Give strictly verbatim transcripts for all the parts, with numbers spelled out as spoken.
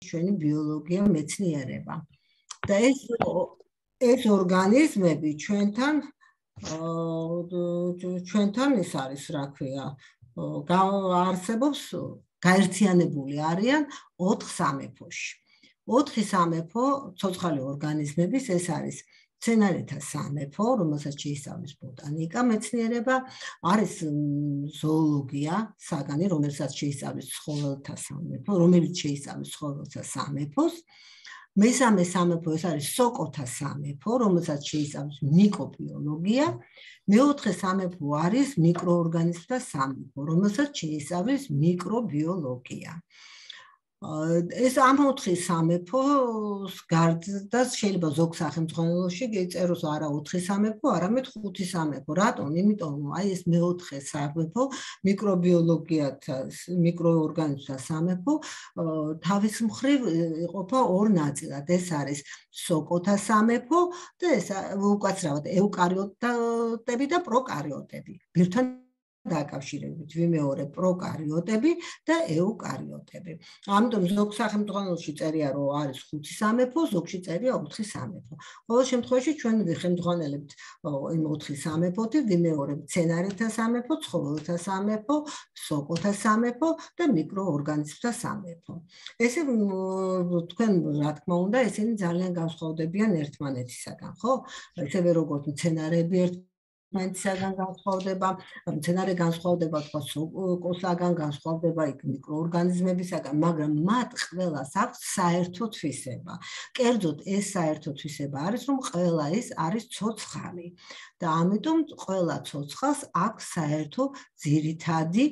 ჩვენი ბიოლოგია მეცნიერება. და ეს ეს ორგანიზმები ჩვენთან ჩვენთან ეს არის, რა ქვია, არსებობს გაერთიანებული არიან ოთხ სამეფოში. ოთხი სამეფო ცოცხალი ორგანიზმების ეს არის მცენარეთა სამეფო, რომელსაც შეისწავლის ბოტანიკა, მეცნიერება, არის ზოოლოგია, საგანი, რომელსაც შეისწავლის ცხოველთა სამეფო, რომელიც შეისწავლის ცხოველთა სამეფოს. მესამე სამეფო ეს არის სოკოთა სამეფო, რომელსაც შეისწავლის მიკრობიოლოგია. მეოთხე სამეფო არის მიკროორგანიზმთა სამეფო, რომელსაც შეისწავლის მიკრობიოლოგია. ეს ამ ოთხი სამეფოს გარდა შეიძლება ზოგ სახელმძღვანელოში წეროს არა ოთხი სამეფო, არამედ ხუთი სამეფო. რატომ? იმიტომ რომ აი ეს მეოთხე სამეფო, მიკრობიოლოგიათა, მიკროორგანიზმთა სამეფო თავის მხრივ იყოფა ორ ნაწილად. ეს არის სოკოთა სამეფო და ეს უკაცრავად ევკარიოტები და პროკარიოტები. ბირთვთან დაკავშირებით ვიმეორებ პროკარიოტები და ეუკარიოტები. ამიტომ ზოგ სახელმძღვანელოში წერია რომ არის ხუთი სამეფო, ზოგში წერია ოთხი სამეფო. ყოველ შემთხვევაში ჩვენ ვიხემძღვანელებთ იმ ოთხი სამეფოთი, ვიმეორებთ მცენარეთა სამეფო, ცხოველთა სამეფო, სოკოთა სამეფო და მიკროორგანიზმთა სამეფო. ესე თქვენ რა თქმა უნდა, ესენი ძალიან განსხვავდებიან ერთმანეთისაგან, ხო? ესევე როგორც მცენარეები ერთ მცენარეგან განსხვავდება, მცენარე განსხვავდება თქვა სოკოსაგან, განსხვავდება იქ მიკროორგანიზმებისაგან, მაგრამ მათ ყველას აქვს საერთო თვისება. კერძოდ ეს საერთო თვისება არის, რომ ყველა ის არის ცოცხალი და ამიტომ ყველა ცოცხალს აქვს საერთო ძირითადი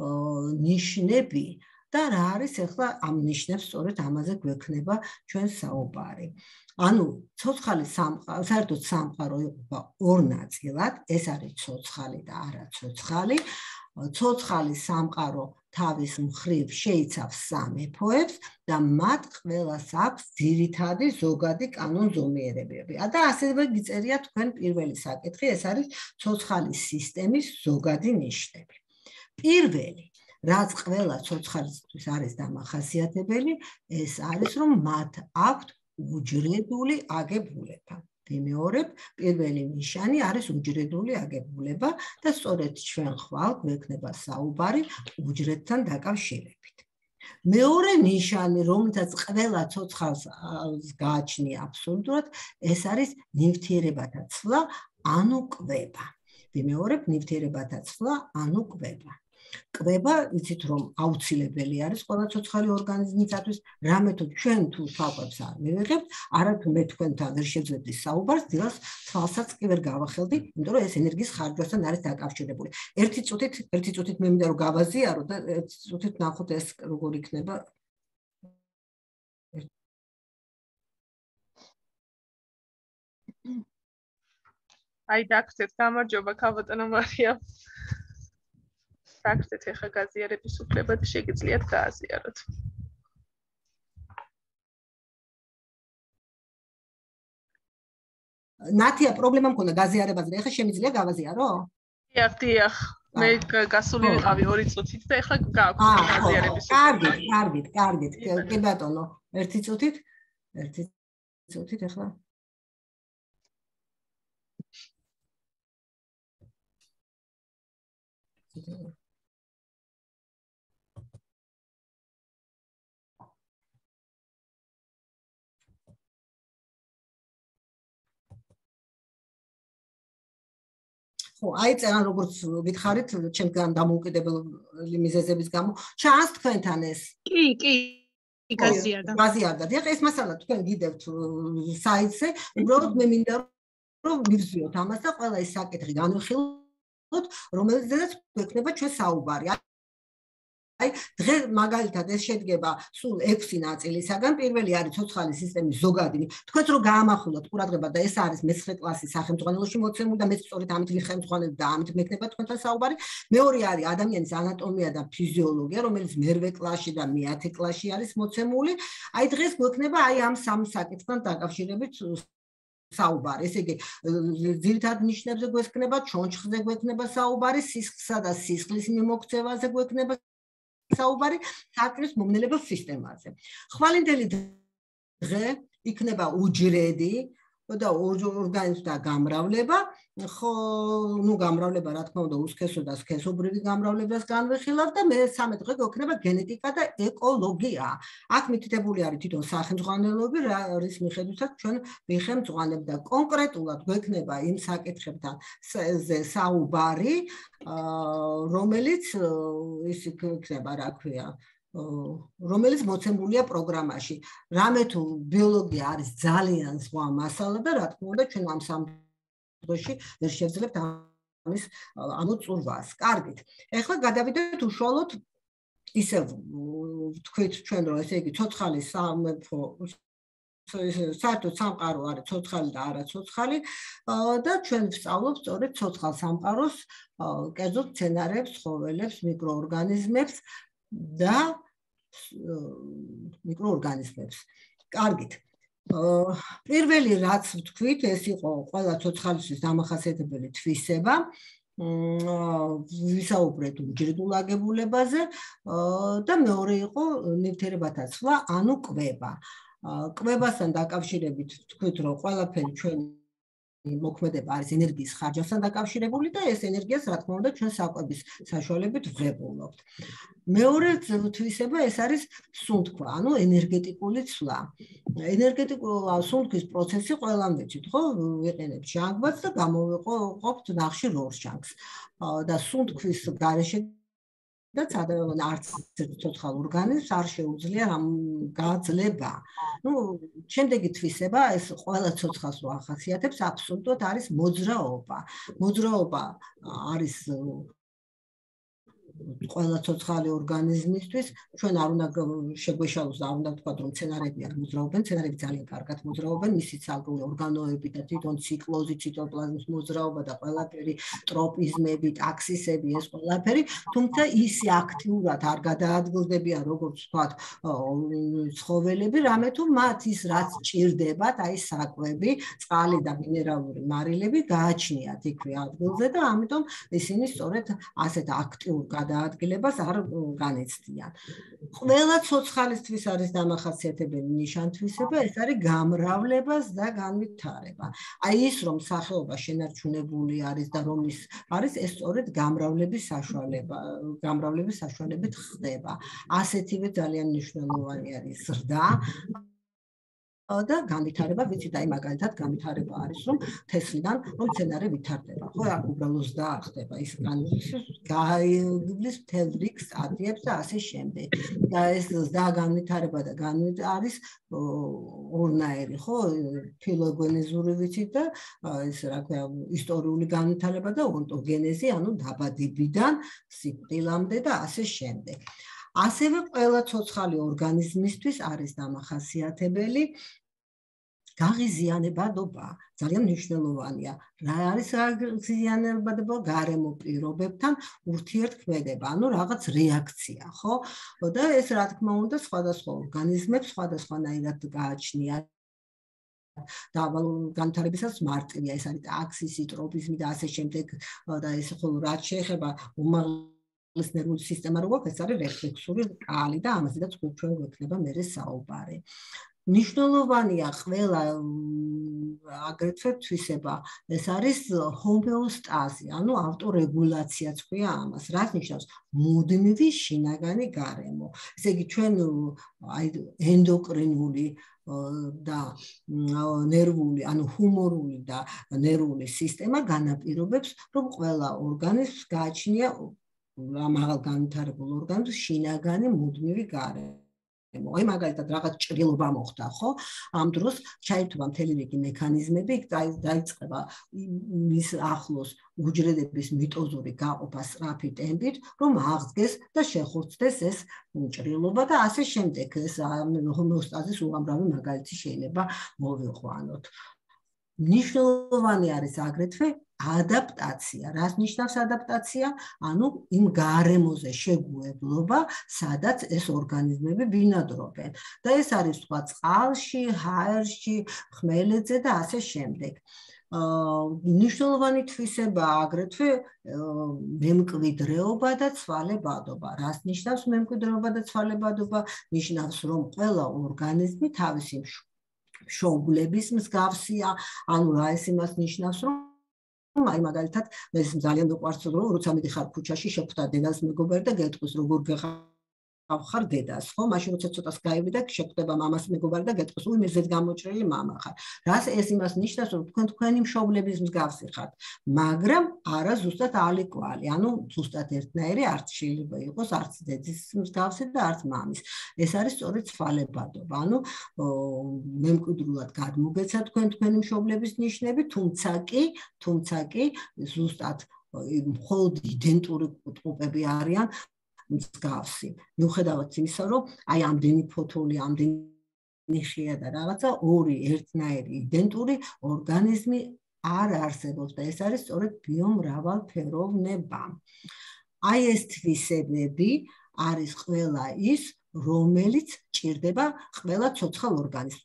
ნიშნები. და რა არის ახლა ამ ნიშნებს სწორედ ამაზე გვექნება ჩვენ საუბარი. ანუ ცოცხალი სამყარო, საერთოდ სამყარო იყოფა ორ ნაწილად, ეს არის ცოცხალი და არაცოცხალი. ცოცხალი სამყარო თავის მხრივ შეიცავს სამეფოებს და მათ ყველას აქვს ძირითადი ზოგადი კანონზომიერებები. და ასევე გიწერია თქვენ პირველი საკითხი, ეს არის ცოცხალი სისტემის ზოგადი ნიშნები. პირველი რაც ყველა ცოცხალისთვის არის დამახასიათებელი, ეს არის, რომ მათ აქვთ უჯრედული აგებულება. ვიმეორებ, პირველი ნიშანი არის უჯრედული აგებულება და სწორედ ჩვენ ხვალ გვექნება საუბარი უჯრედთან დაკავშირებით. მეორე ნიშანი, რომელსაც ყველა ცოცხალს გააჩნია აბსოლუტურად, ეს არის ნივთიერებათა ცვლა, ანუ კვება. ვიმეორებ, ნივთიერებათა ცვლა, ანუ კვება. კვება, იცით რომ აუცილებელი არის ყველა ცოცხალი ორგანიზმისათვის, რამე თუ ჩვენ თუ საკვებს არ მივიღებთ, არა თუ მე თქვენთან ვერ შეძლებდი საუბარს, დილას თვალსაც კი ვერ გავახელდი, იმიტომ რომ ეს ენერგიის ხარჯვასთან არის დაკავშირებული. ერთი წუთით, ერთი წუთით მე მინდა რომ გავაზიარო და ერთი წუთით ნახოთ ეს როგორ იქნება. აი დაგწეთ, გამარჯობა ქალბატონო მარიამ. დაგწეთ ახლა გაზიარების უფლება და შეგიძლიათ გააზიაროთ. ნათია პრობლემა მქონდა გაზიარებაზე და ახლა შემიძლია გავაზიარო? დიახ, დიახ. მე გასული ვიყავი ორი წუთით და ახლა გააქვს გაზიარების უფლება. კარგით, კარგით, კარგით. კი ბატონო, ერთი წუთით? ერთი წუთით ახლა ხო, აი წერან როგორც გითხარით, ჩემგან დამოუკიდებელი მიზეზების გამო, ჩანს თქვენთან ეს? კი, კი, გაზიარდა. გაზიარდა. დიახ, ეს მასალა თქვენ გიდევთ საიტზე, უბრალოდ მე მინდა რომ მივზიოთ ამას და ყველა ეს საკითხი განვიხილოთ, რომელზედაც გვექნება ჩვენ საუბარი. აი, დღეს მაგალითად ეს შედგება სულ ექვსი ნაწილისაგან. პირველი არის ცოცხალი სისტემის ზოგადი. თქვენც რომ გაამახვილოთ ყურადღება და ეს არის მეცხრე კლასის სახელმძღვანელოში მოცემული და მეც სწორედ ამით ვიხემძღვანებ და ამით მექნება თქვენთან საუბარი. მეორე არის ადამიანის ანატომია და ფიზიოლოგია, რომელიც მერვე კლასში და მეათე კლასში არის მოცემული. აი, დღეს გვექნება აი ამ სამ საკითხთან დაკავშირებით საუბარი. ესე იგი, ძირითად ნიშნებზე გვექნება, ჩონჩხზე გვექნება საუბარი, სისხლსა და სისხლის მიმოქცევაზე გვექნება საუბარი საკვების მომნელების სისტემაზე. ხვალინდელი დღე იქნება უჯრედი და ორგანიზმთა გამრავლება, ხო, ნუ გამრავლება რა თქმა უნდა უსქესო და სქესობრივი გამრავლებას განვიხილავ და მესამე დღე გვექნება გენეტიკა და ეკოლოგია. აქ მითითებული არის თვითონ სახელმძღვანელოები, რის მიხედვითაც ჩვენ ვიხელმძღვანებ და კონკრეტულად გვექნება იმ საკითხებთან საუბარი, რომელიც ის იქნება, რა ქვია, რომელიც მოცემულია პროგრამაში. რამე თუ ბიოლოგია არის ძალიან სხვა მასალა და რა თქმა უნდა ჩვენ ამ სამ დღეში ვერ შევძლებთ ამის ამოწურვას. კარგით. ეხლა გადავიდეთ უშუალოდ ისევ თქვით ჩვენ რომ ესე იგი ცოცხალი სამეფო საერთოდ სამყარო არის ცოცხალი და არა ცოცხალი და ჩვენ ვსწავლობთ სწორედ ცოცხალ სამყაროს კერძოდ მცენარეებს, ცხოველებს, მიკროორგანიზმებს და მიკროორგანიზმებს. კარგით. პირველი რაც ვთქვით, ეს იყო ყველა ცოცხალისთვის დამახასიათებელი თვისება. ვისაუბრეთ უჯრედულ აგებულებაზე და მეორე იყო ნივთიერებათა ცვლა, ანუ კვება. კვებასთან დაკავშირებით ვთქვით, რომ ყველაფერი ჩვენ მოქმედება არის ენერგიის ხარჯასთან დაკავშირებული და ეს ენერგიას რა თქმა უნდა ჩვენ საკვების საშუალებით ვღებულობთ. მეორე თვისება ეს არის სუნთქვა, ანუ ენერგეტიკული ცვლა. ენერგეტიკული სუნთქვის პროცესი ყველამ ვიცით, ხო? ვიყენებთ ჟანგბადს და გამოვიყოფთ ნახშირ ორჟანგს. და სუნთქვის გარეშე და სადავე არც ცოცხალ ორგანიზმს არ შეუძლია ამ გაძლება. ნუ შემდეგი თვისება ეს ყველა ცოცხალს რო ახასიათებს აბსოლუტურად არის მოძრაობა. მოძრაობა არის ყველა ცოცხალი ორგანიზმისთვის ჩვენ არ უნდა შეგვეშალოს და არ უნდა ვთქვათ რომ მცენარეები არ მოძრაობენ, მცენარეები ძალიან კარგად მოძრაობენ, მისი ცალკეული ორგანოები და თვითონ ციკლოზი, ციტოპლაზმის მოძრაობა და ყველაფერი, ტროპიზმები, ტაქსისები, ეს ყველაფერი, თუმცა ისე აქტიურად არ გადაადგილდებიან როგორც ვთქვათ ცხოველები, რამე თუ მათ ის რაც ჭირდებათ, აი საკვები, წყალი და მინერალური მარილები გააჩნიათ იქვე ადგილზე და ამიტომ ისინი სწორედ ასეთ აქტიურ გადაადგილებას არ განიცდიან. ყველა ცოცხალისთვის არის დამახასიათებელი ნიშან-თვისება, ეს არის გამრავლებას და განვითარება. აი ის რომ სახეობა შენარჩუნებული არის და რომ ის არის ეს სწორედ გამრავლების საშუალება, გამრავლების საშუალებით ხდება. ასეთივე ძალიან მნიშვნელოვანი არის ზრდა და განვითარება, ვიცით, აი მაგალითად განვითარება არის რომ თესლიდან რომ მცენარე ვითარდება. ხო, აქ უბრალოდ ზრდა არ ხდება, ის გაივლის მთელ რიგ სტადიებს და ასე შემდეგ. და ეს ზრდა განვითარება და არის ორნაირი, ხო, ფილოგენეზური ვიცით და ეს რა ქვია, ისტორიული განვითარება და ონტოგენეზი, ანუ დაბადებიდან სიკვდილამდე და ასე შემდეგ. ასევე ყველა ცოცხალი ორგანიზმისთვის არის დამახასიათებელი გაღიზიანებადობა, ძალიან მნიშვნელოვანია. რა არის გაღიზიანებადობა? გარემო პირობებთან ურთიერთქმედება, ანუ რაღაც რეაქცია, ხო? და ეს რა თქმა უნდა სხვადასხვა ორგანიზმებს სხვადასხვანაირად გააჩნია. დავალ განვითარებისას მარტივია, ეს არის ტაქსისი, ტროპიზმი და ასე შემდეგ და ეს ხოლო რაც შეეხება უმაღლეს ნერვულ სისტემა რო გვაქვს, ეს არის რეფლექსური კალი და ამაზედაც ჩვენ გვექნება მერე საუბარი. მნიშვნელოვანია ყველა აგრეთვე თვისება, ეს არის ჰომეოსტაზი, ანუ ავტორეგულაციაც ქვია ამას. რაც ნიშნავს მუდმივი შინაგანი გარემო. ესე იგი ჩვენ აი ენდოკრინული და ნერვული, ანუ ჰუმორული და ნერვული სისტემა განაპირობებს, რომ ყველა ორგანიზმს გააჩნია მაღალ განვითარებულ ორგანიზმს შინაგანი მუდმივი გარემო. აი მაგალითად რაღაც ჭრილობა მოხდა, ხო? ამ დროს ჩაირთვა მთელი რიგი მექანიზმები, დაიწყება მის ახლოს უჯრედების მიტოზური გაყოფა სწრაფი ტემპით, რომ აღდგეს და შეხორცდეს ეს ჭრილობა და ასე შემდეგ. ეს ჰომეოსტაზის უამრავი მაგალითი შეიძლება მოვიყვანოთ. მნიშვნელოვანი არის აგრეთვე ადაპტაცია. რას ნიშნავს ადაპტაცია? ანუ იმ გარემოზე შეგუებლობა, სადაც ეს ორგანიზმები ბინადრობენ. და ეს არის თქვა წყალში, ჰაერში, ხმელეთზე და ასე შემდეგ. მნიშვნელოვანი თვისება აგრეთვე მემკვიდრეობა და ცვალებადობა. რას ნიშნავს მემკვიდრეობა და ცვალებადობა? ნიშნავს, რომ ყველა ორგანიზმი თავისი მშობლების მსგავსია, ანუ რა ეს იმას ნიშნავს, რომ აი მაგალითად ეს ძალიან მიყვარს, რომ როცა მიდიხარ ქუჩაში, შეხვდა დედას მეგობარი და გეტყვის როგორ ხარ დედას, ხო? მაშინ როცა ცოტას გაივლი და შეხვდება მამას მეგობარი და გეტყვის, უი მე ზედ გამოჭრილი მამა ხარ. რას ეს იმას ნიშნავს, რომ თქვენ თქვენი მშობლების მსგავსი ხართ, მაგრამ არა ზუსტად ალიკვალი, ანუ ზუსტად ერთნაირი არც შეიძლება იყოს არც დედის მსგავსი და არც მამის. ეს არის სწორედ ცვალებადობა, ანუ მემკვიდრულად გადმოგეცა თქვენ თქვენი მშობლების ნიშნები, თუმცა კი, თუმცა კი ზუსტად მხოლოდ იდენტური კუთხეები არიან მსგავსი. მიუხედავად იმისა, რომ აი ამდენი ფოთოლი, ამდენი ხია და რაღაცა ორი ერთნაირი იდენტური ორგანიზმი არ არსებობს და ეს არის სწორედ ბიომრავალფეროვნება. აი ეს თვისებები არის ყველა ის, რომელიც ჭირდება ყველა ცოცხალ ორგანიზმს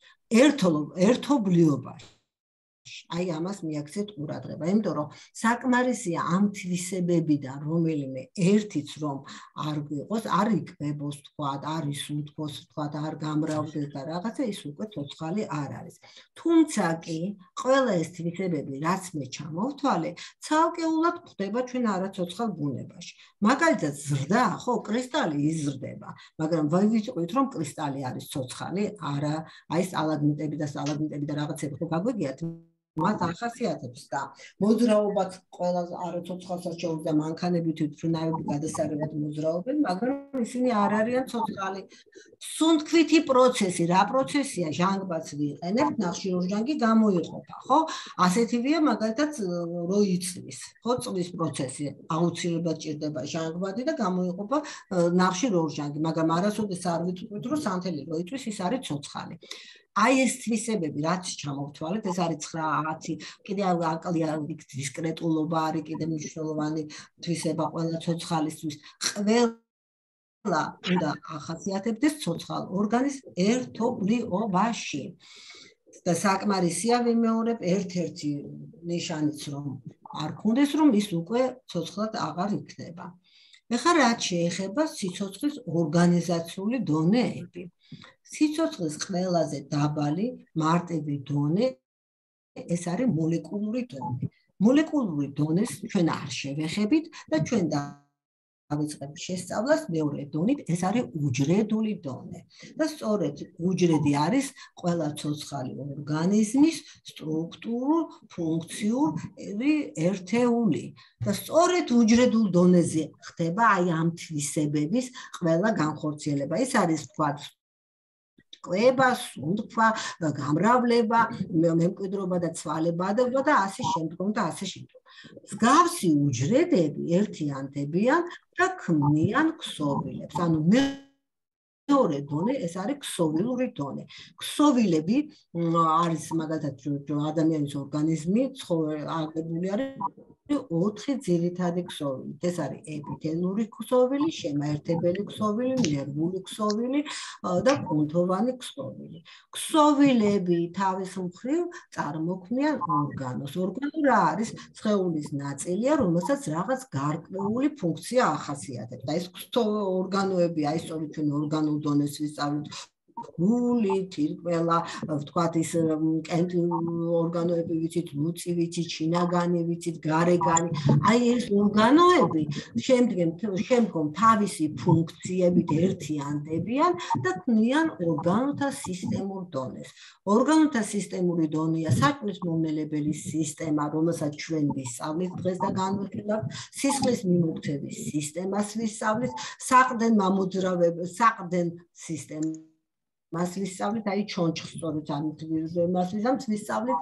ერთობლიობაში. აი ამას მიაქცეთ ყურადღება, იმიტომ რომ საკმარისია ამ თვისებებიდან რომელიმე ერთიც რომ არ გვიყოს, არ იქნებოს თქვა, არ ისუნთქოს თქვა, არ გამრავლდეს და რაღაცა ის უკვე ცოცხალი არ არის. თუმცა კი ყველა ეს თვისებები, რაც მე ჩამოვთვალე, ცალკეულად გვხვდება ჩვენ არაცოცხალ ბუნებაში. მაგალითად, ზრდა, ხო, კრისტალი იზრდება, მაგრამ ვაივიჭყვით რომ კრისტალი არის ცოცხალი, არა, აი სტალაგმიტები და სტალაგმიტები და რაღაცები ხო გაგვიგიათ მათ ახასიათებს და მოძრაობაც ყველა არაცოცხალსაც შეუძლია მანქანები თვითმფრინავები გადასარევად მოძრაობენ, მაგრამ ისინი არ არიან ცოცხალი. სუნთქვითი პროცესი, რა პროცესია? ჟანგბადს ვიყენებთ, ნახშირორჟანგი გამოიყოფა, ხო? ასეთივეა მაგალითად რო იცვის, ხო, წვის პროცესი. აუცილებლად ჭირდება ჟანგბადი და გამოიყოფა ნახშირორჟანგი, მაგრამ არასოდეს არ ვიტყვით, რომ სანთელი რო იწვის, ის არის ცოცხალი. აი ეს თვისებები, რაც ჩამოვთვალეთ, ეს არის ცხრა ათი, კიდე აკლია დისკრეტულობა არის კიდე მნიშვნელოვანი თვისება ყველა ცოცხალისთვის. ყველა უნდა ახასიათებდეს ცოცხალ ორგანიზმს ერთობლიობაში. და საკმარისია ვიმეორებ ერთ-ერთი ნიშანიც რომ არ ქონდეს, რომ ის უკვე ცოცხლად აღარ იქნება. ეხლა რაც შეეხება სიცოცხლის ორგანიზაციული დონეები. სიცოცხლის ყველაზე დაბალი მარტივი დონე ეს არის მოლეკულური დონე. მოლეკულური დონეს ჩვენ არ შევეხებით და ჩვენ დავიწყებთ შესწავლას მეორე დონით, ეს არის უჯრედული დონე. და სწორედ უჯრედი არის ყველა ცოცხალი ორგანიზმის სტრუქტურულ, ფუნქციური ერთეული. და სწორედ უჯრედულ დონეზე ხდება აი ამ თვისებების ყველა განხორციელება. ეს არის თქვა კლება, სუნთქვა, გამრავლება, მემკვიდრეობა და ცვალებადობა და ასე შემდგომ და ასე შემდგომ. მსგავსი უჯრედები ერთიანდებიან და ქმნიან ქსოვილებს. ანუ მეორე დონე ეს არის ქსოვილური დონე. ქსოვილები არის მაგალითად ადამიანის ორგანიზმი აგებული არის ოთხი ძირითადი ქსოვილი. ეს არის ეპითელური ქსოვილი, შემაერთებელი ქსოვილი, ნერვული ქსოვილი და კუნთოვანი ქსოვილი. ქსოვილები თავის მხრივ წარმოქმნიან ორგანოს. ორგანო რა არის? სხეულის ნაწილია, რომელსაც რაღაც გარკვეული ფუნქცია ახასიათებს. და ეს ორგანოები, აი სწორედ ჩვენ ორგანულ დონეს ვისწავლით. გული, თირკმელა, ვთქვათ ის კენტ ორგანოები ვიცით, ლუწი ვიცით, შინაგანი ვიცით, გარეგანი. აი ეს ორგანოები შემდგომ შემდგომ თავისი ფუნქციებით ერთიანდებიან და ქმნიან ორგანოთა სისტემურ დონეს. ორგანოთა სისტემური დონეა საჭმლის მომნელებელი სისტემა, რომელსაც ჩვენ ვისწავლით დღეს და განვიხილავთ, სისხლის მიმოქცევის სისტემას ვისწავლით, საყრდენ მამოძრავებელ საყრდენ სისტემას მას ვისწავლით, აი ჩონჩხს სწორედ ამით მას ვისწავლით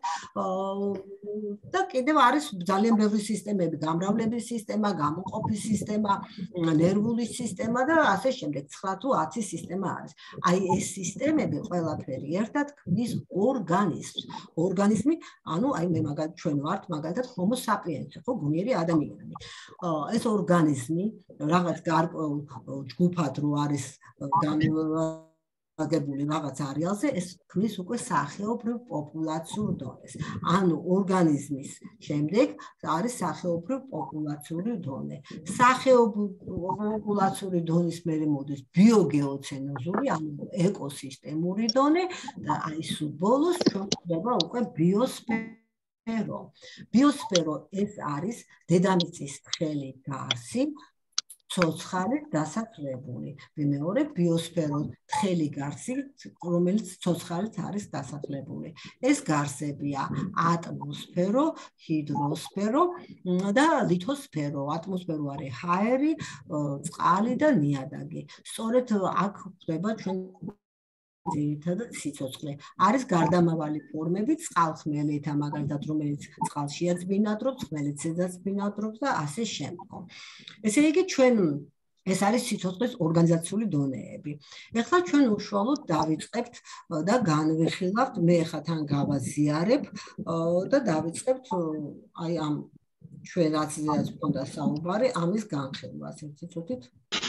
და კიდევ არის ძალიან ბევრი სისტემები, გამრავლების სისტემა, გამოყოფის სისტემა, ნერვული სისტემა და ასე შემდეგ, ცხრა თუ ათი სისტემა არის. აი ეს სისტემები ყველაფერი ერთად ქმნის ორგანიზმს. ორგანიზმი, ანუ აი მე მაგალითად ჩვენ ვართ მაგალითად ჰომო საპიენსი, ხო, გონიერი ადამიანი. ეს ორგანიზმი რაღაც გარკვეულ ჯგუფად რო არის აგებული რაღაც არეალზე ეს ქმნის უკვე სახეობრივ პოპულაციურ დონეს. ანუ ორგანიზმის შემდეგ არის სახეობრივ პოპულაციური დონე. სახეობრივ პოპულაციური დონის მერე მოდის ბიოგეოცენოზური, ანუ ეკოსისტემური დონე და აი სულ ბოლოს ჩვენ გვხვდება უკვე ბიოსფერო. ბიოსფერო ეს არის დედამიწის თხელი გარსი ცოცხალით დასახლებული. მეორე ბიოსფერო თხელი გარსი, რომელიც ცოცხალით არის დასახლებული. ეს გარსებია ატმოსფერო, ჰიდროსფერო და ლითოსფერო. ატმოსფერო არის ჰაერი, წყალი და ნიადაგი. სწორედ აქ ხდება ჩვენ ძირითადად სიცოცხლე. არის გარდამავალი ფორმები, წყალხმელეთა, მაგალითად, რომელიც წყალშიაც ბინადრობს, ხმელეთზეც ბინადრობს და ასე შემდგომ. ესე იგი, ჩვენ ეს არის სიცოცხლის ორგანიზაციული დონეები. ეხლა ჩვენ უშუალოდ დავიწყებთ და განვიხილავთ, მე ხა თან გავაზიარებ და დავიწყებთ აი ამ ჩვენ რაც გვქონდა საუბარი, ამის განხილვას. ერთი წუთით.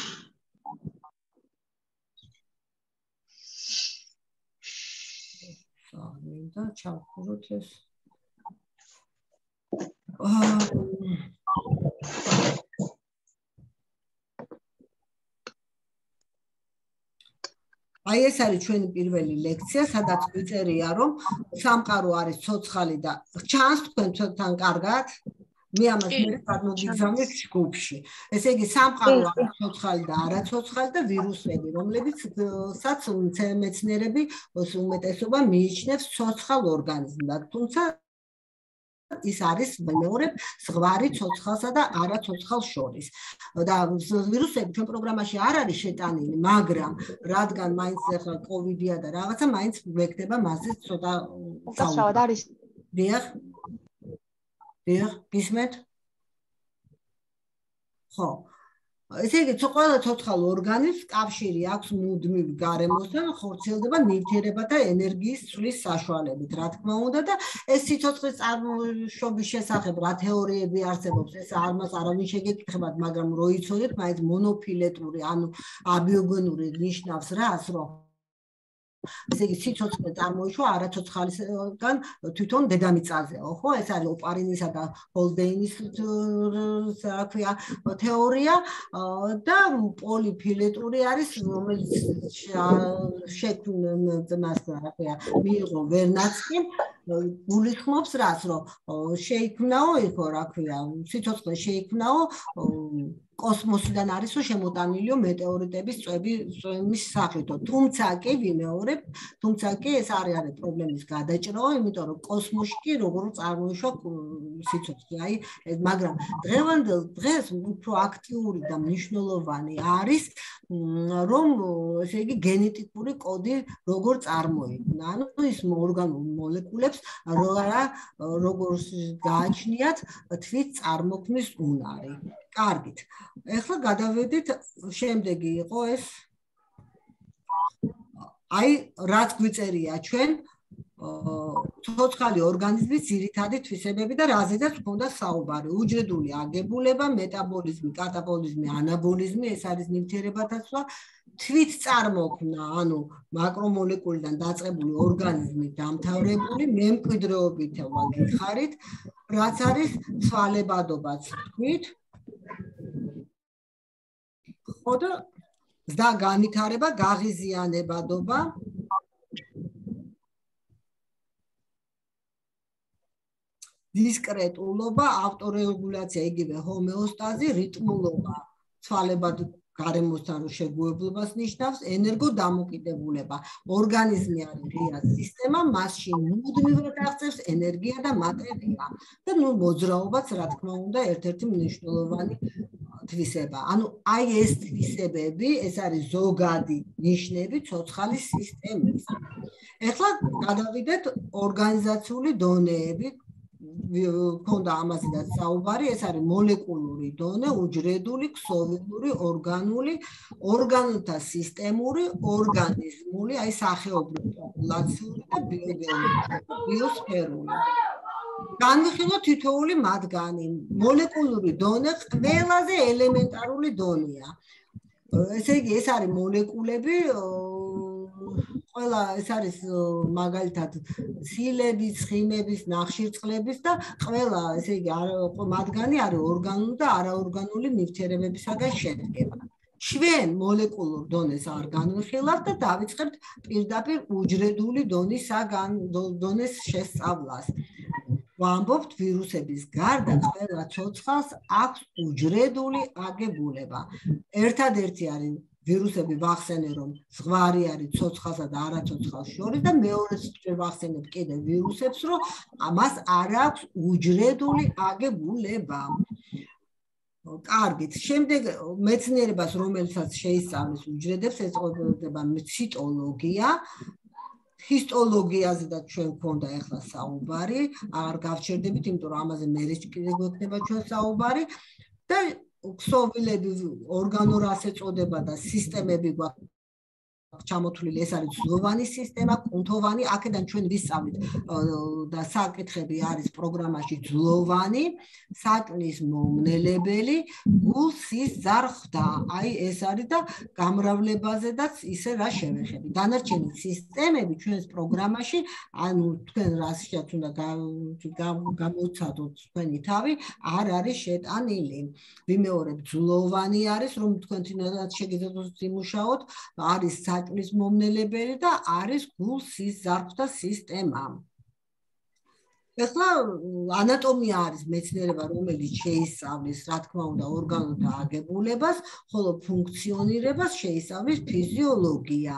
მინდა ჩავხუროთ ეს. აი ეს არის ჩვენი პირველი ლექცია, სადაც ვიწერია, რომ სამყარო არის ცოცხალი და ჩანს თქვენთან კარგად? მე ამას მე გადმოგიგზავნეთ ჯგუფში. ესე იგი, სამყარო არის ცოცხალი და არაცოცხალი და ვირუსები, რომლებიცაც მეცნიერები უმეტესობა მიიჩნევს ცოცხალ ორგანიზმად, თუმცა ის არის მეორე ზღვარი ცოცხალსა და არაცოცხალ შორის. და ვირუსები ჩვენ პროგრამაში არ არის შეტანილი, მაგრამ რადგან მაინც ახლა კოვიდია და რაღაცა, მაინც ვექნება მასზე ცოტა უცრავად არის. დიახ. დიახ, გისმენთ? ხო. ესე იგი, ყველა ცოცხალ ორგანიზმს კავშირი აქვს მუდმივ გარემოსთან, ხორციელდება ნივთიერებათა ენერგიის ცვლის საშუალებით, რა თქმა უნდა და ეს სიცოცხლის წარმოშობის შესახებ რა თეორიები არსებობს, ეს ამას არავინ შეგეკითხებათ, მაგრამ რო იცოდეთ, მაინც მონოფილეტური, ანუ აბიოგენური ნიშნავს რას, რომ ესე იგი, სიცოცხლე წარმოიშვა არაცოცხალისგან თვითონ დედამიწაზეო, ხო? ეს არის ოპარინისა და ჰოლდეინის რა ქვია თეორია და პოლიფილეტური არის, რომელიც შექმნას რა ქვია მიიღო ვერნაცკიმ, გულისხმობს რას, რომ შეიქმნაო იქო რა ქვია, სიცოცხლე შეიქმნაო კოსმოსიდან არისო შემოტანილიო მეტეორიტების წვების სახითო. თუმცა კი ვიმეორებ, თუმცა კი ეს არ არის პრობლემის გადაჭრა, იმიტომ რომ კოსმოსში კი როგორ წარმოიშვა სიცოცხლე. აი, მაგრამ დღევანდელ დღეს უფრო აქტიური და მნიშვნელოვანი არის, რომ ესე იგი გენეტიკური კოდი როგორ წარმოიქმნა. ანუ ის ორგანულ მოლეკულებს როგორ გააჩნიათ თვით წარმოქმნის უნარი. კარგით. ეხლა გადავედით, შემდეგი იყო ეს აი რაც გვიწერია ჩვენ ცოცხალი ორგანიზმის ძირითადი თვისებები და რაზედაც ჰქონდა საუბარი. უჯრედული აგებულება, მეტაბოლიზმი, კატაბოლიზმი, ანაბოლიზმი, ეს არის ნივთიერებათა ცვლა, თვით წარმოქმნა, ანუ მაკრომოლეკულიდან დაწყებული ორგანიზმი დამთავრებული მემკვიდრეობით ვაგიხარით, რაც არის ცვალებადობაც თვით ხო და ზდა განვითარება, გაღიზიანებადობა დისკრეტულობა, ავტორეგულაცია, იგივე ჰომეოსტაზი, რიტმულობა, ცვალებად გარემოსთან შეგუებულობას ნიშნავს, ენერგოდამოკიდებულება. ორგანიზმი არის ღია სისტემა, მასში მუდმივად აღწევს ენერგია და მატერია. და ნუ მოძრაობაც, რა თქმა უნდა, ერთ-ერთი მნიშვნელოვანი თვისება. ანუ აი ეს თვისებები, ეს არის ზოგადი ნიშნები ცოცხალის სისტემის. ეხლა გადავიდეთ ორგანიზაციული დონეები. ქონდა ამაზეც საუბარი, ეს არის მოლეკულური დონე, უჯრედული, ქსოვილური, ორგანული, ორგანოთა სისტემური, ორგანიზმული, აი სახეობრივი, პოპულაციური და ბიოსფერული. განვიხილოთ თითოეული მათგანი. მოლეკულური დონე ყველაზე ელემენტარული დონეა. ესე იგი, ეს არის მოლეკულები, ყველა ეს არის მაგალითად ცილების, ცხიმების, ნახშირწყლების და ყველა ესე იგი მათგანი არის ორგანული და არაორგანული ნივთიერებებისაგან შედგება. ჩვენ მოლეკულურ დონეს არ განვიხილავთ და დავიწყებთ პირდაპირ უჯრედული დონისაგან დონეს შესწავლას. ვამბობთ ვირუსების გარდა ყველა ცოცხალს აქვს უჯრედული აგებულება. ერთადერთი არის ვირუსები ვახსენე რომ ზღვარი არის ცოცხალსა და არაცოცხალს შორის და მეორეც ვახსენებ კიდე ვირუსებს რომ მას არ აქვს უჯრედული აგებულება. კარგით, შემდეგ მეცნიერებას რომელსაც შეისწავლის უჯრედებს ეწოდება ციტოლოგია. ჰისტოლოგიაზე და ჩვენ გქონდა ახლა საუბარი, აღარ გავჩერდებით, იმიტომ რომ ამაზე მე კიდე გვექნება ჩვენ საუბარი და ქსოვილები ორგანორას ეწოდება და სისტემები გვაქვს ჩამოთვლილი, ეს არის ძვლოვანი სისტემა, კუნთოვანი, აქედან ჩვენ ვისწავლით და საკითხები არის პროგრამაში ძვლოვანი, საკნის მომნელებელი, გულსის ზარხდა. აი ეს არის და გამრავლებაზედაც ისე რა შევეხები. დანარჩენი სისტემები ჩვენს პროგრამაში, ანუ თქვენ რასაც უნდა გამოცადოთ თქვენი თავი, არ არის შეტანილი. ვიმეორებ, ძვლოვანი არის, რომ თქვენ თინადაც შეგიძლიათ იმუშაოთ, არის საკნის მომნელებელი და არის გულ-სის ზარხდა სისტემა. ეხლა ანატომია არის მეცნიერება, რომელიც შეისწავლის, რა თქმა უნდა, ორგანოთა აგებულებას, ხოლო ფუნქციონირებას შეისწავლის ფიზიოლოგია.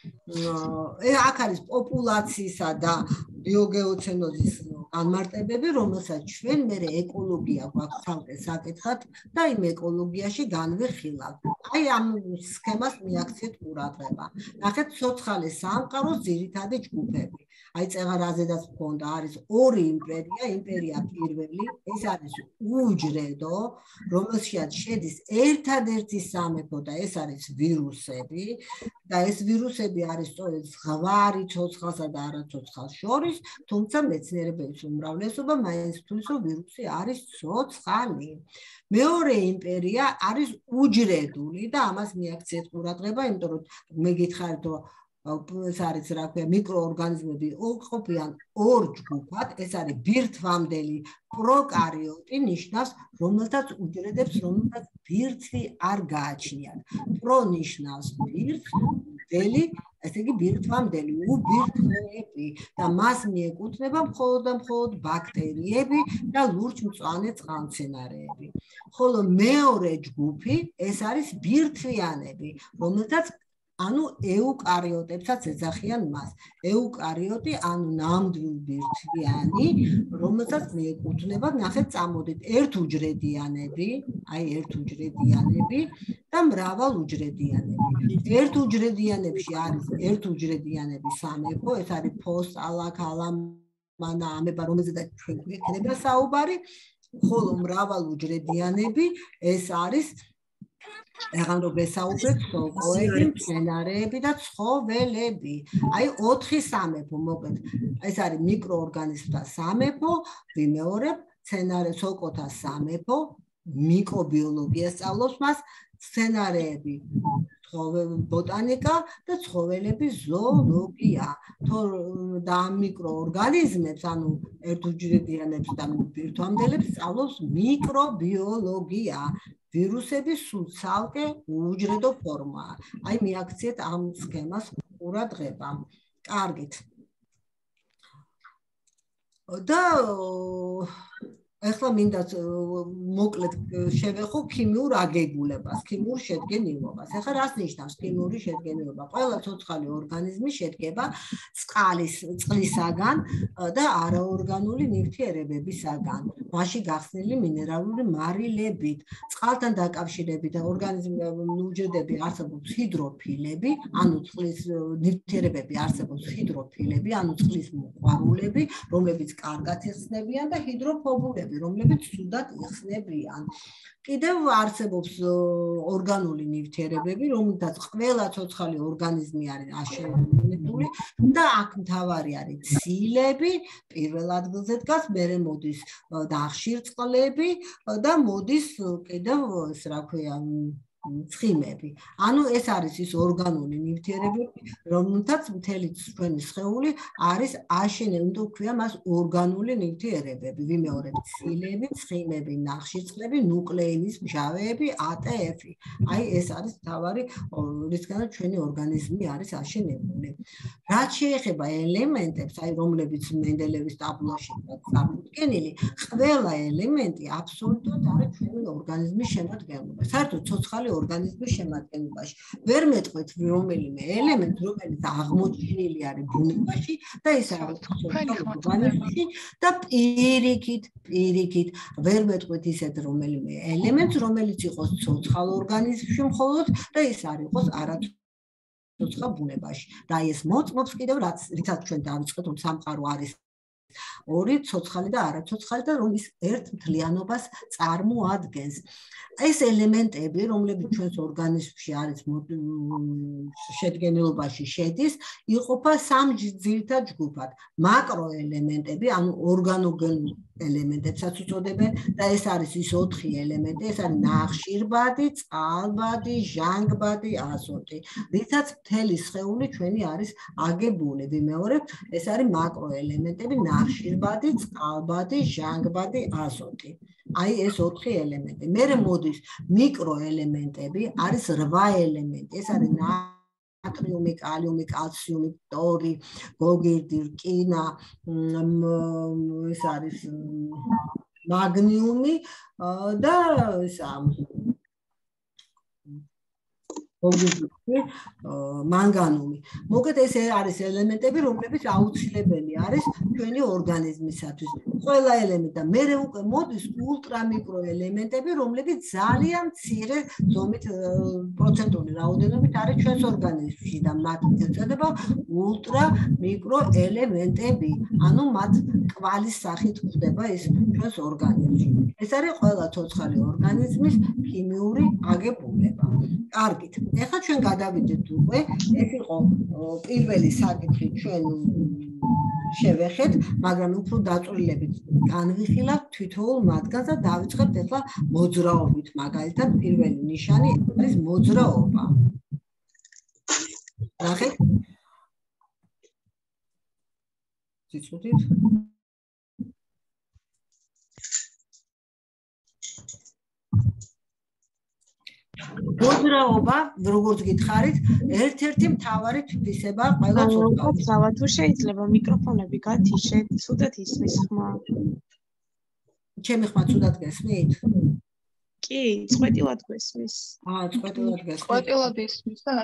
აქ არის პოპულაციისა და ბიოგეოცენოზის განმარტებები, რომელსაც ჩვენ მე ეკოლოგია გვაქვს ცალკე საკითხად და იმ ეკოლოგიაში განვიხილავთ. აი ამ სქემას მიაქციეთ ყურადღება. ნახეთ, ცოცხალი სამყაროს ძირითადი ჯგუფები. აი წეღარაზედაც მქონდა არის ორი იმპერია, იმპერია პირველი, ეს არის უჯრედო, რომელშიც შედის ერთადერთი სამეფო და ეს არის ვირუსები და ეს ვირუსები არის სწორედ ზღვარი ცოცხალსა და არაცოცხალს შორის, თუმცა მეცნიერების უმრავლესობა მაინც თვლის, რომ ვირუსი არის ცოცხალი. მეორე იმპერია არის უჯრედული და ამას მიაქციეთ ყურადღება, იმიტომ რომ მე გითხარით რომ ეს არის რა ქვია მიკროორგანიზმები ყოფიან ორ ჯგუფად, ეს არის ბირთვამდელი პროკარიოტი, ნიშნავს რომელთაც უჯრედებს, რომელთაც ბირთვი არ გააჩნიათ. პრო ნიშნავს ბირთვს, მდელი, ესე იგი ბირთვამდელი, უბირთვები და მას მიეკუთვნება მხოლოდ და მხოლოდ ბაქტერიები და ლურჯ-მწვანე წყალმცენარეები. ხოლო მეორე ჯგუფი ეს არის ბირთვიანები, რომელთაც ანუ ეუკარიოტებსაც ეძახიან მას. ეუკარიოტი, ანუ ნამდვილ ბირთვიანი, რომელსაც მიეკუთვნება, ნახეთ, წამოდით, ერთუჯრედიანები, აი ერთუჯრედიანები და მრავალუჯრედიანები. ერთუჯრედიანებში არის ერთუჯრედიანების სამეფო, ეს არის ფოსტალა, კალამანა, ამება, რომელზედაც ჩვენ გვექნება საუბარი, ხოლო მრავალუჯრედიანები ეს არის აღარ ვესაუბრეთ სოკოები, მცენარეები და ცხოველები. აი ოთხი სამეფო, მოკლედ, ეს არის მიკროორგანიზმთა სამეფო, ვიმეორებ, მცენარე სოკოთა სამეფო, მიკრობიოლოგია სწავლობს მას, მცენარეები, ბოტანიკა და ცხოველები ზოოლოგია. და მიკროორგანიზმებს, ანუ ერთუჯრედიანებს და ბირთვამდელებს სწავლობს მიკრობიოლოგია. ვირუსები სულ ცალკე უჯრედო ფორმაა. აი მიაქციეთ ამ სქემას ყურადღება. კარგით. და ახლა მინდა მოკლედ შევეხო ქიმიურ აგებულებას, ქიმიურ შედგენილობას. ახლა რას ნიშნავს ქიმიური შედგენილობა? ყველა ცოცხალი ორგანიზმი შედგება წყლის, წყლისაგან და არაორგანული ნივთიერებებისაგან. მასში გახსნილი მინერალური მარილებით. წყალთან დაკავშირებით ორგანიზმი უჯრედები არსებობს ჰიდროფილები, ანუ წყლის ნივთიერებები არსებობს ჰიდროფილები, ანუ წყლის მოყვარულები, რომლებიც კარგად იხსნებიან და ჰიდროფობულები, რომლებიც ცუდად იხსნებიან. კიდევ არსებობს ორგანული ნივთიერებები, რომელთაც ყველა ცოცხალი ორგანიზმი არის აშენებული და აქ მთავარი არის ცილები, პირველ ადგილზე დგას, მერე მოდის ნახშირწყლები და მოდის კიდევ ეს რა ქვია ცხიმები. ანუ ეს არის ის ორგანული ნივთიერებები, რომელთაც მთელი ჩვენი სხეული არის აშენებული, უნდა ვქვია მას ორგანული ნივთიერებები. ვიმეორებთ ცილები, ცხიმები, ნახშირწყლები, ნუკლეინის მჟავეები, A T F. აი ეს არის მთავარი, რისგანაც ჩვენი ორგანიზმი არის აშენებული. რაც შეეხება ელემენტებს, აი რომლებიც მენდელევის ტაბლოში წარმოდგენილი, ყველა ელემენტი აბსოლუტურად არის ჩვენი ორგანიზმის შემადგენლობა. საერთოდ ცოცხალი ორგანიზმის შემადგენლობაში. ვერ მეტყვით რომელიმე ელემენტს, რომელიც აღმოჩენილი არის ბუნებაში და ის არის ორგანიზმში და პირიქით, პირიქით ვერ მეტყვით ისეთ რომელიმე ელემენტს, რომელიც იყოს ცოცხალ ორგანიზმში მხოლოდ და ის არ იყოს არაცოცხალ ბუნებაში. და ეს მოწმობს კიდევ რაც რითაც ჩვენ დავიწყეთ, რომ სამყარო არის ორი ცოცხალი და არაცოცხალი და რომ ის ერთ მთლიანობას წარმოადგენს. ეს ელემენტები, რომლებიც ჩვენს ორგანიზმში არის შედგენილობაში შედის, იყოფა სამ ძირითად ჯგუფად. მაკროელემენტები, ანუ ორგანოგენურ ელემენტებსაც უწოდებენ და ეს არის ის ოთხი ელემენტი, ეს არის ნახშირბადი, წყალბადი, ჟანგბადი, აზოტი. რითაც მთელი სხეული ჩვენი არის აგებული. ვიმეორებ, ეს არის მაკროელემენტები, ნახშირბადი, წყალბადი, ჟანგბადი, აზოტი. აი ეს ოთხი ელემენტი. მერე მოდის მიკროელემენტები, არის რვა ელემენტი. ეს არის ნატრიუმი, კალიუმი, კალციუმი, ფტორი, გოგირდი, რკინა, ეს არის მაგნიუმი და ისა მანგანუმი. მოგეთ ეს არის ელემენტები, რომლებიც აუცილებელი არის ჩვენი ორგანიზმისათვის. ყველა ელემენტი და მერე უკვე მოდის ულტრამიკრო ელემენტები, რომლებიც ძალიან მცირე ზომით პროცენტული რაოდენობით არის ჩვენს ორგანიზმში და მათ ეწოდება ულტრამიკრო ელემენტები. ანუ მათ კვალის სახით გვხვდება ეს ჩვენს ორგანიზმში. ეს არის ყველა ცოცხალი ორგანიზმის ქიმიური აგებულება. კარგით. ეხლა ჩვენ გადავიდეთ უკვე, ეს იყო პირველი საკითხი ჩვენ შევეხეთ, მაგრამ უფრო დაწვრილებით განვიხილავთ თითოეულ მათგანს და დავიწყებთ ეხლა მოძრაობით. მაგალითად, პირველი ნიშანი არის მოძრაობა. ნახეთ? ციცოდით? მოძრაობა, როგორც გითხარით, ერთ-ერთი მთავარი თვისება ყველა ცოცხალს. ზავა თუ შეიძლება მიკროფონები გათიშეთ, ცუდად ისმის ხმა. ჩემი ხმა ცუდად გესმით? კი, წვეტილად გესმის. აა, წვეტილად გესმის. წვეტილად ისმის და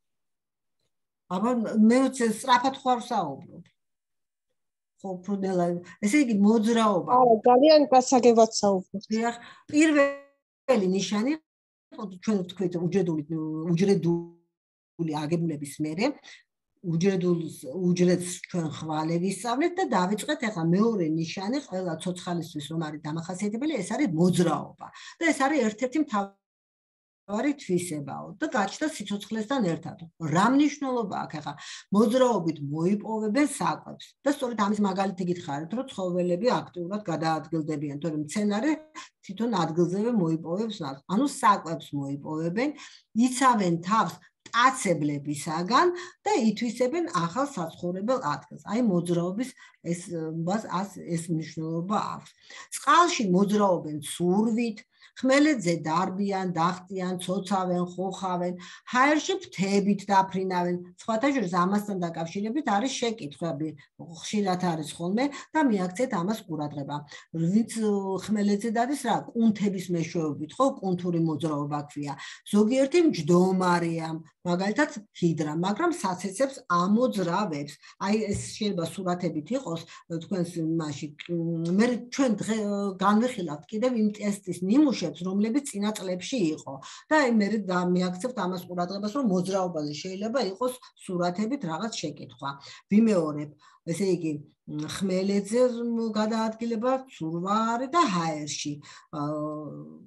აბა მე სწრაფად ხარ საუბრობ. ხო, პროდელა, ესე იგი მოძრაობა. აა, ძალიან გასაგებად საუბრობ. დიახ, პირველი ნიშანი ჩვენ ვთქვით უჯრედული უჯრედული აგებულების მერე უჯრედულს უჯრედს ჩვენ ხვალე ვისწავლეთ და დავიწყეთ ახლა მეორე ნიშანი ყველა ცოცხალისთვის რომ არის დამახასიათებელი ეს არის მოძრაობა და ეს არის ერთ-ერთი მთავარი თვისებაო და გაჩნდა სიცოცხლესთან ერთად. რა მნიშვნელობა აქვს ახლა მოძრაობით მოიპოვებენ საკვებს და სწორედ ამის მაგალითი გითხარით რომ ცხოველები აქტიურად გადაადგილდებიან, თორემ მცენარე თვითონ ადგილზევე მოიპოვებს ნავს. ანუ საკვებს მოიპოვებენ, იცავენ თავს კაცებლებისაგან და ითვისებენ ახალ საცხოვრებელ ადგილს. აი მოძრაობის ეს ეს მნიშვნელობა აქვს. წყალში მოძრაობენ ცურვით, ხმელეთზე დარბიან, დახტიან, ცოცავენ, ხოხავენ, ჰაერში ფრთებით დაფრინავენ. სხვათა შორის ამასთან დაკავშირებით არის შეკითხვები, ხშირად არის ხოლმე და მიაქცეთ ამას ყურადღება. ვინც ხმელეთზე დადის რა, კუნთების მეშვეობით, ხო, კუნთური მოძრაობა ქვია. ზოგიერთი მჯდომარეა, მაგალითად ჰიდრა, მაგრამ საცეცებს ამოძრავებს. აი ეს შეიძლება სურათებით იყოს თქვენს იმაში. მე ჩვენ განვიხილავთ კიდევ იმ ტესტის ნიმუშებს, რომლებიც წინა წლებში იყო. და აი მე მიაქცევთ ამას ყურადღებას, რომ მოძრაობაზე შეიძლება იყოს სურათებით რაღაც შეკითხვა. ვიმეორებ, ესე იგი ხმელეთზე გადაადგილება, ცურვა არის და ჰაერში.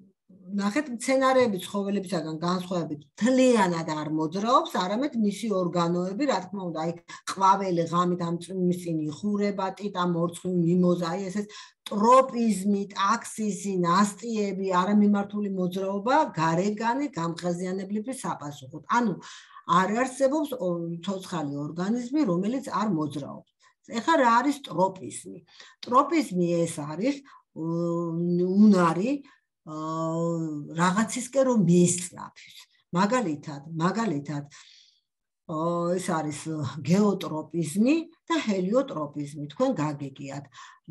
ნახეთ, მცენარეები ცხოველებისაგან განსხვავებით თლიანად არ მოძრაობს, არამედ მისი ორგანოები, რა თქმა უნდა, აი ყვავილი ღამით ამ მის წინ იხურება, ტიტა, მორცხვი, მიმოზა, აი ესეც ტროპიზმი, ტაქსისი, ნასტიები, არამიმართული მოძრაობა, გარეგანი გამხაზიანებლების საპასუხოდ. ანუ არ არსებობს ცოცხალი ორგანიზმი, რომელიც არ მოძრაობს. ეხლა რა არის ტროპიზმი? ტროპიზმი ეს არის უნარი რაღაცისკენ რომ მიისწრაფის. მაგალითად, მაგალითად ეს არის გეოტროპიზმი და ჰელიოტროპიზმი, თქვენ გაგიგიათ.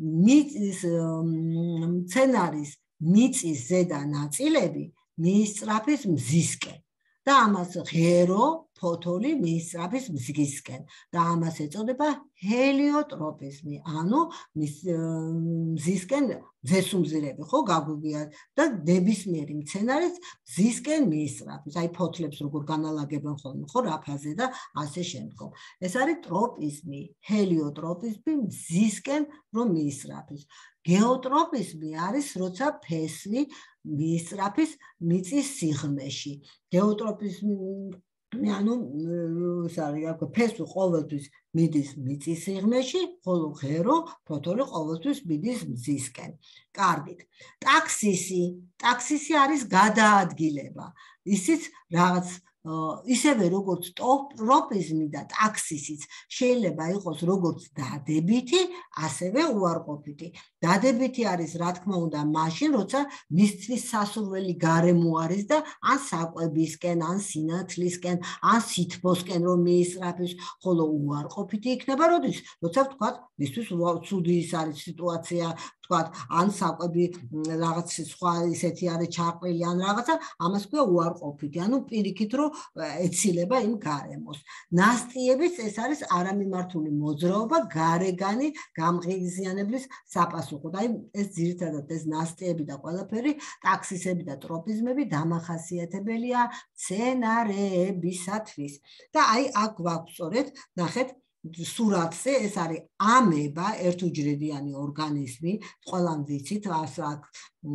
მცენარის მიწის ზედა ნაწილები მიისწრაფის მზისკენ და ამას ღერო ფოთოლი მიისწრაფის მზისკენ და ამას ეწოდება ჰელიოტროპიზმი, ანუ მზისკენ მზესუმზირები, ხო, გაგვიგიათ და ნებისმიერი მცენარის მზისკენ მიისწრაფის, აი ფოთლებს როგორ განალაგებენ ხოლმე, ხო, რაფაზე და ასე შემდგომ. ეს არის ტროპიზმი, ჰელიოტროპიზმი მზისკენ რომ მიისწრაფის. გეოტროპიზმი არის, როცა ფესვი მიისწრაფის მიწის სიღრმეში. გეოტროპიზმი ანუ ეს არის აქ ფესვი ყოველთვის მიდის მიწის სიღრმეში, ხოლო ღერო ფოთოლი ყოველთვის მიდის მზისკენ. კარგით. ტაქსისი, ტაქსისი არის გადაადგილება. ისიც რაღაც ისევე როგორც ტროპიზმი და ტაქსისიც შეიძლება იყოს როგორც დადებითი, ასევე უარყოფითი. დადებითი არის, რა თქმა უნდა, მაშინ, როცა მისთვის სასურველი გარემო არის და ან საკვებისკენ, ან სინათლისკენ, ან სითბოსკენ რომ მიისწრაფის, ხოლო უარყოფითი იქნება, როდის, როცა ვთქვათ, მისთვის ცუდი ის არის სიტუაცია, ვთქვათ, ან საკვები რაღაც სხვა ისეთი არის ჩაყრილი, ან რაღაცა, ამას ქვია უარყოფითი, ანუ პირიქით რომ ეცილება იმ გარემოს. ნასტიების ეს არის არამიმართული მოძრაობა გარეგანი გამღიზიანებლის საპასუხოდ. აი ეს ძირითადად ეს ნასტიები და ყველაფერი, ტაქსისები და ტროპიზმები დამახასიათებელია მცენარეებისათვის. და აი აქ გვაქვს სწორედ, ნახეთ, სურათზე ეს არის ამება, ერთუჯრედიანი ორგანიზმი, ყველამ ვიცით, აქ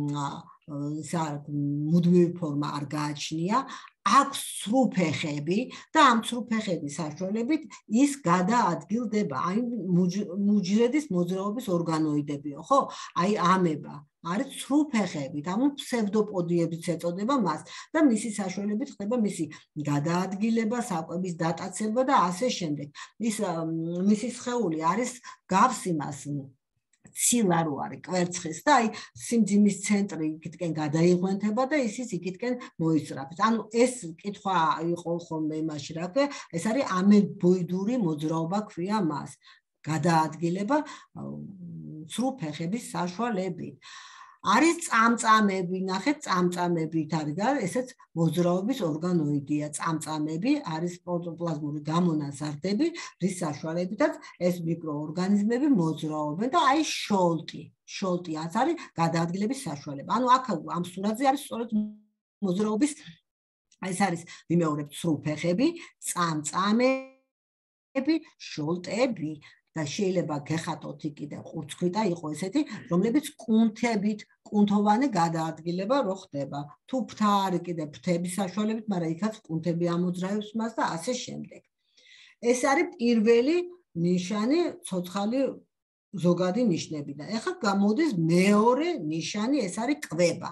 მუდმივი ფორმა არ გააჩნია. აქვს სრუფეხები და ამ სრუფეხების საშუალებით ის გადაადგილდება, აი მუჯრედის მოძრაობის ორგანოიდებიო, ხო? აი ამება არის სრუფეხებით, ანუ ფსევდოპოდიებიც ეწოდება მას და მისი საშუალებით ხდება მისი გადაადგილება, საკვების დატაცება და ასე შემდეგ. ის მისი სხეული არის გავს იმას ცილა რო არის კვერცხის და აი სიმძიმის ცენტრი იქითკენ გადაიღვენთება და ისიც იქითკენ მოისწრაფებს. ანუ ეს კითხვა იყო ხოლმე იმაში, რა ქვია, ეს არის ამებოიდური მოძრაობა ქვია მას. გადაადგილება სრუფეხების საშუალებით. არის წამწამები, ნახეთ, წამწამებით არის და ესეც მოძრაობის ორგანოიდია. წამწამები არის პროტოპლაზმური გამონაზარდები, რის საშუალებითაც ეს მიკროორგანიზმები მოძრაობენ და აი შოლტი, შოლტიაც არის გადაადგილების საშუალება. ანუ აქ ამ სურათზე არის სწორედ მოძრაობის, ეს არის ვიმეორებთ სრუფეხები, წამწამები, შოლტები. და შეიძლება გეხატოთ კიდე ყურძქვიტა იყო ესეთი, რომლებიც კუნთებით, კუნთოვანი გადაადგილება რო ხდება. თუ ფრთა არის კიდე ფრთების საშუალებით, მაგრამ იქაც კუნთები ამოძრავებს მას და ასე შემდეგ. ეს არის პირველი ნიშანი ცოცხალი ზოგადი ნიშნებიდან. ეხლა გამოდის მეორე ნიშანი, ეს არის კვება.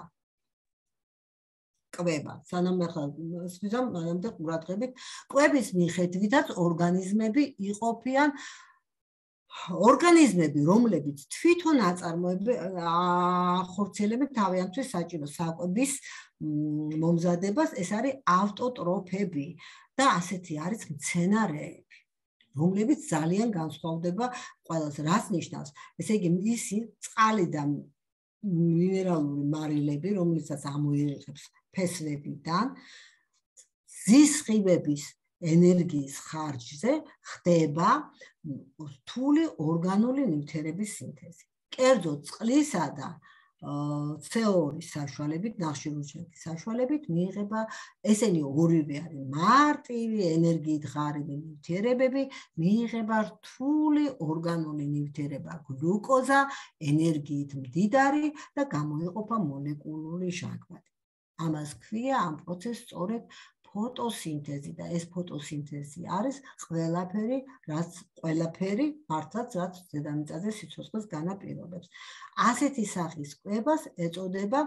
კვება. სანამ ახლა ვიზამ, მანამდე ყურადღებით, კვების მიხედვითაც ორგანიზმები იყოფიან ორგანიზმები, რომლებიც თვითონ ახორციელებენ თავიანთი საჭირო საკვების მომზადებას, ეს არის ავტოტროფები და ასეთი არის მცენარეები, რომლებიც ძალიან განსხვავდება ყველას. რას ნიშნავს? ესე იგი, ისი წყალი და მინერალური მარილები, რომლიცაც ამოიღებს ფესვებიდან, ზისხივების ენერგიის ხარჯზე ხდება რთული ორგანული ნივთიერების სინთეზი. კერძოდ წყლისა და ცე ორი საშუალებით, ნახშირორჟანგის საშუალებით მიიღება, ესენი ორივე არის მარტივი ენერგიით ღარიბი ნივთიერებები, მიიღება რთული ორგანული ნივთიერება გლუკოზა, ენერგიით მდიდარი და გამოიყოფა მოლეკულური ჟანგბადი. ამას ქვია ამ პროცესს სწორედ ფოტოსინთეზი და ეს ფოტოსინთეზი არის ყველაფერი, რაც ყველაფერი მართლაც რაც დედამიწაზე სიცოცხლეს განაპირობებს. ასეთი სახის კვებას ეწოდება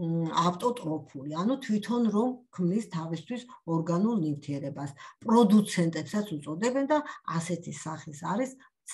ავტოტროფული, ანუ თვითონ რომ ქმნის თავისთვის ორგანულ ნივთიერებას. პროდუცენტებსაც უწოდებენ და ასეთი სახის არის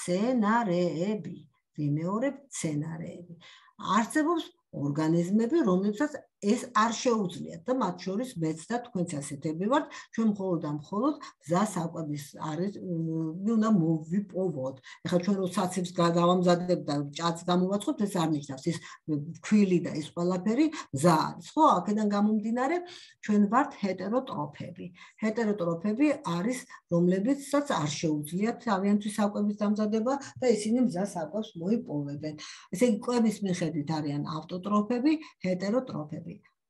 მცენარეები, ვიმეორებ მცენარეები. არსებობს ორგანიზმები, რომლებსაც ეს არ შეუძლიათ და მათ შორის მეც და თქვენც ასეთები ვართ, ჩვენ მხოლოდ და მხოლოდ გზა საკვების არის უნდა მოვიპოვოთ. ეხლა ჩვენ რო საცივს გავამზადებთ და ჭაც გამოვაცხობთ, ეს არ ნიშნავს ის ქვილი და ის ყველაფერი გზა არის, ხო? აქედან გამომდინარე, ჩვენ ვართ ჰეტეროტროფები. ჰეტეროტროფები არის, რომლებიცაც არ შეუძლიათ თავიანთვის საკვების დამზადება და ისინი გზა საკვებს მოიპოვებენ. ესე იგი, კვების მიხედვით არიან ავტოტროფები, ჰეტეროტროფები.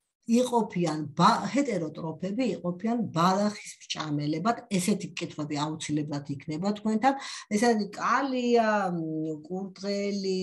იყოფიან ჰეტეროტროფები იყოფიან ბალახის მჭამელებად, ესეთი კითხვები აუცილებლად იქნება თქვენთან. ეს არის კალია, კურდღელი,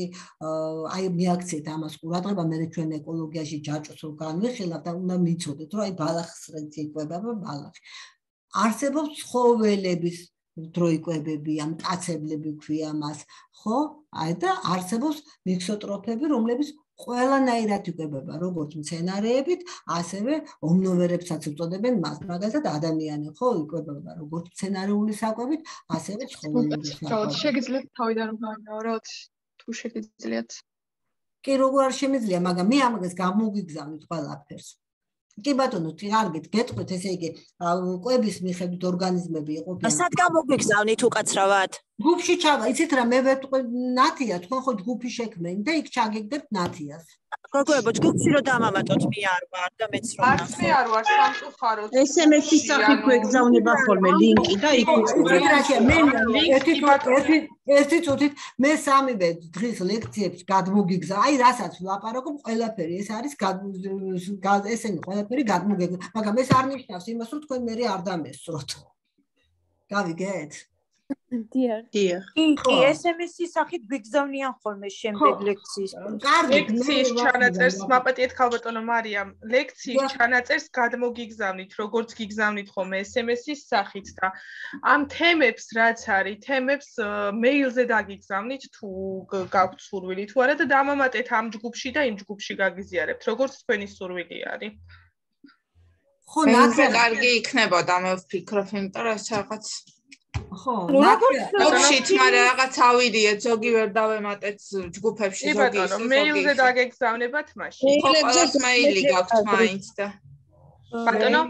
აი მიაქციეთ ამას ყურადღება, მე ჩვენ ეკოლოგიაში ჯაჭვს რო განვიხილავთ და უნდა მიცოდეთ, რომ აი ბალახს იკვება ბალახი. არსებობს ცხოველების დროიკვებები, ამ მტაცებლები ქვია მას, ხო? აი და არსებობს მიქსოტროფები, რომლებიც ყველანაირად იკვებება, როგორც მცენარეებით, ასევე ომნოვერებსაც უწოდებენ მას. მაგალითად, ადამიანი ხო იკვებება როგორც მცენარეული საკვებით, ასევე ცხოველური საკვებით. შეგიძლიათ თავიდან გავიმეოროთ, თუ შეგიძლიათ. კი, როგორ არ შემიძლია, მაგრამ მე ამას გამოგიგზავნით ყველაფერს. კი ბატონო, კარგით, გეტყვით, ესე იგი, კვების მიხედვით ორგანიზმები იყოფიან. სად გამოგიგზავნით უკაცრავად? ჯგუფში ჩავა, იცით რა, მე ვერ ვიტყვი ნათია, თქვენ ხო ჯგუფი შექმნით და იქ ჩაგიგდებთ ნათიას. გოგოებო, ჯგუფში რო დამამატოთ, მე არ ვარ და მეც რომ არც მე არ ვარ სამწუხაროდ. ეს ემ ეს-ის სახით გვეგზავნება ხოლმე ლინკი და იქ იცით რა შე, მე ერთი ერთი ერთი წუთით მე სამივე დღის ლექციებს გადმოგიგზა. აი, რასაც ვლაპარაკობ, ყველაფერი ეს არის ესენი ყველაფერი გადმოგიგზა, მაგრამ ეს არ ნიშნავს იმას, რომ თქვენ მე არ დამესწროთ. გავიგეთ? დიახ. დიახ. კი, ეს ემ ეს-ის სახით გვიგზავნიან ხოლმე შემდეგ ლექციის. კარგი, ლექციის ჩანაწერს მაპატიეთ ქალბატონო მარიამ, ლექციის ჩანაწერს გადმოგიგზავნით, როგორც გიგზავნით ხოლმე ეს ემ ეს-ის სახით და ამ თემებს რაც არის, თემებს მეილზე დაგიგზავნით თუ გაქვთ სურვილი თუ არა და დამამატეთ ამ ჯგუფში და იმ ჯგუფში გაგიზიარებთ, როგორც თქვენი სურვილი არის. ხო, ნაცე კარგი იქნებოდა, მე ვფიქრობ, იმიტომ რომ რაღაც ხო, ნაცე მაგრამ რაღაც ავიდიეთ, ზოგი ვერ დავემატეთ ჯგუფებში, ზოგი ის ზოგი. მეილზე დაგეგზავნებათ მაშინ. ხო, ყველას მეილი გაქვთ მაინც და ბატონო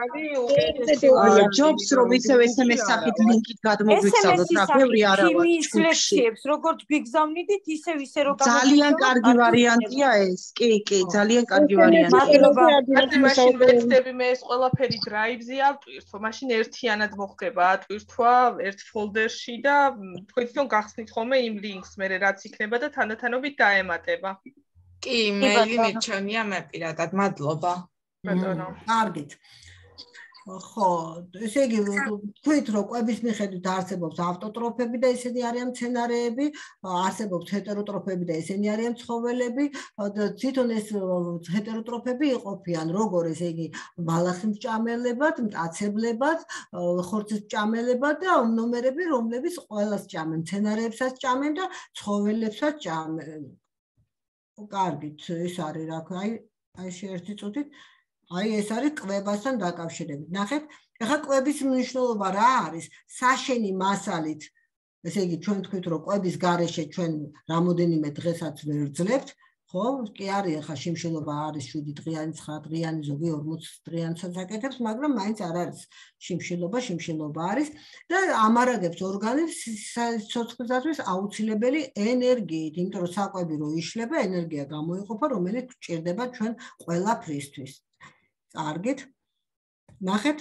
ჯობს რომ ისევ ეს ემ ეს სახით ლინკით გადმოგვიგზავნოთ რა ბევრი არა ვარ ჯგუფში როგორც გვიგზავნიდით ისევ ისე რომ ძალიან კარგი ვარიანტია ეს კი კი ძალიან კარგი ვარიანტია მადლობა მაშინ ვეცდები მე ეს ყველაფერი დრაივზე ავტვირთო მაშინ ერთიანად მოხდება ატვირთვა ერთ ფოლდერში და თქვენ თვითონ გახსნით ხოლმე იმ ლინკს მე რაც იქნება და თანდათანობით დაემატება კი მეილი მიჩვენია მე პირადად მადლობა ბატონო კარგით ხო ესე იგი თქვით რომ კვების მიხედვით არსებობს ავტოტროფები და ისინი არიან მცენარეები არსებობს ჰეტეროტროფები და ისინი არიან ცხოველები თვითონ ეს ჰეტეროტროფები იყოფიან როგორ ესე იგი ბალახის მჭამელებად მტაცებლებად ხორცის მჭამელებად და ომნომერები რომლებიც ყველას ჭამენ მცენარეებსაც ჭამენ და ცხოველებსაც ჭამენ კარგით ეს არის რა აი აი შეერთი წუთით აი ეს არის კვებასთან დაკავშირებით. ნახეთ, ეხლა კვების მნიშვნელობა რა არის? საშენი მასალით, ესე იგი ჩვენ თქვით რომ კვების გარეშე ჩვენ რამოდენიმე დღესაც ვერ ვძლებთ, ხო? კი არის ეხლა შიმშილობა არის შვიდი დღიანი, ცხრა დღიანი, ზოგი ორმოცი დღიანსაც აკეთებს, მაგრამ მაინც არ არის შიმშილობა, შიმშილობა არის და ამარაგებს ორგანიზმს სიცოცხლისათვის აუცილებელი ენერგიით, იმიტომ რომ საკვები რო იშლება, ენერგია გამოიყოფა, რომელიც გვჭირდება ჩვენ ყველაფრისთვის. კარგით. ნახეთ.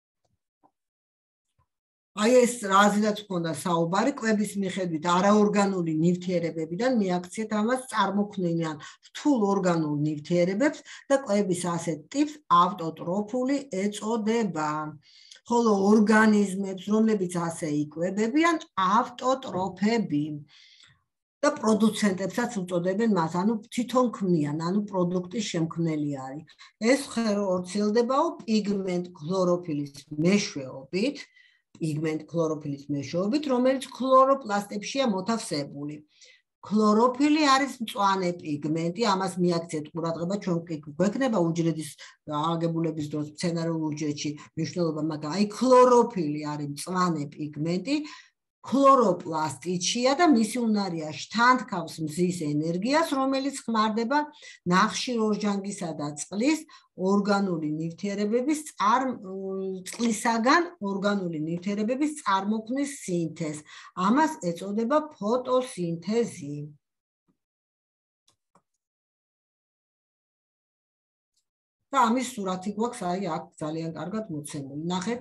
აი ეს რაზედაც მქონდა საუბარი, კვების მიხედვით არაორგანული ნივთიერებებიდან მიაქციეთ ამას წარმოქმნიან რთულ ორგანულ ნივთიერებებს და კვების ასეთ ტიპს ავტოტროფული ეწოდება. ხოლო ორგანიზმებს, რომლებიც ასე იკვებებიან, ავტოტროფები. და პროდუცენტებსაც უწოდებენ მას, ანუ თვითონ ქმნიან, ანუ პროდუქტის შემქმნელი არის. ეს ხორციელდებაო პიგმენტ ქლოროფილის მეშვეობით, პიგმენტ ქლოროფილის მეშვეობით, რომელიც ქლოროპლასტებშია მოთავსებული. ქლოროფილი არის მწვანე პიგმენტი, ამას მიაქციეთ ყურადღება, ჩვენ გვექნება უჯრედის აგებულების დროს მცენარეულ უჯრედში მნიშვნელობა, მაგრამ აი ქლოროფილი არის მწვანე პიგმენტი, ქლოროპლასტია და მისი უნარია შთანთქავს მზის ენერგიას, რომელიც ხმარდება ნახშირორჟანგისა და წყლის ორგანული ნივთიერებების წყლისაგან ორგანული ნივთიერებების წარმოქმნის სინთეზს. ამას ეწოდება ფოტოსინთეზი. და ამის სურათი გვაქვს აი აქ ძალიან კარგად მოცემული. ნახეთ.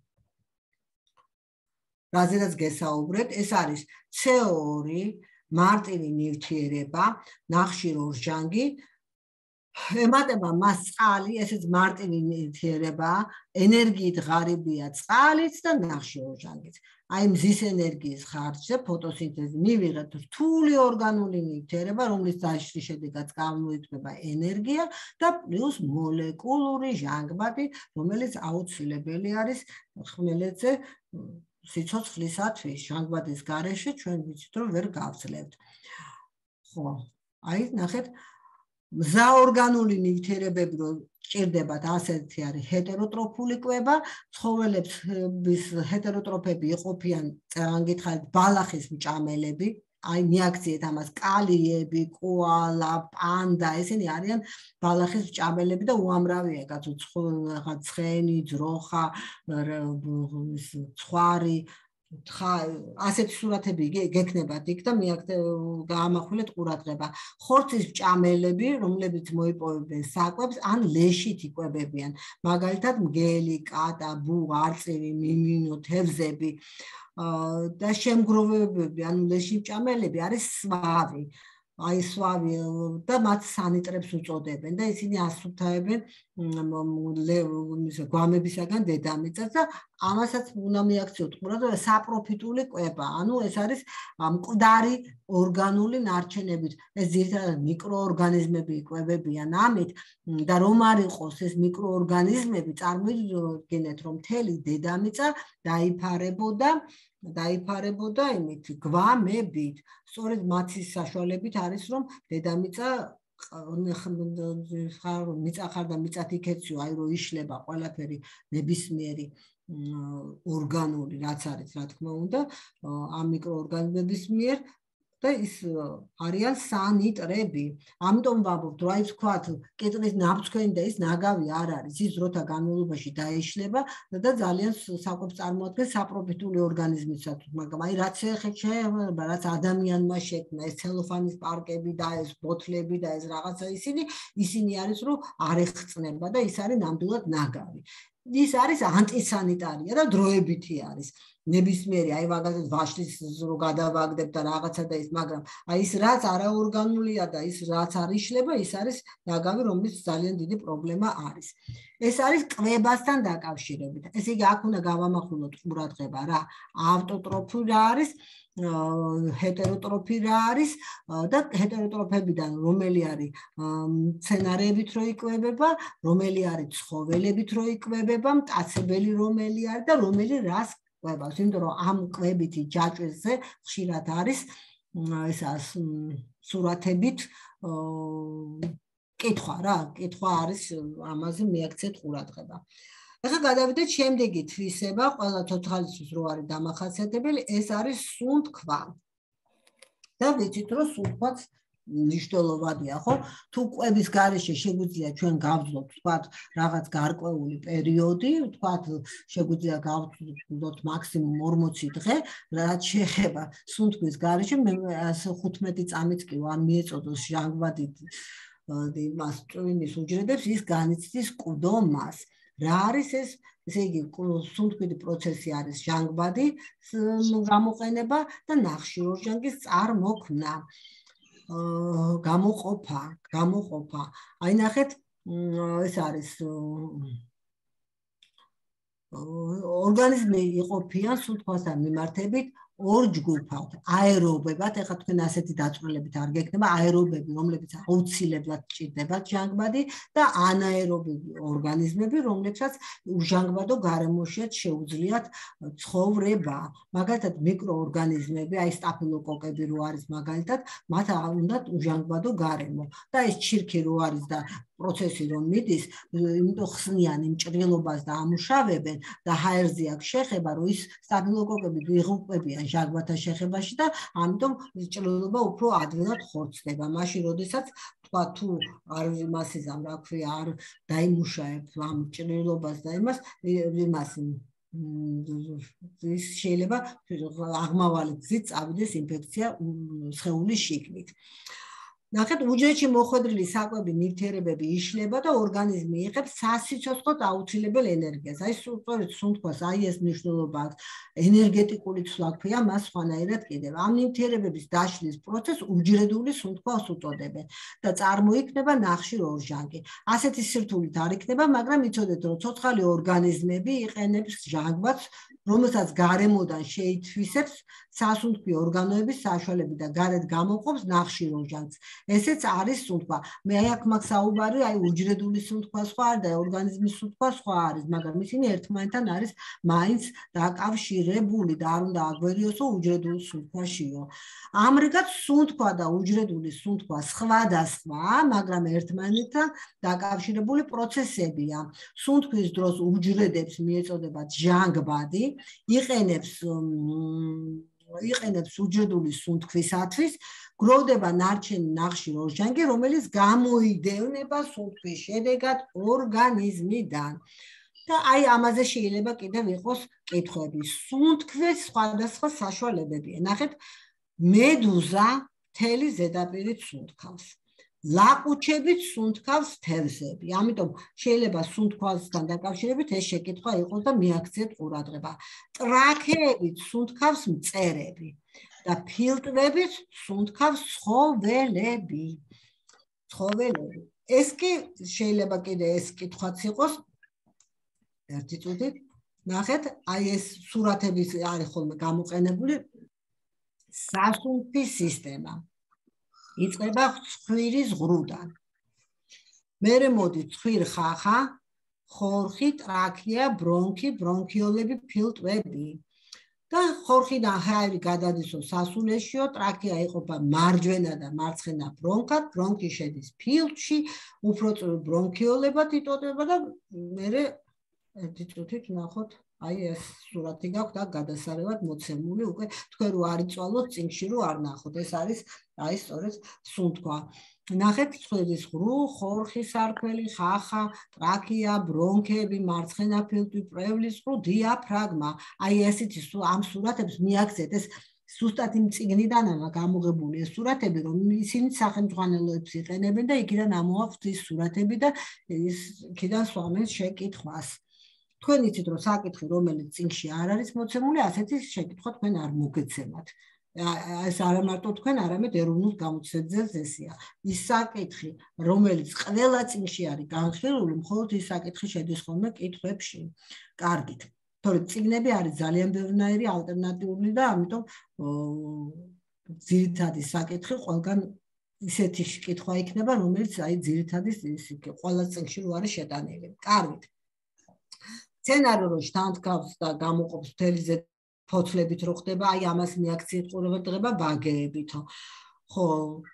რაზედაც გესაუბრეთ, ეს არის ცე ორი მარტივი ნივთიერება, ნახშირორჟანგი, ემატება მას წყალი, ესეც მარტივი ნივთიერებაა, ენერგიით ღარიბია წყალიც და ნახშირორჟანგიც. აი მზის ენერგიის ხარჯზე ფოტოსინთეზი მივიღეთ რთული ორგანული ნივთიერება, რომლის დასჭრის შედეგად გამოიქმნება ენერგია და პლუს მოლეკულური ჟანგბადი, რომელიც აუცილებელი არის ხმელეთზე სიცოცხლისათვის. ჟანგბადის გარეშე ჩვენ ვიცით, რომ ვერ გავცლებთ. ხო, აი ნახეთ, მზაორგანული ნივთიერებები რო ჭირდებათ, ასეთი არის ჰეტეროტროფული კვება, ცხოველების ჰეტეროტროფები იყოფიან, წეგან გითხარით, ბალახის მჭამელები, აი მიაქციეთ ამას, კალიები, კოალა, პანდა, ესენი არიან ბალახის მჭამელები და უამრავია, კაცო, ცხენი, ძროხა, ცხვარი, ასეთი სურათები გექნებათ იქ და გაამახვილეთ ყურადღება. ხორცის მჭამელები, რომლებიც მოიპოვებენ საკვებს, ან ლეშით იკვებებიან. მაგალითად, მგელი, კატა, ბუ, არწივი, მიმინო, თევზები და შემგროვებები, ანუ ლეშით მჭამელები არის სვავი. აი სვავი და მათ სანიტრებს უწოდებენ და ისინი ასუფთავებენ გვამებისაგან დედამიწას და ამასაც უნდა მიაქციოთ ყურადღება, საპროფიტული კვება, ანუ ეს არის მკვდარი ორგანული ნარჩენებით, ეს ძირითადად მიკროორგანიზმები იკვებებიან ამით და რომ არ იყოს ეს მიკროორგანიზმები, წარმოიდგინეთ, რომ მთელი დედამიწა დაიფარებოდა დაიფარებოდა იმით გვამებით. სწორედ მათი საშუალებით არის, რომ დედამიწა მიწახარ და მიწათ იქეციო, აი რომ იშლება ყველაფერი ნებისმიერი ორგანული, რაც არის, რა თქმა უნდა, ამ მიკროორგანიზმების მიერ და ის არიან სანიტრები. ამიტომ ვამბობთ, რომ აი ვთქვათ, კიტრის ნაბცხვენი და ის ნაგავი არ არის, ის დროთა განმავლობაში დაიშლება და ძალიან საკვებს წარმოადგენს საპროფიტული ორგანიზმისათვის, მაგრამ აი რაც შეეხება, რაც ადამიანმა შექმნა, ეს ცელოფანის პარკები და ეს ბოთლები და ეს რაღაცა ისინი, ისინი არის, რომ არ ეხწნება და ის არის ნამდვილად ნაგავი. ის არის ანტისანიტარია და დროებითი არის. ნებისმიერი, აი მაგალითად ვაშლის რო გადავაგდებ და რაღაცა და ის, მაგრამ აი ის რაც არაორგანულია და ის რაც არ იშლება, ის არის ნაგავი, რომლის ძალიან დიდი პრობლემა არის. ეს არის კვებასთან დაკავშირებით. ესე იგი, აქ უნდა გავამახვილოთ ყურადღება რა, ავტოტროფი რა არის, ჰეტეროტროფი რა არის და ჰეტეროტროფებიდან რომელი არის მცენარეებით რო იკვებება, რომელი არის ცხოველებით რო იკვებება, მტაცებელი რომელი არის და რომელი რას კვებავს, იმიტომ რომ ამ კვებითი ჯაჭვზე ხშირად არის ესა სურათებით კითხვა რა, კითხვა არის ამაზე მიაქციეთ ყურადღება. ეხლა გადავიდეთ შემდეგი თვისება, ყველა ცოცხალისთვის რო არის დამახასიათებელი, ეს არის სუნთქვა. და ვიცით, რომ სუნთქვაც მნიშვნელოვანია, ხო? თუ კვების გარეშე შეგვიძლია ჩვენ გავძლოთ, ვთქვათ, რაღაც გარკვეული პერიოდი, ვთქვათ, შეგვიძლია გავძლოთ მაქსიმუმ ორმოცი დღე, რაც შეეხება სუნთქვის გარეშე, მე ხუთმეტი წამიც კი არ მიეწოდოს ჟანგბადით იმას წვიმის უჯრედებს, ის განიცდის კვდომას. რა არის ეს? ესე იგი, სუნთქვილი პროცესი არის ჟანგბადი გამოყენება და ნახშირორჟანგის წარმოქმნა. გამოყოფა, გამოყოფა. აი ნახეთ, ეს არის ორგანიზმი იყოფიან სუნთქვასთან მიმართებით ორ ჯგუფად აერობებად, ეხლა თქვენ ასეთი დაწვრილებით არ გექნება, აერობები, რომლებიც აუცილებლად ჭირდებათ ჟანგბადი და ანაერობები ორგანიზმები, რომლებსაც უჟანგბადო გარემოშიაც შეუძლიათ ცხოვრება. მაგალითად მიკროორგანიზმები, აი სტაფილოკოკები რო არის მაგალითად, მათ უნდათ უჟანგბადო გარემო და ეს ჩირქი რო არის და პროცესი რომ მიდის, იმიტომ ხსნიან იმ ჭრილობას და ამუშავებენ და ჰაერზე აქვს შეხება, რომ ის სტაფილოკოკები იღუპებიან ჟანგბადთან შეხებაში და ამიტომ ჭრილობა უფრო ადვილად ხორცდება. მაშინ, როდესაც თქვა თუ არ იმასიზამ, რა ქვია, არ დაიმუშავებ ამ ჭრილობას და იმას, იმას ის შეიძლება აღმავალი გზით წავიდეს ინფექცია სხეულის შიგნით. ნახეთ, უჯრედში მოხვედრილი საკვები ნივთიერებები იშლება და ორგანიზმი იღებს სასიცოცხლოდ აუცილებელ ენერგიას. აი სწორედ სუნთქვას აი ეს მნიშვნელობა აქვს. ენერგეტიკული ცვლა ქვია მას სხვანაირად კიდევ. ამ ნივთიერებების დაშლის პროცესს უჯრედული სუნთქვას უწოდებენ და წარმოიქმნება ნახშირორჟანგი. ასეთი სირთულით არ იქნება, მაგრამ იცოდეთ, რომ ცოცხალი ორგანიზმები იყენებს ჟანგბადს, რომელსაც გარემოდან შეითვისებს სასუნთქვი ორგანოების საშუალებით და გარეთ გამოყოფს ნახშირორჟანგს. ესეც არის სუნთქვა. მე აი აქ მაქვს საუბარი, აი უჯრედული სუნთქვა სხვა და ორგანიზმის სუნთქვა სხვა არის, მაგრამ ისინი ერთმანეთთან არის მაინც დაკავშირებული და არ უნდა აგვერიოსო უჯრედული სუნთქვაშიო. ამრიგად სუნთქვა და უჯრედული სუნთქვა სხვადასხვა, მაგრამ ერთმანეთთან დაკავშირებული პროცესებია. სუნთქვის დროს უჯრედებს მიეწოდებათ ჟანგბადი, იყენებს იყენებს უჯრედული სუნთქვისათვის, გროვდება ნარჩენი ნახშირორჟანგი, რომელიც გამოიდევნება სუნთქვის შედეგად ორგანიზმიდან. და აი ამაზე შეიძლება კიდევ იყოს კითხვები. სუნთქვის სხვადასხვა საშუალებებია. ნახეთ, მედუზა მთელი ზედაპირით სუნთქავს. ლაყუჩებით სუნთქავს თევზები. ამიტომ შეიძლება სუნთქვასთან დაკავშირებით ეს შეკითხვა იყოს და მიაქციეთ ყურადღება. ტრაქეებით სუნთქავს მწერები და ფილტვებით სუნთქავს ცხოველები. ცხოველები. ეს კი შეიძლება კიდე ეს კითხვაც იყოს. ერთი წუთით. ნახეთ, აი ეს სურათების არის ხოლმე გამოყენებული სასუნთქვის სისტემა. იწყება ცხვირის ღრუდან. მერე მოდის ცხვირ ხახა, ხორხი, ტრაქეა, ბრონქი, ბრონქიოლები, ფილტვები. და ხორხიდან ჰაერი გადადისო სასულეშიო, ტრაქეა იყოფა მარჯვენა და მარცხენა ბრონქად, ბრონქი შედის ფილტვში, უფრო წვრილ ბრონქიოლებად იტოტება და მერე ერთი წუთით ნახოთ. აი ეს სურათი გაქვთ და გადასარევად მოცემული უკვე თქვენ რო არ იწვალოთ წინში რო არ ნახოთ. ეს არის აი სწორედ სუნთქვა. ნახეთ, ცხვირის ღრუ, ხორხი სარქველი, ხახა, ტრაქეა, ბრონქები, მარცხენა ფილტვი, პრევლის ღრუ, დიაფრაგმა. აი ესეთი ამ სურათებს მიაქცეთ. ეს სუსტად იმ წიგნიდანაა გამოღებული ეს სურათები, რომ ისინი სახელმძღვანელოებს იყენებენ და იქიდან ამოაქვთ ის სურათები და ის იქიდან სვამენ შეკითხვას. თქვენ იცით, რომ საკითხი, რომელიც წიგნში არ არის მოცემული, ასეთი შეკითხვა თქვენ არ მოგეცემათ. ეს არა მარტო თქვენ, არამედ ეროვნულ გამოცდილებას ესეა. ის საკითხი, რომელიც ყველა წიგნში არის განხილული, მხოლოდ ის საკითხი შედის ხოლმე კითხვებში. კარგით. თორე წიგნები არის ძალიან ბევრნაირი ალტერნატიული და ამიტომ ძირითადი საკითხი ყველგან ისეთი კითხვა იქნება, რომელიც აი ძირითადი ყველა წიგნში რო არის შეტანილი. კარგით. სცენარო რო შთანთქავს და გამოყოფს მთელი ფოთლებით რო ხდება, აი ამას მიაქციეთ ყურადღება ბაგეებითო. ხო.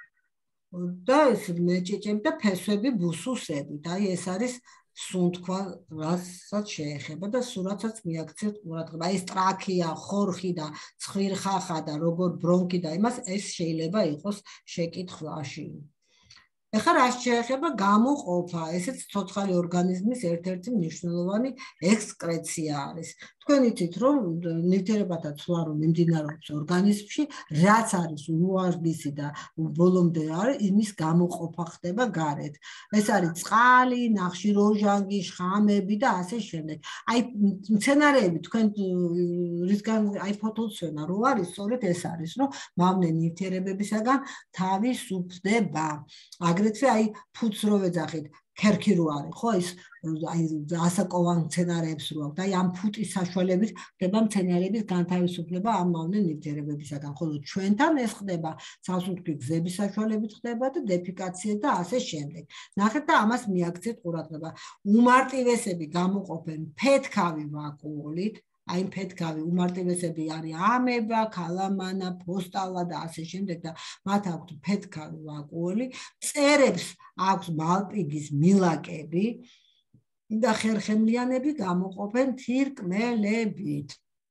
და ეს მეჭეჭები და ფესვები ბუსუსებით. აი ეს არის სუნთქვა, რასაც შეეხება და სურათსაც მიაქციეთ ყურადღება. აი ეს ტრაქეა, ხორხი და ცხვირხახა და როგორ ბრონქი და იმას ეს შეიძლება იყოს შეკითხვაში. ეხლა რაც შეეხება გამოყოფა, ესეც ცოცხალი ორგანიზმის ერთ-ერთი მნიშვნელოვანი ექსკრეცია არის. თქვენ იცით, რომ ნივთიერებათა ცვლა რომ მიმდინარეობს ორგანიზმში, რაც არის უვარდისი და ბოლომდე არის, იმის გამოყოფა ხდება გარეთ. ეს არის წყალი, ნახშირორჟანგი, შხამები და ასე შემდეგ. აი მცენარეები თქვენ რისგან აი ფოტოსცენა რო არის, სწორედ ეს არის, რომ მავნე ნივთიერებებისაგან თავის უფდება. აგრეთვე აი ფუძს რო ვეძახით, ქერქი რო არის, ხო, ის აი ასაკოვან მცენარეებს რო აქვს და აი ამ ფუტის საშუალებით ხდება მცენარეების განთავისუფლება ამ მავნე ნივთიერებებისაგან, ხოლო ჩვენთან ეს ხდება სასუნთქი გზების საშუალებით ხდება და დეფიკაცია და ასე შემდეგ. ნახეთ და ამას მიაქციეთ ყურადღება. უმარტივესები გამოყოფენ ფეთქავი ვაკუოლით, აი ფეთქავი უმარტივესები არის ამება, ქალამანა, ფოსტალა და ასე შემდეგ და მათ აქვთ ფეთქავი ვაკუოლი, მწერებს აქვს მალპიგის მილაკები და ხერხემლიანები გამოყოფენ თირკმელებით.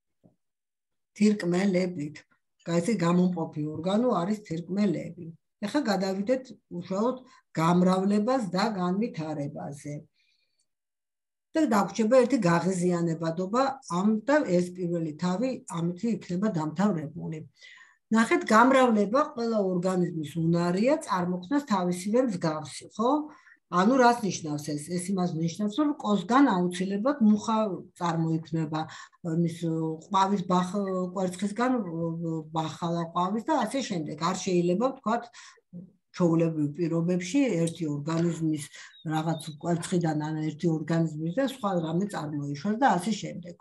თირკმელებით. კაი, გამომყოფი ორგანო არის თირკმელები. ეხლა გადავიდეთ უშუალოდ გამრავლებას და განვითარებაზე. და დაგვრჩება ერთი გაღიზიანებადობა ამ და ეს პირველი თავი ამით იქნება დამთავრებული. ნახეთ, გამრავლება ყველა ორგანიზმის უნარია წარმოქმნას თავისივე მსგავსი, ხო? ანუ რას ნიშნავს ეს? ეს იმას ნიშნავს, რომ კოსგან აუცილებლად მუხა წარმოიქმნება, მის ყვავის კვერცხისგან ბახალა ყვავის და ასე შემდეგ. არ შეიძლება ვთქვათ ჩვეულებრივ პირობებში ერთი ორგანიზმის რაღაც კვერცხიდან ან ერთი ორგანიზმის და სხვა რამე წარმოიშვას და ასე შემდეგ.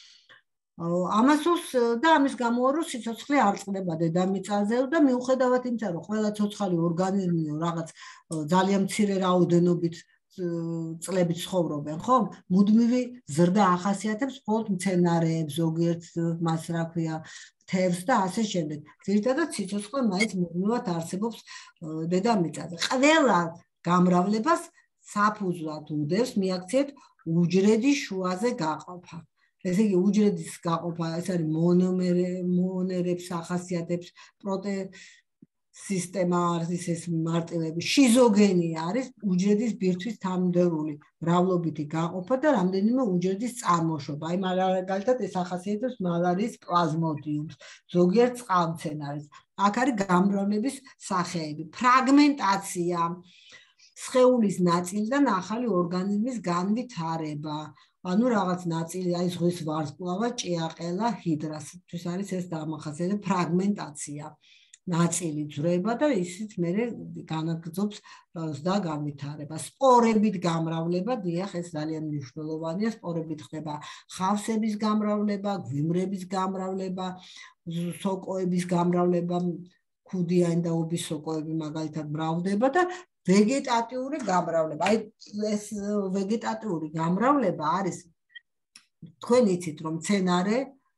ამასოს და ამის გამო რომ სიცოცხლე არ წყდება დედამიწაზე და მიუხედავად იმისა, რომ ყველა ცოცხალი ორგანიზმი რაღაც ძალიან მცირე რაოდენობით წლებით ცხოვრობენ, ხო? მუდმივი ზრდა ახასიათებს მხოლოდ მცენარეებს, ზოგიერთ მას რა ქვია, თევზს და ასე შემდეგ. ძირითადად სიცოცხლე მაინც მუდმივად არსებობს დედამიწაზე. ყველა გამრავლებას საფუძვლად უდევს მიაქციეთ უჯრედის შუაზე გაყოფა. ესე იგი უჯრედის გაყოფა, ეს არის მონერებს ახასიათებს, პროტე სისტემა არის ეს მარტივები, შიზოგენი არის უჯრედის ბირთვის თანმიმდევრული მრავლობითი გაყოფა და რამდენიმე უჯრედის წარმოშობა. აი მაგალითად ეს ახასიათებს მალარიის პლაზმოდიუმს, ზოგიერთ წყალმცენარეს. აქ არის გამრავლების სახეები, ფრაგმენტაცია, სხეულის ნაწილიდან ახალი ორგანიზმის განვითარება. ანუ რაღაც ნაწილი, აი ზღვის ვარსკვლავა, ჭიაყელა, ჰიდრასთვის არის ეს დამახასიათებელი ფრაგმენტაცია. ნაწილი ძვრება და ისიც მერე განაგრძობს და განვითარება. სპორებით გამრავლება, დიახ, ეს ძალიან მნიშვნელოვანია, სპორებით ხდება ხავსების გამრავლება, გვიმრების გამრავლება, სოკოების გამრავლება, ქუდიანი და ობის სოკოები მაგალითად მრავლდება და ვეგეტატიური გამრავლება. აი ეს ვეგეტატიური გამრავლება არის თქვენ იცით რომ მცენარე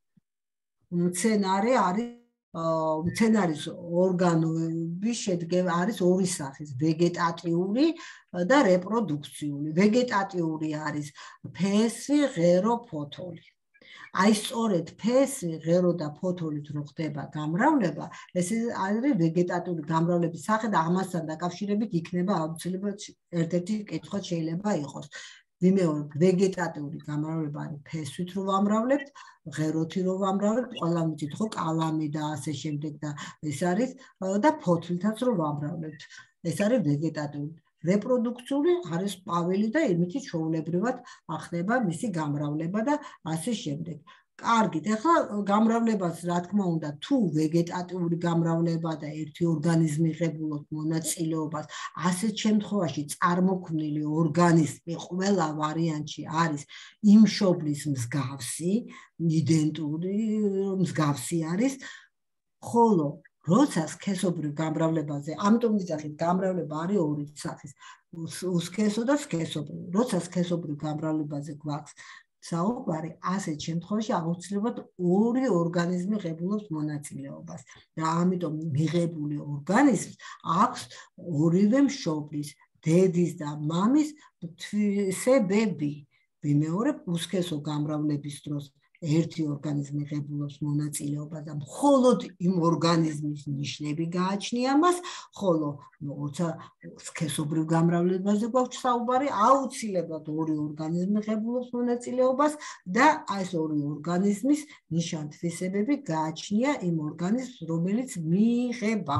მცენარე არის მცენარის ორგანოები შედგება არის ორი სახის, ვეგეტატიური და რეპროდუქციული. ვეგეტატიური არის ფესი, ღერო, ფოთოლი. აი სწორედ ფესი, ღერო და ფოთოლით რო ხდება გამრავლება, ეს არის ვეგეტატიური გამრავლების სახე და ამასთან დაკავშირებით იქნება აუცილებლად ერთ-ერთი კითხვა შეიძლება იყოს. ვიმეორებ, ვეგეტატიური გამრავლება არის ფესვით რო ვამრავლებთ, ღეროთი რო ვამრავლებთ, ყველა მიცით ხო, კალამი და ასე შემდეგ და ეს არის და ფოთლითაც რო ვამრავლებთ. ეს არის ვეგეტატიური. რეპროდუქციული არის ყვავილი და იმით ჩვეულებრივად ახდება მისი გამრავლება და ასე შემდეგ. კარგით, ახლა გამრავლებას რა თქმა უნდა, თუ ვეგეტატიური გამრავლება და ერთი ორგანიზმი ღებულობთ მონაწილეობას, ასეთ შემთხვევაში წარმოქმნილი ორგანიზმი ყველა ვარიანტში არის იმ მშობლის მსგავსი, იდენტური მსგავსი არის, ხოლო როცა სქესობრივ გამრავლებაზე, ამიტომ ვიძახით, გამრავლება არის ორი სახის, უსქესო და სქესობრივი. როცა სქესობრივ გამრავლებაზე გვაქვს საუბარი, ასეთ შემთხვევაში აუცილებლად ორი ორგანიზმი ღებულობს მონაწილეობას. და ამიტომ მიღებული ორგანიზმს აქვს ორივე მშობლის, დედის და მამის თვისებები. ვიმეორებ, უსქესო გამრავლების დროს ერთი ორგანიზმი ღებულობს მონაწილეობას და მხოლოდ იმ ორგანიზმის ნიშნები გააჩნია მას, ხოლო როცა სქესობრივ გამრავლებაზე გვაქვს საუბარი, აუცილებლად ორი ორგანიზმი ღებულობს მონაწილეობას და ეს ორი ორგანიზმის ნიშან-თვისებები გააჩნია იმ ორგანიზმს, რომელიც მიიღება.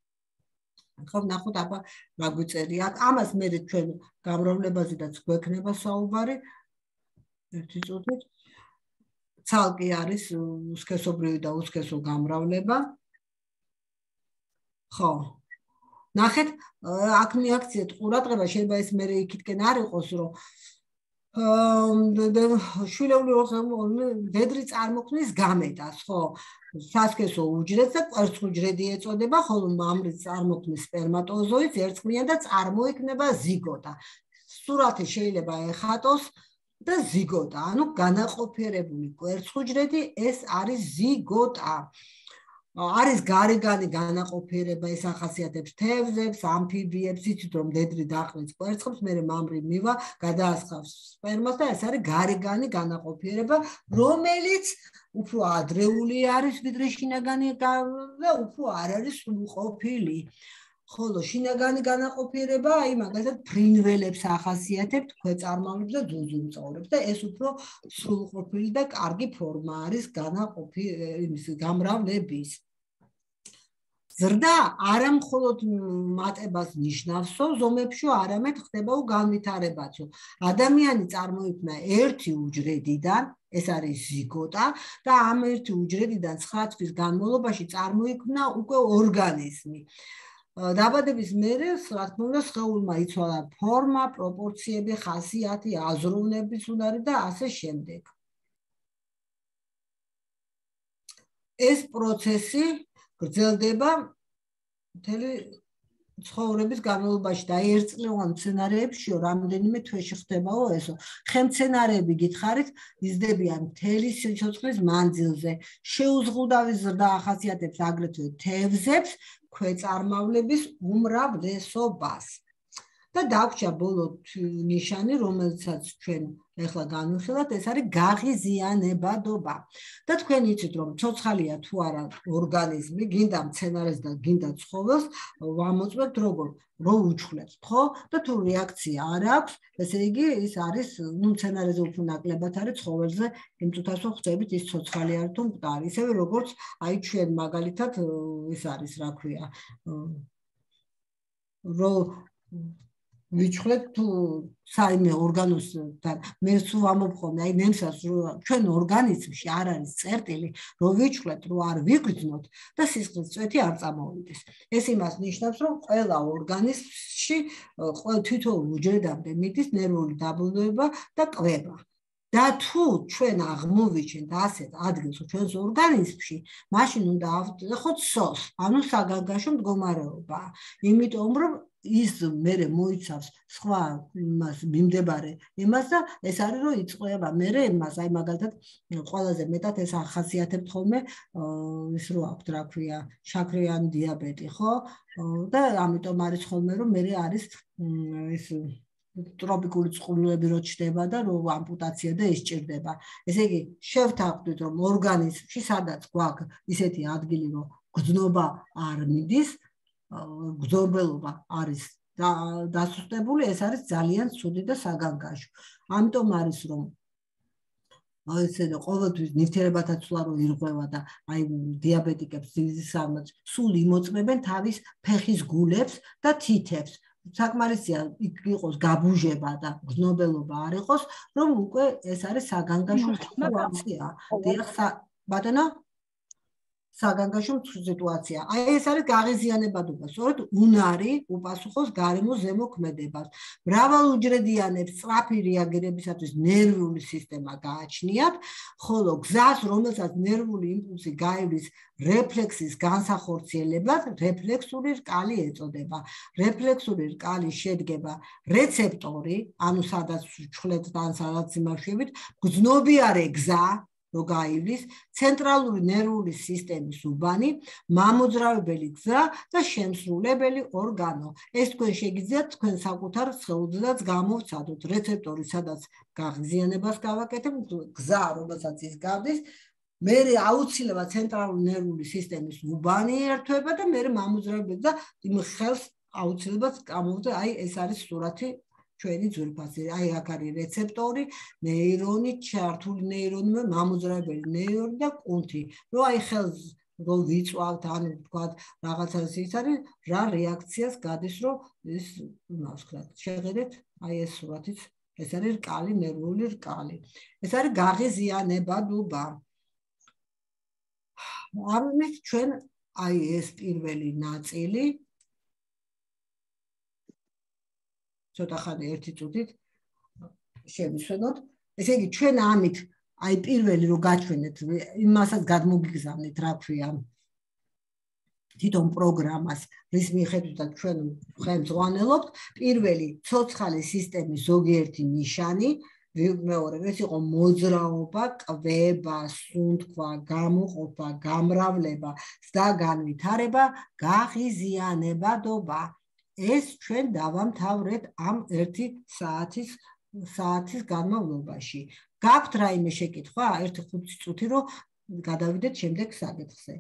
ხო, ნახოთ აბა რა გვიწერია. ამას მე ჩვენ გამრავლებაზედაც გვექნება საუბარი. ერთი წუთით. ცალკე არის უსქესობრივი და უსქესო გამრავლება. ხო. ნახეთ, აქ მიაქციეთ ყურადღება, შეიძლება ეს მე იქითკენ არ იყოს, რომ შვილეული დედრი წარმოქმნის გამეტას, ხო? სასქესო უჯრედს და კვერცხუჯრედი ეწოდება, ხოლო მამრის წარმოქმნის სპერმატოზოიდს ერწყმიან და წარმოიქმნება ზიგოტა. სურათი შეიძლება ეხატოს და ზიგოტა, ანუ განაყოფიერებული კვერცხუჯრედი, ეს არის ზიგოტა. არის გარეგანი განაყოფიერება, ეს ახასიათებს თევზებს, ამფიბიებს, იცით რომ დედრი დაყრით კვერცხებს, მერე მამრი მივა, გადაასხავს სპერმას და ეს არის გარეგანი განაყოფიერება, რომელიც უფრო ადრეული არის, ვიდრე შინაგანი და უფრო არ არის სრულყოფილი. ხოლო შინაგანი განაყოფიერება, აი მაგალითად ფრინველებს ახასიათებთ, ქვეწარმავლებს და ძუძუმწოვრებს და ეს უფრო სრულყოფილი და კარგი ფორმა არის განაყოფიერების გამრავლების. ზრდა არა მხოლოდ მატებას ნიშნავსო ზომებში, არამედ ხდება განვითარებაცო. ადამიანი წარმოიქმნა ერთი უჯრედიდან, ეს არის ზიგოტა და ამ ერთი უჯრედიდან ცხრა თვის განმავლობაში წარმოიქმნა უკვე ორგანიზმი. დაბადების მერე, რა თქმა უნდა, სხეულმა იცვალა ფორმა, პროპორციები, ხასიათი, აზროვნების უნარი და ასე შემდეგ. ეს პროცესი გრძელდება მთელი ცხოვრების განმავლობაში და ერთწლოვან მცენარეებში რამდენიმე თვეში ხდებაო ესო. ხემცენარეები გითხარით, იზრდებიან მთელი სიცოცხლის მანძილზე. შეუზღუდავი ზრდა ახასიათებს აგრეთვე თევზებს, ქვეწარმავლების უმრავლესობას. და დაგვრჩა ბოლო ნიშანი, რომელსაც ჩვენ ეხლა განვიხილავთ, ეს არის გაღიზიანებადობა. და თქვენ იცით, რომ ცოცხალია თუ არა ორგანიზმი, გინდა მცენარეს და გინდა ცხოველს, ვამოწმებთ როგორ, რო უჩხლებთ, ხო? და თუ რეაქცია არ აქვს, ესე იგი ის არის, ნუ მცენარეზე უფრო ნაკლებად არის, ცხოველზე იმ წუთას რომ ხვდებით ის ცოცხალი არის თუ მკვდარი. ისევე როგორც აი ჩვენ მაგალითად ის არის, რა ქვია, რო ვიჩხლეთ თუ საიმე ორგანოსთან მე სულ ვამობხოვნე აი ნემსას რომ ჩვენ ორგანიზმში არ არის წერტილი რომ ვიჩხლეთ რომ არ ვიგრძნოთ და სისხლის წვეთი არ წამოვიდეს. ეს იმას ნიშნავს რომ ყველა ორგანიზმში თითოეულ უჯრედამდე მიდის ნერვული დაბრუნება და კვება. და თუ ჩვენ აღმოვიჩენთ ასეთ ადგილს ჩვენს ორგანიზმში, მაშინ უნდა ავტეხოთ სოს, ანუ საგანგაშო მდგომარეობა. იმიტომ რომ ის მერე მოიცავს სხვა იმას მიმდებარე იმას და ეს არის რომ იწყვება მერე იმას აი მაგალითად ყველაზე მეტად ეს ახასიათებთ ხოლმე ის რო აქვთ რა ქვია შაქრიანი დიაბეტი ხო და ამიტომ არის ხოლმე რომ მერე არის ეს ტროპიკული წყლები რო ჩდება და რო ამპუტაცია და ეს ჭირდება. ესე იგი შევთანხმდით რომ ორგანიზმში სადაც გვაქვს ისეთი ადგილი რომ გრძნობა არ მიდის გრძნობელობა არის დასუსტებული, ეს არის ძალიან ცუდი და საგანგაშო. ამიტომ არის რომ აი ესე ყოველთვის ნივთიერებათა ცვლა რო ირღვევა და აი დიაბეტიკებს ძილისამაც სულ იმოწმებენ თავის ფეხის გულებს და თითებს. საკმარისია იყოს გაბუჟება და გრძნობელობა არ იყოს, რომ უკვე ეს არის საგანგაშო სიტუაცია. დიახ, ბატონო საგანგაშო სიტუაცია. აი ეს არის გაღიზიანებადობა. სწორედ უნარი უპასუხოს გარემო ზემოქმედებას. მრავალუჯრედიანებს სწრაფი რეაგირებისათვის ნერვული სისტემა გააჩნიათ, ხოლო გზას, რომელსაც ნერვული იმპულსი გაივლის რეფლექსის განსახორციელებლად, რეფლექსური რკალი ეწოდება. რეფლექსური რკალი შედგება რეცეპტორი, ანუ სადაც ჩხლეთ და სადაც იმავშებით, გრძნობიარე გზა რო გაივლის, ცენტრალური ნერვული სისტემის უბანი, მამოძრავებელი გზა და შემსრულებელი ორგანო. ეს თქვენ შეგიძლიათ თქვენ საკუთარ სხეულზეც გამოვცადოთ. რეცეპტორი, სადაც გაღიზიანებას გავაკეთებთ, გზა, რომელსაც ის გავდის, მერე აუცილებლად ცენტრალური ნერვული სისტემის უბანი ერთვება და მერე მამოძრავებელი და იმ ხელს აუცილებლად გამოვდა, აი ეს არის სურათი ჩვენი ძვირფასი. აი აქ არის რეცეპტორი, ნეირონი, ჩართული ნეირონი, მამოძრავებელი ნეირონი და კუნთი. რო აი ხელს რო ვიწვალთ, ანუ თქვა რაღაცა ის არის, რა რეაქციას გადის, რომ ის იმას ვქნათ. შეხედეთ, აი ეს სურათიც, ეს არის რკალი, ნერვული რკალი. ეს არის გაღიზიანებადობა. ამით ჩვენ აი ეს პირველი ნაწილი ცოტა ხანი ერთი წუთით შევისვენოთ. ესე იგი ჩვენ ამით აი პირველი რო გაჩვენეთ იმასაც გადმოგიგზავნით რა ქვია თვითონ პროგრამას რის მიხედვითაც ჩვენ ხელმძღვანელობთ პირველი ცოცხალი სისტემის ზოგიერთი ნიშანი მეორე ეს იყო მოძრაობა, კვება, სუნთქვა, გამოყოფა, გამრავლება, ზრდა განვითარება, გაღიზიანებადობა. ეს ჩვენ დავამთავრეთ ამ ერთი საათის საათის განმავლობაში. გაქვთ რაიმე შეკითხვა? ერთი ხუთი წუთი რომ გადავიდეთ შემდეგ საკითხზე.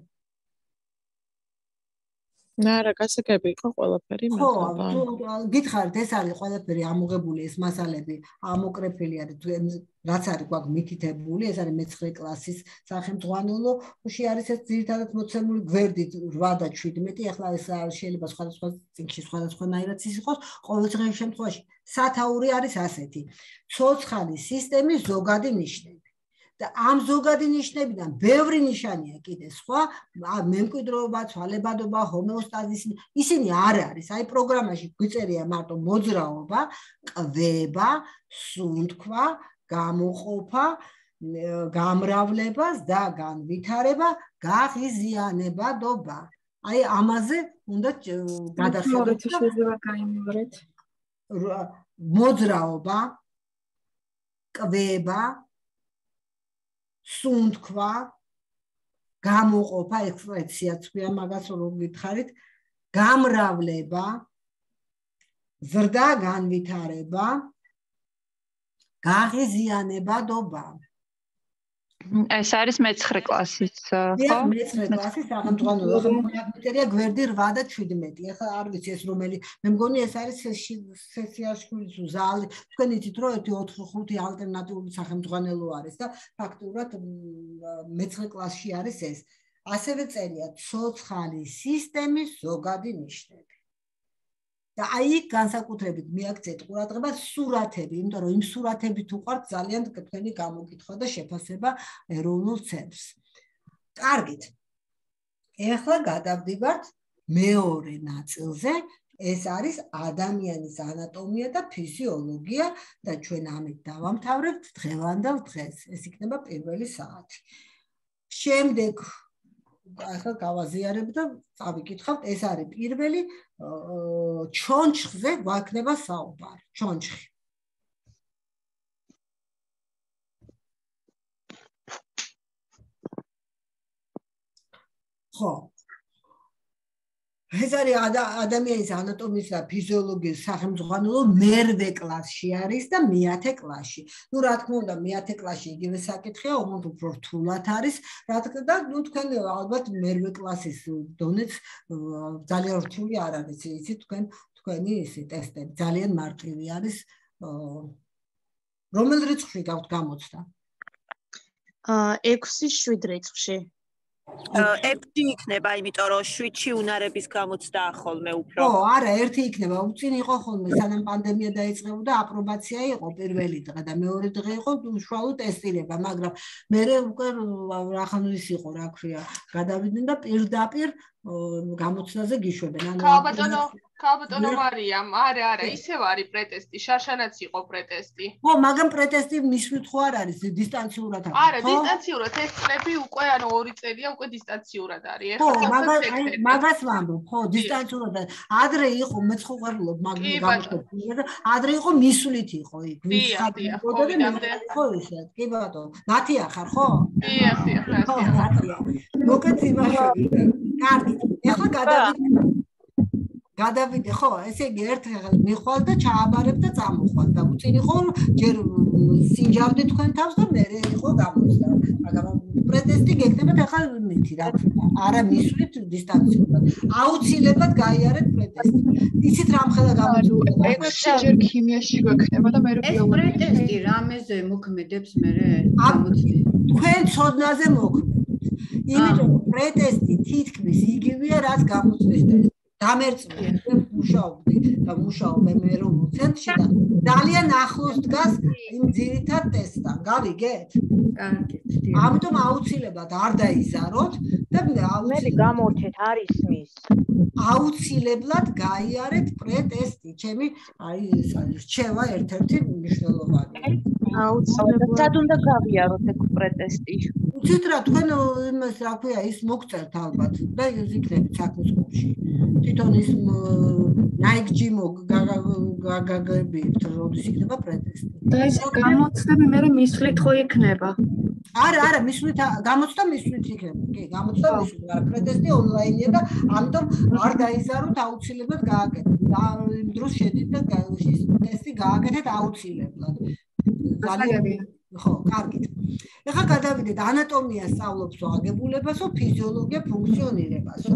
ნარა, გასაგები იყო ყველაფერი მადლობა. ხო, გითხარით, ეს არის ყველაფერი ამოღებული ეს მასალები, ამოკრეფილი არის რაც არის გვაქვს მითითებული, ეს არის მეცხრე კლასის სახელმძღვანელოში არის ეს ძირითადად მოცემული გვერდით რვა და შვიდმეტი, ახლა ეს შეიძლება სხვადასხვა წიგნში სხვადასხვანაირად ის იყოს, ყოველდღიურ შემთხვევაში სათაური არის ასეთი. ცოცხალი სისტემის ზოგადი ნიშნები. და ამ ზოგადი ნიშნებიდან ბევრი ნიშანია კიდე სხვა, მემკვიდრეობა, ცვალებადობა, ჰომეოსტაზის, ისინი არ არის. აი პროგრამაში გვიწერია მარტო მოძრაობა, კვება, სუნთქვა, გამოყოფა, გამრავლება, ზრდა განვითარება, გაღიზიანებადობა. აი ამაზე უნდა გადახედოთ. შეიძლება გაიმეორეთ. მოძრაობა, კვება, სუნთქვა, გამოყოფა, ექსპრესიაც ქვია მაგას რომ გითხარით, გამრავლება, ზრდა განვითარება, გაღიზიანებადობა. ეს არის მეცხრე კლასის, ხო? მეცხრე კლასის სახელმძღვანელო. მაგიტერია გვერდი რვა და შვიდმეტი. ახლა არ ვიცი ეს რომელი, მე მგონი ეს არის სესიაშვილის ზალი. თქვენ იცით რომ ერთი ოთხი ხუთი ალტერნატიული სახელმძღვანელო არის და ფაქტურად მეცხრე კლასში არის ეს. ასევე წერია ცოცხალი სისტემის ზოგადი ნიშნები. და აი განსაკუთრებით მიაქცეთ ყურადღება სურათები, იმიტომ რომ იმ სურათებით უყვართ ძალიან თქვენი გამოკითხვა და შეფასება ეროვნულ ცენტრს. კარგით. ეხლა გადავდივართ მეორე ნაწილზე, ეს არის ადამიანის ანატომია და ფიზიოლოგია და ჩვენ ამით დავამთავრებთ დღევანდელ დღეს. ეს იქნება პირველი საათი. შემდეგ ახლა გავაზიარებ და წავიკითხავთ, ეს არის პირველი ჩონჩხზე გვაქვს საუბარი, ჩონჩხი. ხო. ეს არის ადამიანის ანატომიის და ფიზიოლოგიის სახელმძღვანელო მერვე კლასში არის და მეათე კლასში. ნუ რა თქმა უნდა, მეათე კლასში იგივე საკითხია, უფრო უფრო რთულად არის, რა თქმა უნდა, ნუ თქვენ ალბათ მერვე კლასის დონეც ძალიან რთული არ არის, იცით თქვენ თქვენი ისი ტესტები ძალიან მარტივი არის. რომელ რიცხვში გაქვთ გამოცდა? ექვსი შვიდ რიცხვში. ერთი იქნება, იმიტომ რომ შვიდში უნარების გამოცდაა ხოლმე უფრო. ო, არა, ერთი იქნება. უწინ იყო ხოლმე, სანამ პანდემია დაიწყებოდა, აპრობაცია იყო პირველი დღე და მეორე დღე იყო უშუალოდ ტესტირება, მაგრამ მე უკვე რახანუის იყო, რა ქვია, გადავიდნენ და პირდაპირ გამოცდაზე გიშვებენ. ანუ ქალბატონო, ქალბატონო მარიამ, არა, არა, ისევ არის პრეტესტი, შარშანაც იყო პრეტესტი. ხო, მაგრამ პრეტესტი მისვით ხო არ არის, დისტანციურად არის. არა, დისტანციურად ეს წლები უკვე, ანუ ორი წელია უკვე დისტანციურად არის. ხო, მაგას ვამბობ, ხო, დისტანციურად. ადრე იყო, მეც ხო ყვარლობ, მაგრამ გამოხდა. ადრე იყო მისვლით იყო იქ. ხო, ისე, კი ბატონო. ნათია ხარ, ხო? დიახ, დიახ, ნათია. მოკეთ იმაში. კარგი. ეხლა გადავიდე. გადავიდე, ხო, ესე იგი ერთხელ მიხვალ და ჩააბარებ და წამოხვალ და უწინ იყო ჯერ სინჯავდი თქვენ თავს და მე იყო გამოცდა. მაგრამ პრეტესტი გეკნებათ ახლა მითი რა. არა მისვლით დისტანციურად. აუცილებლად გაიარეთ პრეტესტი. იცით რა მხელა გამოცდა? ექვსი ჯერ ქიმიაში გვექნება და მე ეს პრეტესტი რამეზე მოქმედებს მე გამოცდი? თქვენ ცოდნაზე მოქმედებს. იმიტომ რომ პრეტესტი თითქმის იგივეა რაც გამოცდის ტესტი. დამერწმუნდით მუშაობდი და მუშაობ მე ეროვნულ ცენტრში და ძალიან ახლოს დგას იმ ძირითად ტესტთან. გავიგეთ? კარგი. ამიტომ აუცილებლად არ დაიზაროთ და მე გამორჩეთ არის მის. აუცილებლად გაიარეთ პრეტესტი. ჩემი აი ეს არის რჩევა ერთ-ერთი მნიშვნელოვანი. აუცილებლად. სად უნდა გავიაროთ ეგ პრეტესტი? უცით რა თქვენ იმას რა ქვია ის მოგწერთ ალბათ და ის იქნებით საქმის კლუბში. თვითონ ის ნაიკჯი გაგაგებთ როდის იქნება პრეტესტი. და ეს გამოცდები მე მისვლით ხო იქნება? არა, არა, მისვლით გამოცდა მისვლით იქნება. კი, გამოცდა მისვლით, მაგრამ პრეტესტი ონლაინია და ამიტომ არ დაიზაროთ აუცილებლად გააკეთეთ. და იმ დროს შედით და ის ტესტი გააკეთეთ აუცილებლად. ხო, კარგით. ეხლა გადავიდეთ ანატომიას სწავლობსო, აგებულებასო, ფიზიოლოგია, ფუნქციონირებასო.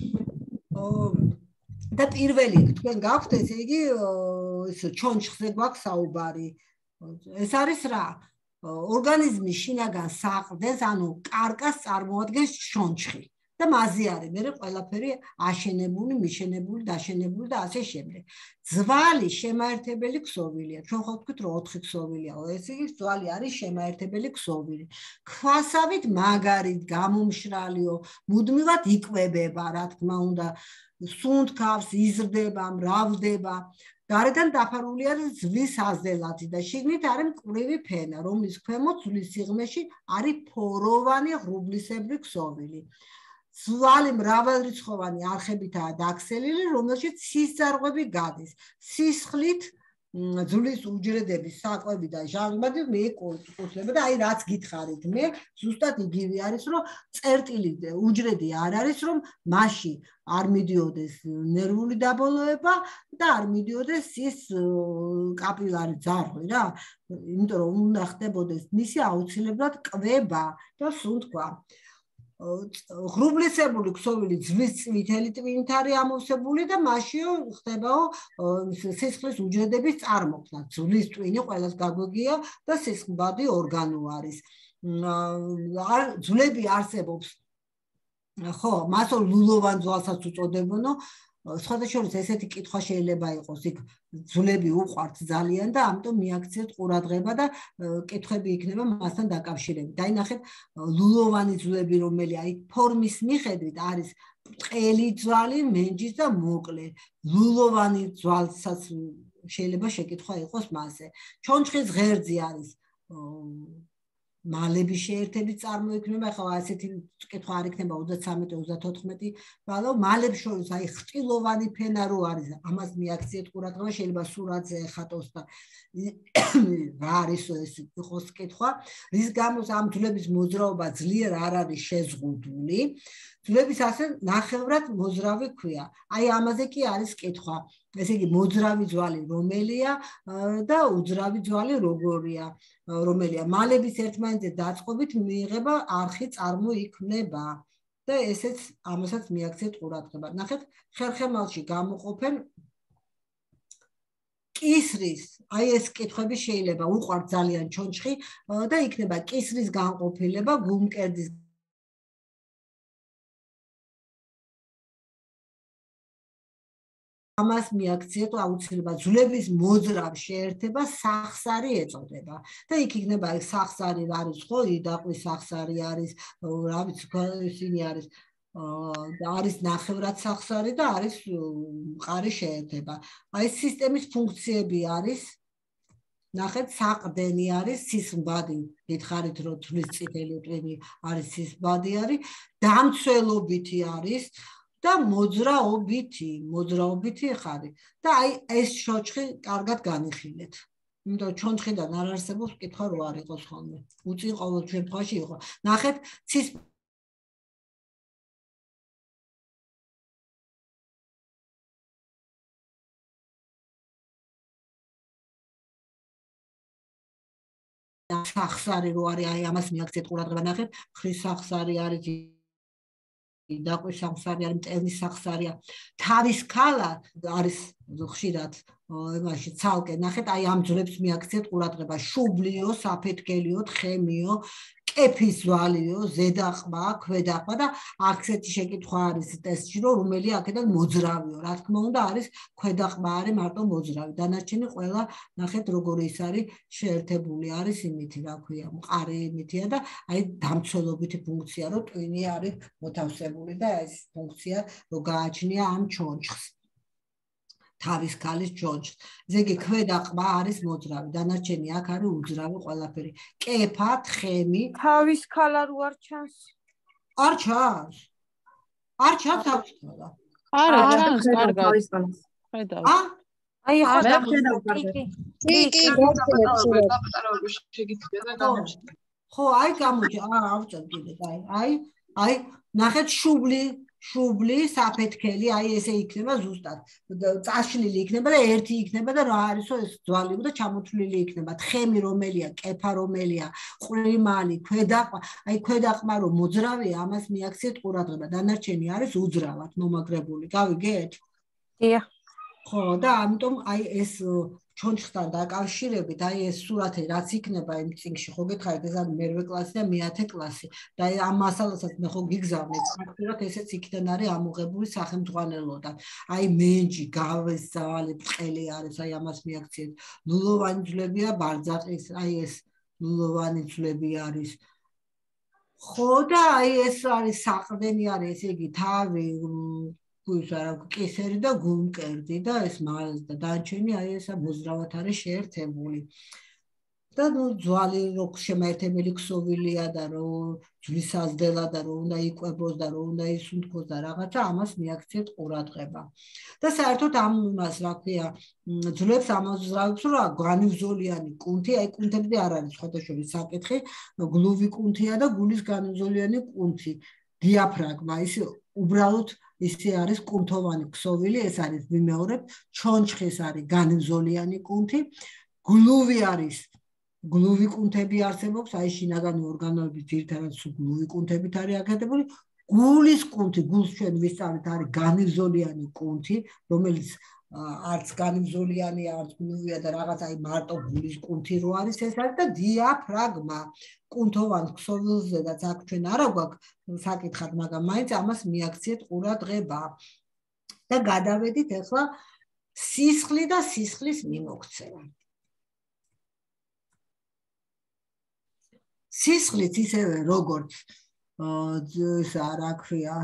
და პირველი თქვენ გაქვთ ესე იგი ის ჩონჩხზე გვაქვს საუბარი. ეს არის რა? ორგანიზმის შინაგან საყრდენს, ანუ კარკას წარმოადგენს ჩონჩხი. და მასზე არის მე ყველაფერი აშენებული, მიშენებული, დაშენებული და ასე შემდეგ. ძვალი შემაერთებელი ქსოვილია. ჩვენ ხო ვთქვით რომ ოთხი ქსოვილია. ეს იგი ძვალი არის შემაერთებელი ქსოვილი. ქვასავით მაგარით, გამომშრალიო, მუდმივად იკვებება, რა თქმა უნდა, სუნთქავს, იზრდება, მრავლდება. გარედან დაფარული არის ზღვის აზელათი და შიგნით არის მკვრივი ფენა, რომლის ქვემოთ ზღვის სიღრმეში არის ფოროვანი ღრუბლისებრი ქსოვილი. ძვალი მრავალრიცხოვანი არხებითაა დაქცეული, რომელშიც სისწარღვები გადის. სისხლით ძვლის უჯრედების საკვები და ჟანგბადი მიეკუთვნება და აი რაც გითხარით მე ზუსტად იგივე არის რომ წერტილი უჯრედი არ არის რომ მასში არ მიდიოდეს ნერვული დაბოლოება და არ მიდიოდეს ის კაპილარი ძარღვი რა იმიტომ რომ უნდა ხდებოდეს მისი აუცილებლად კვება და სუნთქვა ღრუბლისებური ქსოვილი ძვლის წვითელი ტვინით არის ამოვსებული და მასშიო ხდებაო სისხლის უჯრედების წარმოქმნა. ძვლის ტვინი ყველას გაგვიგია და სისხლბადი ორგანო არის. ძვლები არსებობს. ხო, მას ლულოვან ძვალსაც უწოდებონო. სხვადასხვა ესეთი კითხვა შეიძლება იყოს იქ ძვლები უყვართ ძალიან და ამიტომ მიაქციეთ ყურადღება და კითხვები იქნება მასთან დაკავშირებით. დაინახეთ ლულოვანი ძვლები რომელი აი ფორმის მიხედვით არის ბრტყელი ძვალი, მენჯის და მოკლე. ლულოვანი ძვალსაც შეიძლება შეკითხვა იყოს მასზე. ჩონჩხის ღერძი არის მალების შეერთებით წარმოიქმნება, ხო ასეთი კითხვა არ იქნება ოცდამეტი ოცდათოთხმეტი ბალო, მალებს შორის აი ხტილოვანი ფენა რო არის, ამას მიაქციეთ ყურადღება, შეიძლება სურათზე ეხატოს და რა არის ეს იყოს კითხვა, რის გამოც ამ ძვლების მოძრაობა ძლიერ არ არის შეზღუდული. ძვლების ასე ნახევრად მოძრავი ქვია. აი ამაზე კი არის კითხვა. ესე იგი მოძრავი ძვალი რომელია და უძრავი ძვალი როგორია, რომელია. მალების ერთმანეთზე დაწყობით მიიღება არხი წარმოიქმნება და ესეც ამასაც მიაქციეთ ყურადღება. ნახეთ, ხერხემალში გამოყოფენ კისრის, აი ეს კითხვები შეიძლება უყვართ ძალიან ჩონჩხი და იქნება კისრის განყოფილება გულმკერდის ამას მიაქციეთ აუცილებლად ძვლების მოძრავ შეერთება სახსარი ეწოდება და იქ იქნება სახსარი არის ხო იდაყვის სახსარი არის რა ვიცი ისინი არის და არის ნახევრად სახსარი და არის მყარი შეერთება აი სისტემის ფუნქციები არის ნახეთ საყრდენი არის სისხლბადი გითხარით რომ ძვლის წითელი ტვინი არის სისხლბადი არის დამცველობითი არის და მოძრაობითი, მოძრაობითი ხარი. და აი ეს ჩონჩხი კარგად განიხილეთ. იმიტომ ჩონჩხიდან არ არსებობს კითხვა რო არ იყოს ხოლმე. უწინ ყოველ შემთხვევაში იყო. ნახეთ, ცის სახსარი რო არის, აი ამას მიაქციეთ ყურადღება, ნახეთ, ხრის სახსარი არის დაკვის სახსარი არის, მტევნის სახსარია. თავის ქალა არის ხშირად იმაში ცალკე. ნახეთ, აი ამ ძვლებს მიაქციეთ ყურადღება. შუბლიო, საფეთქელიო, თხემიო, კეფის ზვალიო, ზედაყბა, ქვედაყბა და აქცეთი შეკითხვა არის ტესტში, რომ რომელი აქედან მოძრავიო. რა თქმა უნდა, არის ქვედაყბა არის მარტო მოძრავი. დანარჩენი ყველა ნახეთ როგორ ის არის შეერთებული არის იმითი, რა ქვია, მყარი იმითია და აი დამცველობითი ფუნქცია, რომ ტვინი არის მოთავსებული და ეს ფუნქცია რო გააჩნია ამ ჩონჩხს. თავის ქალის ჩონჩხს. ზეგი ქვედაყბა არის მოძრავი, დანარჩენი აქ არის უძრავი ყველაფერი. კეფა, თხემი, თავის ქალა რო არ ჩანს. არ ჩანს. არ ჩანს თავის ქალა. არა, ჩანს კარგად. ხედავ. ა? აი ხო მე ხედავ კარგად. კი, კი, გასწრებს შეგიძლია და გამოჩნდა. ხო, აი გამოჩა, აა ავწერ კიდე, აი, აი, აი, ნახეთ შუბლი, შუბლი, საფეთქელი, აი ესე იქნება ზუსტად. წაშლილი იქნება და ერთი იქნება და რა არისო ეს ძვალი და ჩამოთვლილი იქნება. თხემი რომელია, კეფა რომელია, ყრიმალი, ქვედაყბა, აი ქვედაყბა რომ მოძრავია, ამას მიაქციეთ ყურადღება. დანარჩენი არის უძრავად მომაგრებული. გავიგეთ? დიახ. ხო, და ამიტომ აი ეს ჩონჩხთან დაკავშირებით, აი ეს სურათი რაც იქნება იმ წიგნში, ხო გითხარით, ეს არის მერვე კლასი და მეათე კლასი. და ამ მასალასაც მე ხო გიგზავნეთ, ფაქტურად ესეც იქიდან არის ამოღებული სახელმძღვანელოდან. აი მენჯი, გავის ზავალი, ბრწყელი არის, აი ამას მიაქციეთ. ლულოვანი ძვლებია, ბარძაყის, აი ეს ლულოვანი ძვლები არის. ხო და აი ეს არის საყრდენი არის, ესე იგი თავი ის არა კისერი და გულმკერდი და ეს მალს და დანჩენი აი ესა მოძრავად არის შეერთებული. და ნუ ძვალი რო შემაერთებელი ქსოვილია და რო ძვისაზდელა და რო უნდა იკვებოს და რო უნდა ისუნთქოს და რაღაცა ამას მიაქციეთ ყურადღება. და საერთოდ ამ იმას რა ქვია ძვლებს ამოძრავებს რა განივზოლიანი კუნთი, აი კუნთებზე არ არის სხვადასხვა საკითხი, გლუვი კუნთია და გულის განივზოლიანი კუნთი. დიაფრაგმა ის უბრალოდ ისე არის კუნთოვანი ქსოვილი, ეს არის ვიმეორებ, ჩონჩხის არის განივზოლიანი კუნთი, გლუვი არის, გლუვი კუნთები არსებობს, აი შინაგანი ორგანოების ძირითადად გლუვი კუნთებით არის აკეთებული, გულის კუნთი, გულს ჩვენ ვისწავლეთ, არის განივზოლიანი კუნთი, რომელიც არც განივზოლიანია, არც გლუვია და რაღაც აი მარტო გულის კუნთი რო არის, ეს არის და დიაფრაგმა. კუნთოვან ქსოვილზედაც აქ ჩვენ არა გვაქვს საკითხად, მაგრამ მაინც ამას მიაქციეთ ყურადღება. და გადავედით ახლა სისხლი და სისხლის მიმოქცევა. სისხლიც ისევე როგორც რა ქვია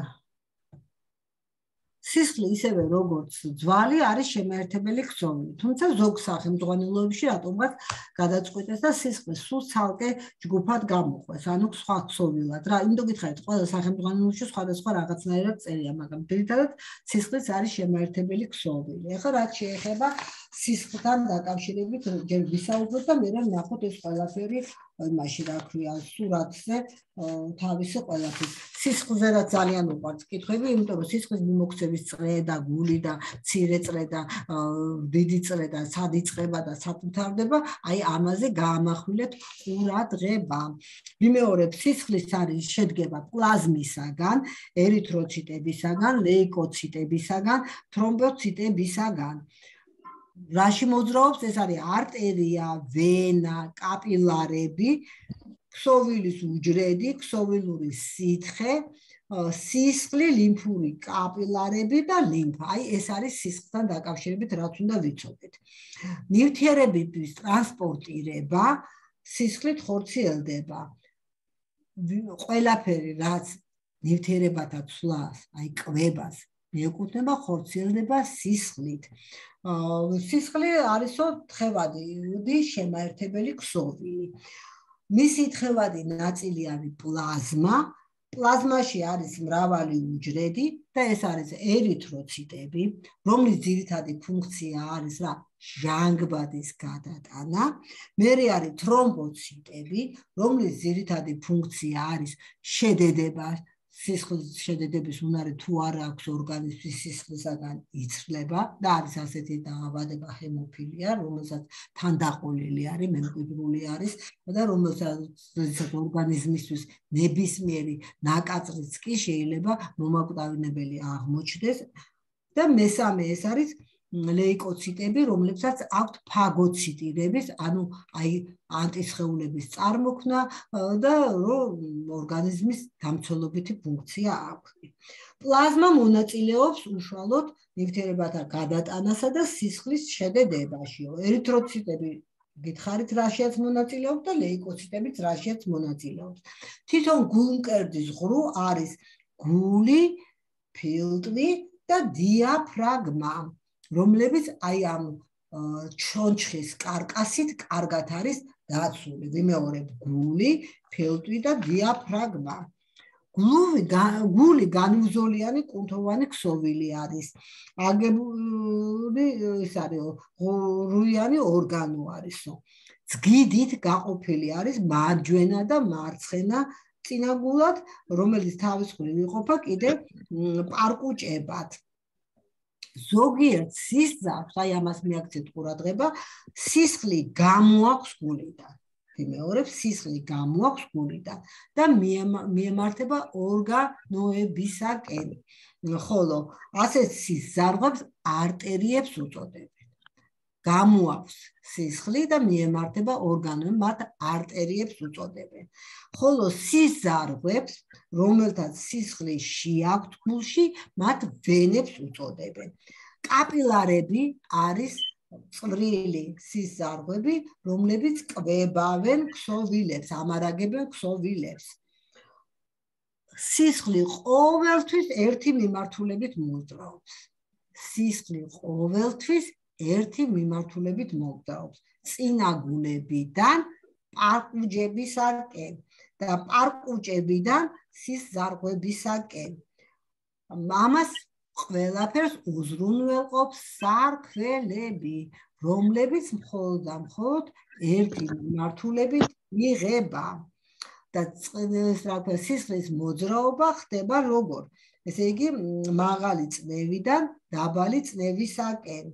სისხლი ისევე როგორც ძვალი არის შემაერთებელი ქსოვილი. თუმცა ზოგ სახელმძღვანელოებში რატომღაც გადაწყვეტეს და სისხლი სულ ცალკე ჯგუფად გამოყვეს, ანუ სხვა ქსოვილად. რა, იმიტომ გითხარით, ყველა სახელმძღვანელოში სხვადასხვა რაღაცნაირად წერია, მაგრამ ძირითადად სისხლიც არის შემაერთებელი ქსოვილი. ახლა რაც შეეხება სისხლთან დაკავშირებით ჯერ ვისაუბროთ და მე ნახოთ ეს ყველაფერი იმაში რა ქვია სურათზე თავისი ყველაფერი. სისხლზე რა ძალიან უყვარს კითხვები, იმიტომ რომ სისხლის მიმოქცევის წრე და გული და მცირე წრე და დიდი წრე და სად იწყება და სად მთავრდება, აი ამაზე გაამახვილეთ ყურადღება. ვიმეორებ, სისხლის არის შედგება პლაზმისაგან, ერითროციტებისაგან, ლეიკოციტებისაგან, თრომბოციტებისაგან. რაში მოძრაობს, ეს არის არტერია, ვენა, კაპილარები, ქსოვილის უჯრედი, ქსოვილური სითხე, სისხლი, ლიმფური კაპილარები და ლიმფა. აი ეს არის სისხლთან დაკავშირებით, რაც უნდა ვიცოდეთ. ნივთიერებების ტრანსპორტირება სისხლით ხორციელდება. ყველაფერი, რაც ნივთიერებათა ცვლას, აი კვებას მიეკუთვნება, ხორციელდება სისხლით. სისხლი არისო თხევადი შემაერთებელი ქსოვილი. მისი თხევადი ნაწილი არის პლაზმა. პლაზმაში არის მრავალი უჯრედი და ეს არის ერითროციტები, რომლის ძირითადი ფუნქცია არის რა ჟანგბადის გადატანა. მერე არის თრომბოციტები, რომლის ძირითადი ფუნქცია არის შედედება. სისხლის შედედების უნარი თუ არ აქვს ორგანიზმის სისხლისაგან იცვლება და არის ასეთი დაავადება ჰემოფილია, რომელსაც თანდაყოლილი არის, მემკვიდრული არის და რომელსაც ორგანიზმისთვის ნებისმიერი ნაკაწრიც კი შეიძლება მომაკვდავინებელი აღმოჩნდეს და მესამე ეს არის ლეიკოციტები, რომლებსაც აქვთ ფაგოციტირების, ანუ აი ანტისხეულების წარმოქმნა და ორგანიზმის დამცველობითი ფუნქცია აქვს. პლაზმა მონაწილეობს უშუალოდ ნივთიერებათა გადატანასა და სისხლის შედედებაში. ერითროციტები გითხარით რაშიაც მონაწილეობს და ლეიკოციტებიც რაშიაც მონაწილეობს. თვითონ გულმკერდის ღრუ არის გული, ფილტვი და დიაფრაგმა, რომლებიც აი ამ ჩონჩხის კარკასით კარგად არის დაცული. ვიმეორებ, გული, ფილტვი და დიაფრაგმა. გული განუზოლიანი კუნთოვანი ქსოვილი არის. აგებული ის არის ღრუიანი ორგანო არისო. ძგიდით გაყოფილი არის მარჯვენა და მარცხენა წინაგულად, რომელიც თავის მხრივ იყოფა კიდე პარკუჭებად. ზოგიერთ სისხლს, აი ამას მიაქცევთ ყურადღება, სისხლი გამოაქვს გულიდან. ვიმეორებ, სისხლი გამოაქვს გულიდან და მიემართება ორგანოებისაკენ. ხოლო ასეთ სისხლძარღვებს არტერიებს უწოდებენ. გამოაქვს სისხლი და მიემართება ორგანოებს, მათ არტერიებს უწოდებენ. ხოლო სისხლძარღვებს, რომელთაც სისხლი შეაქვთ გულში, მათ ვენებს უწოდებენ. კაპილარები არის წვრილი სისხლძარღვები, რომლებიც კვებავენ ქსოვილებს, ამარაგებენ ქსოვილებს. სისხლი ყოველთვის ერთი მიმართულებით მოძრაობს. სისხლი ყოველთვის ერთი მიმართულებით მოძრაობს. წინა გულებიდან პარკუჭებისაკენ და პარკუჭებიდან სისხლძარღვებისაკენ. ამას ყველაფერს უზრუნველყოფს სარქველები, რომლებიც მხოლოდ და მხოლოდ ერთი მიმართულებით იღება. და სისხლის მოძრაობა ხდება როგორ? ესე იგი, მაღალი წნევიდან დაბალი წნევისაკენ.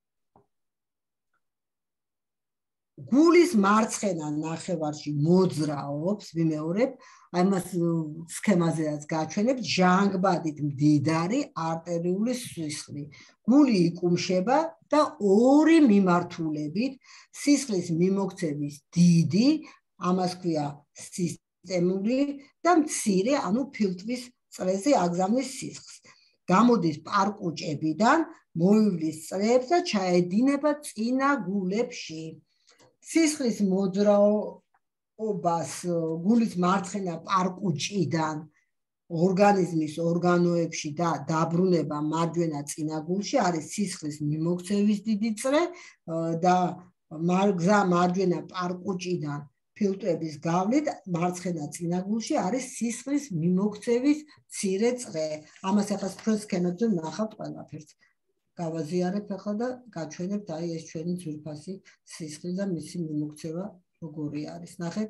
გულის მარცხენა ნახევარში მოძრაობს, ვიმეორებ, ამას სქემაზეაც გაჩვენებთ, ჟანგბადით მდიდარი არტერიული სისხლი. გული იკუმშება და ორი მიმართულებით სისხლის მიმოქცევის დიდი, ამას ქვია სისტემური და მცირე, ანუ ფილტვის წრეზე აგზავნის სისხლს. გამოდის პარკუჭებიდან, მოივლის წრეებს და ჩაედინება წინა გულებში. სისხლის მოძრაობას გულის მარცხენა პარკუჭიდან ორგანიზმის ორგანოებში და დაბრუნება მარჯვენა წინა გულში არის სისხლის მიმოქცევის დიდი წრე და გზა მარჯვენა პარკუჭიდან ფილტვების გავლით მარცხენა წინა გულში არის სისხლის მიმოქცევის მცირე წრე. ამას ახლა სქროს სქემებზე ვნახავთ ყველაფერს. გავაზიარებ ახლა და გაჩვენებთ აი ეს ჩვენი ძვირფასი სისხლი და მისი მიმოქცევა როგორი არის. ნახეთ?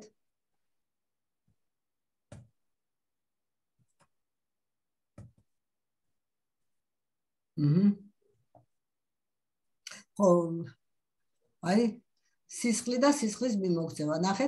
აჰა. ხო, აი სისხლი და სისხლის მიმოქცევა, ნახეთ?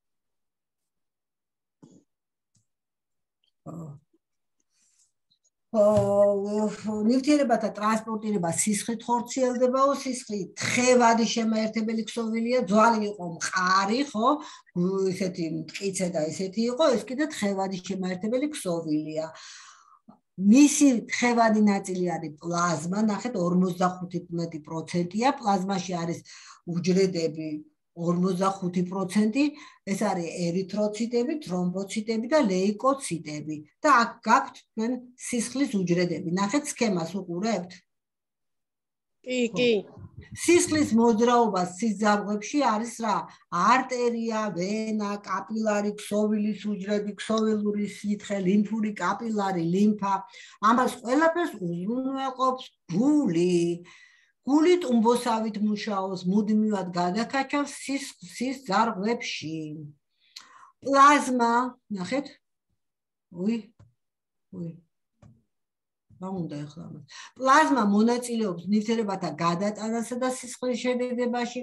ნივთიერებათა ტრანსპორტირება სისხლით ხორციელდებაო, სისხლი თხევადი შემაერთებელი ქსოვილია, ძვალი იყო მყარი, ხო? ესეთი მტკიცე და ესეთი იყო, ეს კიდე თხევადი შემაერთებელი ქსოვილია. მისი თხევადი ნაწილი არის პლაზმა, ნახეთ ორმოცდახუთი პროცენტია, პლაზმაში არის უჯრედები ორმოცდახუთი პროცენტი, ეს არის ერითროციტები, თრომბოციტები და ლეიკოციტები და აქ გაქვთ თქვენ სისხლის უჯრედები. ნახეთ სქემას უყურებთ? კი, კი. სისხლის მოძრაობა სისხლძარღვებში არის რა? არტერია, ვენა, კაპილარი, ქსოვილის უჯრედი, ქსოვილური სითხე, ლიმფური კაპილარი, ლიმფა. ამას ყველაფერს უზრუნველყოფს გული. გული ტუმბოსავით მუშაობს, მუდმივად გადაკაჩავს სისხლძარღვებში. პლაზმა, ნახეთ? უი, უი. რა უნდა ახლა ამას? პლაზმა მონაწილეობს ნივთიერებათა გადატანასა და სისხლის შედედებაში,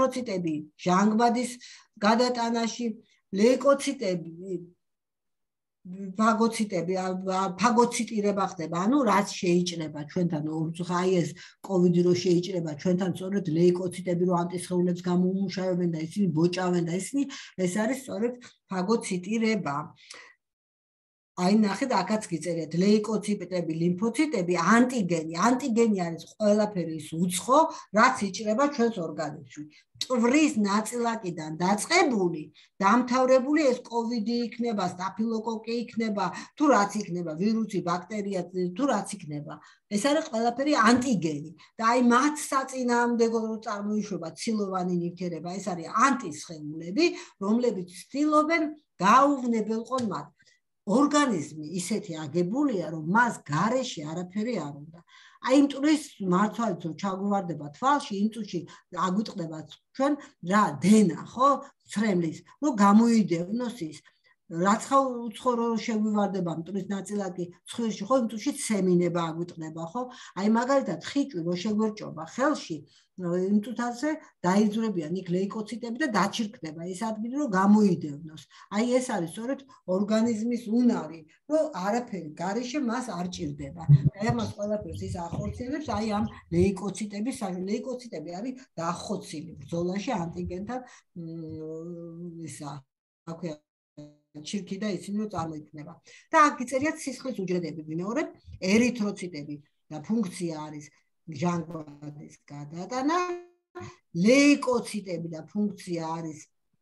ერითროციტები ჟანგბადის გადატანაში, ლეიკოციტები ფაგოციტები, ფაგოციტირება ხდება, ანუ რაც შეიჭრება ჩვენთან ორწუხა, აი ეს კოვიდი რო შეიჭრება ჩვენთან, სწორედ ლეიკოციტები რო ანტისხეულებს გამოუმუშავებენ და ისინი ბოჭავენ და ისინი ეს არის სწორედ ფაგოციტირება. აი ნახეთ, აქაც გიწერიათ ლეიკოციტები, ლიმფოციტები, ანტიგენი. ანტიგენი არის ყველაფერი ის უცხო, რაც იჭრება ჩვენს ორგანიზმში. ტვრის ნაწილაკიდან დაწყებული, დამთავრებული ეს კოვიდი იქნება, სტაფილოკოკი იქნება, თუ რაც იქნება, ვირუსი, ბაქტერია, თუ რაც იქნება. ეს არის ყველაფერი ანტიგენი. და აი მათ საწინააღმდეგო წარმოიშვება ცილოვანი ნივთიერება, ეს არის ანტისხეულები, რომლებიც ცდილობენ გაუვნებელყონ მათ. ორგანიზმი ისეთი აგებულია, რომ მას გარეშე არაფერი არ უნდა. აი იმ ტვრის მართვაც რო ჩაგვარდება თვალში, იმ წუთში აგვიტყდება ჩვენ რა დენა, ხო, ცრემლის, რომ გამოიდევნოს ის. რაც ხა უცხო რო შეგვივარდება მტვრის ნაწილაკი ცხვირში, ხო, იმ წუთში სემინება აგვიტყდება, ხო? აი მაგალითად ხიჭვი რო შეგვერჭობა ხელში, იმ წუთაზე დაიძვრებიან იქ ლეიკოციტები და დაჩირკდება ეს ადგილი, რომ გამოიდევნოს. აი ეს არის სწორედ ორგანიზმის უნარი, რომ არაფერი გარეშე მას არ ჭირდება. და ამას ყველაფერს ის ახორციელებს, აი ამ ლეიკოციტების, ლეიკოციტები არის დახოცილი ბრძოლაში ანტიგენთან ისა, აქვე ჩირკი და ისინი რო წარმოიქმნება. და აქ გიწერიათ სისხლის უჯრედები, ვიმეორებ, ერითროციტები და ფუნქცია არის ჟანგბადის გადატანა, ლეიკოციტები და ფუნქცია არის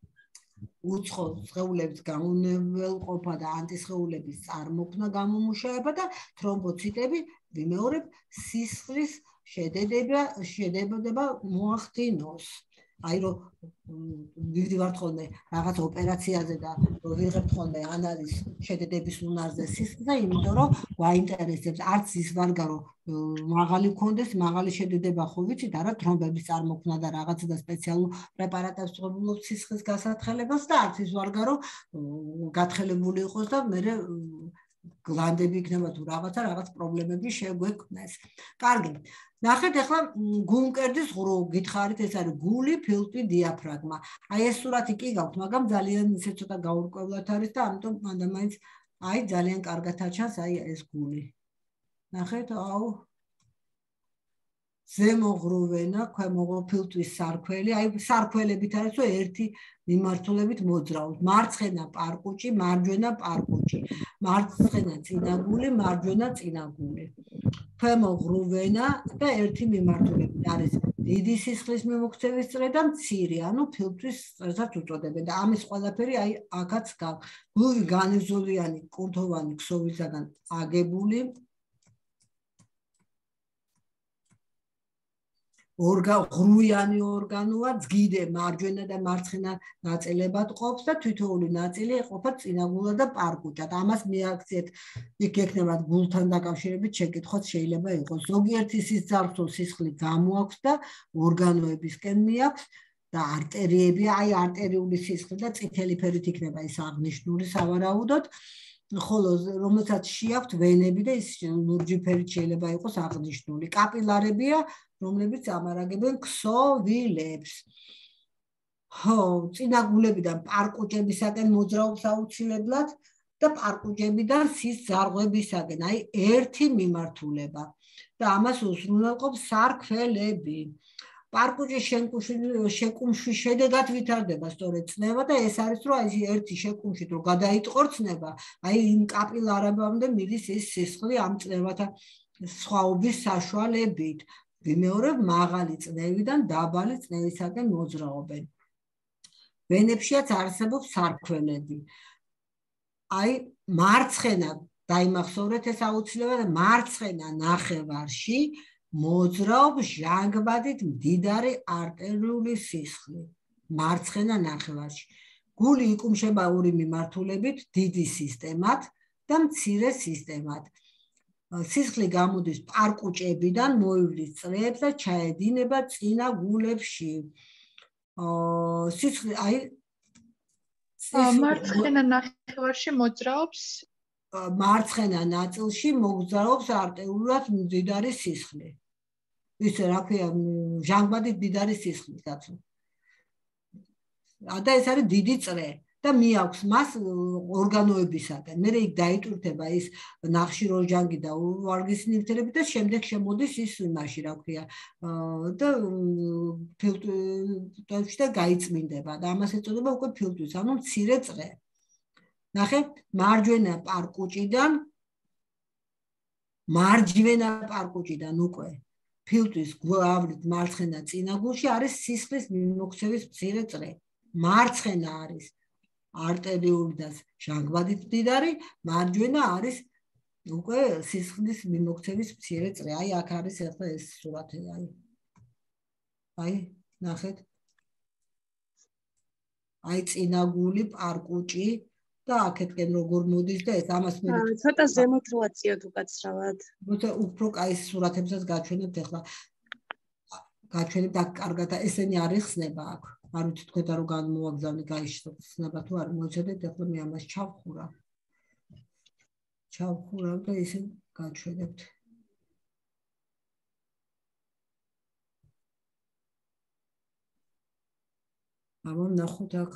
უცხო სხეულების გამონებელყოფა და ანტისხეულების წარმოქმნა, გამომუშავება და თრომბოციტები, ვიმეორებ, სისხლის შედედება, შედედება მოახდინოს. აი რომ ვივდივართ ხოლმე რაღაც ოპერაციაზე და ვიღებთ ხოლმე ანალიზ შედედების უნარზე სისხლს და იმიტომ რომ გვაინტერესებს არც ის ვარგა რომ მაღალი გქონდეს, მაღალი შედედება ხო ვიცით, არა თრომბების წარმოქმნა და რაღაცა და სპეციალურ პრეპარატებს ვღებულობთ სისხლის გასათხელებას და არც ის ვარგა რომ გათხელებული იყოს და მე გლანდები იქნება თუ რაღაცა რაღაც პრობლემები შეგვექმნეს. კარგი. ნახეთ ახლა გულმკერდის ღრუ გითხარით, ეს არის გული, ფილტვი, დიაფრაგმა. აი ეს სურათი კი გაქვთ, მაგრამ ძალიან ისე ცოტა გაურკვევლად არის და ამიტომ მანდა მაინც აი ძალიან კარგად აჩანს აი ეს გული. ნახეთ, აუ ზემო ღრუვენა, ქვემო ფილტვის სარქველი, აი სარქველებით არის რომ ერთი მიმართულებით მოძრაობს. მარცხენა პარკუჭი, მარჯვენა პარკუჭი. მარცხენა წინაგული, მარჯვენა წინაგული. ქვემო ღრუვენა და ერთი მიმართულებით არის დიდი სისხლის მიმოქცევის წრე და მცირე, ანუ ფილტვის წრესაც უწოდებენ და ამის ყველაფერი აი აქაც გაქვს. გული განივზოლიანი კუნთოვანი ქსოვილისაგან აგებული. ორგან ღრუიანი ორგანოა, ძგიდე მარჯვენა და მარცხენა ნაწილებად ყოფს და თითოეული ნაწილი ეყოფა წინაგულად და პარკუჭად. ამას მიაქციეთ იქ ექნებათ გულთან დაკავშირებით შეკითხვაც შეიძლება იყოს. ზოგიერთი სისხლძარღვთო სისხლი გამოაქვს და ორგანოებისკენ მიაქვს და არტერიები, აი არტერიული სისხლი და წითელი ფერით იქნება ის აღნიშნული სავარაუდოდ. ხოლო რომელსაც შეაქვთ ვენები და ის ლურჯი ფერით შეიძლება იყოს აღნიშნული. კაპილარებია, რომლებიც ამარაგებენ ქსოვილებს. ხო, წინაგულებიდან პარკუჭებისაკენ მოძრაობს აუცილებლად და პარკუჭებიდან სისხლძარღვებისაკენ, აი ერთი მიმართულება და ამას უზრუნველყოფს სარქველები. პარკუჭის შეკუმშვის შედეგად ვითარდება სწორედ წნევა და ეს არის რომ აი ერთი შეკუმშით რომ გადაიტყორ წნება, აი იმ კაპილარებამდე მიდის ის სისხლი ამ წნევათა სხვაობის საშუალებით. ვიმეორებ, მაღალი წნევიდან დაბალი წნევისაკენ მოძრაობენ. ვენებშიაც არსებობს სარქველები. აი მარცხენა დაიმახსოვრეთ ეს აუცილებლად მარცხენა ნახევარში მოძრაობს ჟანგბადით მდიდარი არტერიული სისხლი. მარცხენა ნახევარში. გული იკუმშება ორი მიმართულებით, დიდი სისტემად და მცირე სისტემად. სისხლი გამოდის პარკუჭებიდან, მოივლის წრეებს და ჩაედინება წინა გულებში. სისხლი აი მარცხენა ნახევარში მოძრაობს მარცხენა ნაწილში მოძრაობს არტერულად მდიდარი სისხლი. ისე რა ქვია, ჟანგბადით მდიდარი სისხლი, კაცო. და ეს არის დიდი წრე. და მიაქვს მას ორგანოებისაგან. მე იქ დაიტვირთება ის ნახშირორჟანგი და ვარგის ნივთიერები და შემდეგ შემოდის ის იმაში, რა ქვია, და ფილტრში და გაიწმინდება და ამას ეწოდება უკვე ფილტვის, ანუ მცირე წრე. ნახე, მარჯვენა პარკუჭიდან მარჯვენა პარკუჭიდან უკვე ფილტვის გვავლით მარცხენა წინაგულში არის სისხლის მიმოქცევის მცირე წრე. მარცხენა არის არტერიული და ჟანგბადით მდიდარი, მარჯვენა არის უკვე სისხლის მიმოქცევის მცირე წრე. აი აქ არის ახლა ეს სურათი, აი. აი, ნახეთ. აი წინაგული პარკუჭი და აქეთკენ როგორ მოდის და ეს ამას მე ცოტა ზემოთ რო აწიოთ უკაცრავად. მოიცა უფრო კაი სურათებსაც გაჩვენებთ ახლა. გაჩვენებთ აქ კარგად და ესენი არ იხსნება აქ. არ ვიცი თქვენ და რო განმოვაგზავნე გაიხსნება თუ არ მოიცადეთ ახლა მე ამას ჩავხურა. ჩავხურა და ისე გაჩვენებთ. აბა ნახოთ აქ.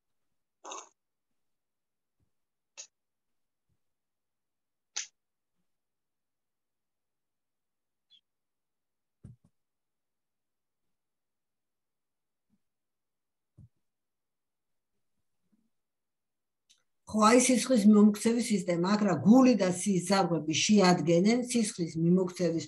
ხო, აი სისხლის მიმოქცევის სისტემა, აქ რა გული და სისხლძარღვები შეადგენენ სისხლის მიმოქცევის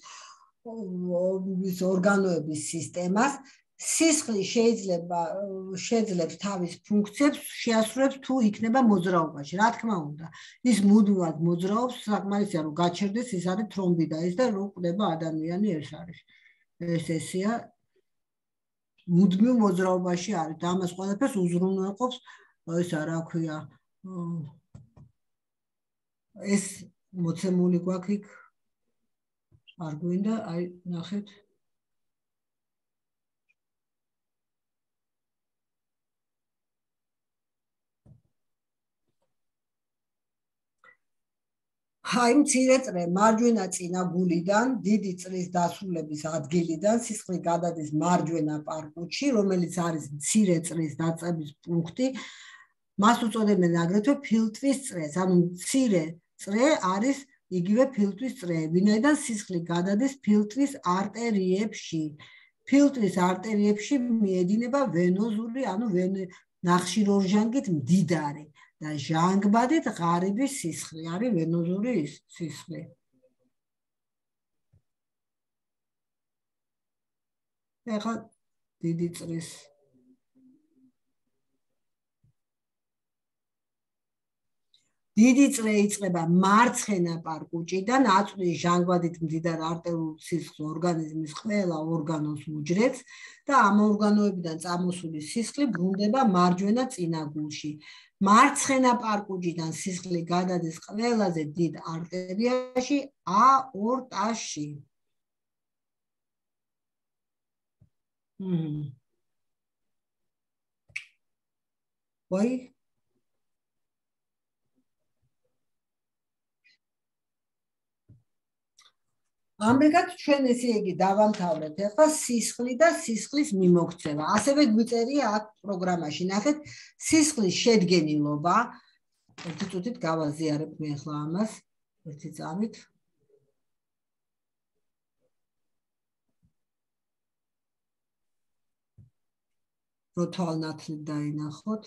ორგანოების სისტემას. სისხლი შეიძლება შეძლებს თავის ფუნქციებს, შეასრულებს თუ იქნება მოძრაობაში. რა თქმა უნდა, ის მუდმივად მოძრაობს, საკმარისია რომ გაჩერდეს, ის არის თრომბი და ის და რო კვდება ადამიანი ეს არის. ეს ესეა მუდმივ მოძრაობაში არის და ამას ყველაფერს უზრუნველყოფს ისა რა ქვია ეს მოცემული გვაქვს იქ არ გვინდა აი ნახეთ აი მცირე წრე მარჯვენა წინაგულიდან დიდი წრის დასრულების ადგილიდან სისხლი გადადის მარჯვენა პარკუჩში რომელიც არის მცირე წრის დაწყების პუნქტი მას უწოდებენ აგრეთვე ფილტვის წრეს ანუ მცირე წრე არის იგივე ფილტვის წრე ვინაიდან სისხლი გადადის ფილტვის არტერიებში ფილტვის არტერიებში მიედინება ვენოზული ანუ ნახშირორჟანგით მდიდარი და ჟანგბადით ღარიბი სისხლი არის ვენოზული სისხლი. ეხლა დიდი წრის დიდი წრე იწყება მარცხენა პარკუჭიდან აწვდის ჟანგბადით მდიდარ არტერულ სისხლს ორგანიზმის ყველა ორგანოს უჯრედს და ამ ორგანოებიდან წამოსული სისხლი ბრუნდება მარჯვენა წინაგულში. მარცხენა პარკუჭიდან სისხლი გადადის ყველაზე დიდ არტერიაში აორტაში. მმ. ვაი ამრიგად ჩვენ ესე იგი დავამთავრეთ ახლა სისხლი და სისხლის მიმოქცევა. ასევე გვიწერია აქ პროგრამაში. ნახეთ, სისხლის შედგენილობა. ერთი წუთით გავაზიარებ მე ახლა ამას. ერთი წამით. რო თვალნათლით დაინახოთ.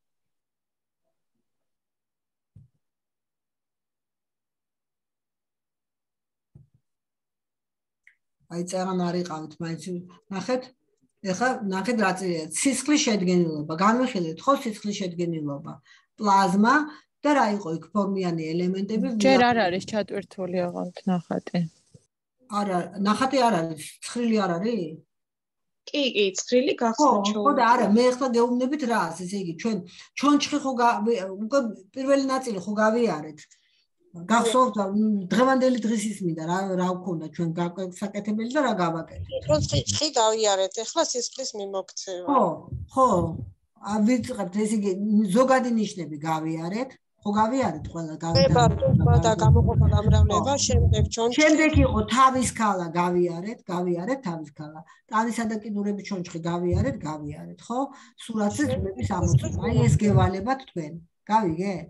აი წერან არ იყავით მაინც ნახეთ ეხლა ნახეთ რა წერია სისხლის შედგენილობა განვიხილეთ ხო სისხლის შედგენილობა პლაზმა და რა იყო იქ ფორმიანი ელემენტები ჯერ არ არის ჩატვირთული აღართ ნახატი არა ნახატი არ არის ცხრილი არ არის კი კი ცხრილი გახსნა ხო ხო და არა მე ახლა გეუბნებით რას ესე იგი ჩვენ ჩონჩხი ხო უკვე პირველი ნაწილი ხო გავიარეთ გახსოვთ დღევანდელი დღის ის მინდა რა რა ვქონდა ჩვენ საკეთებელი და რა გავაკეთეთ. ხი გავიარეთ, ახლა სისხლის მიმოქცევა. ხო, ხო. ვიწყებთ ეს იგი ზოგადი ნიშნები გავიარეთ, ხო გავიარეთ ყველა ება თუმცა და გამოყოფა გამრავლება შემდეგ ჩონჩხი შემდეგ იყო თავის ქალა გავიარეთ გავიარეთ თავის ქალა ტანისა და კიდურების ჩონჩხი გავიარეთ გავიარეთ ხო სურათზე ძვლების ამოცნობა აი ეს გევალებათ თქვენ გავიგეთ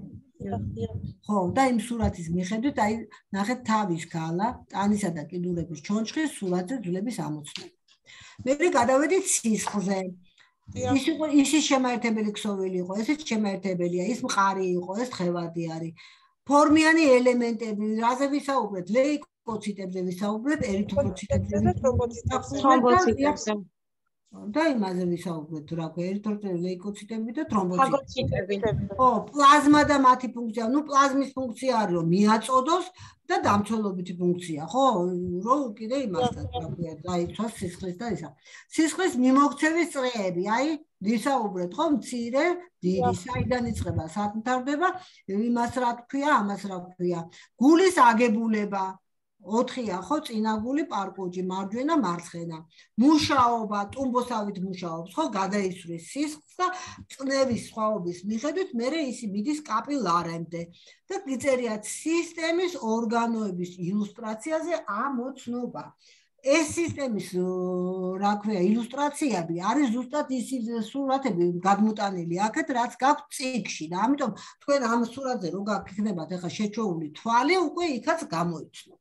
ხო და იმ სურათის მიხედვით აი ნახეთ თავის ქალა ტანისა და კიდურების ჩონჩხი სურათზე ძვლების ამოცნობა მე გადავედით სისხლზე ის იყო ისიც შემაერთებელი ქსოვილი იყო ესეც შემაერთებელია ის მყარი იყო ეს თხევადი არის ფორმიანი ელემენტები რაზე ვისაუბრეთ ლეიკოციტებზე ვისაუბრეთ ერითროციტებზე თრომბოციტებზე და იმაზე ვისაუბრეთ რა ქვია ერითროციტები ლეიკოციტები და თრომბოციტები ხო პლაზმა და მათი ფუნქცია ნუ პლაზმის ფუნქცია არის რომ მიაწოდოს და დამცველობითი ფუნქცია ხო რო კიდე იმასთან რა ქვია დაიცვას სისხლის და ისა სისხლის მიმოქცევის წრეები აი ვისაუბრეთ ხო მცირე დიდი საიდან იწყება სად მთავრდება იმას რა თქვია ამას რა თქვია გულის აგებულება ოთხია ხო წინაგული პარკუჯი მარჯვენა მარცხენა მუშაობა ტუმბოსავით მუშაობს ხო გადაისვრის სისხლს და წნევის სხვაობის მიხედვით მერე ისი მიდის კაპილარემდე და გიწერიათ სისტემის ორგანოების ილუსტრაციაზე ამოცნობა ეს სისტემის რა ქვია ილუსტრაციები არის ზუსტად ის სურათები გადმოტანილი აქეთ რაც გაქვთ წიგნში და ამიტომ თქვენ ამ სურათზე რო გაქნებათ ახლა შეჩვეული თვალი უკვე იქაც გამოიცნობთ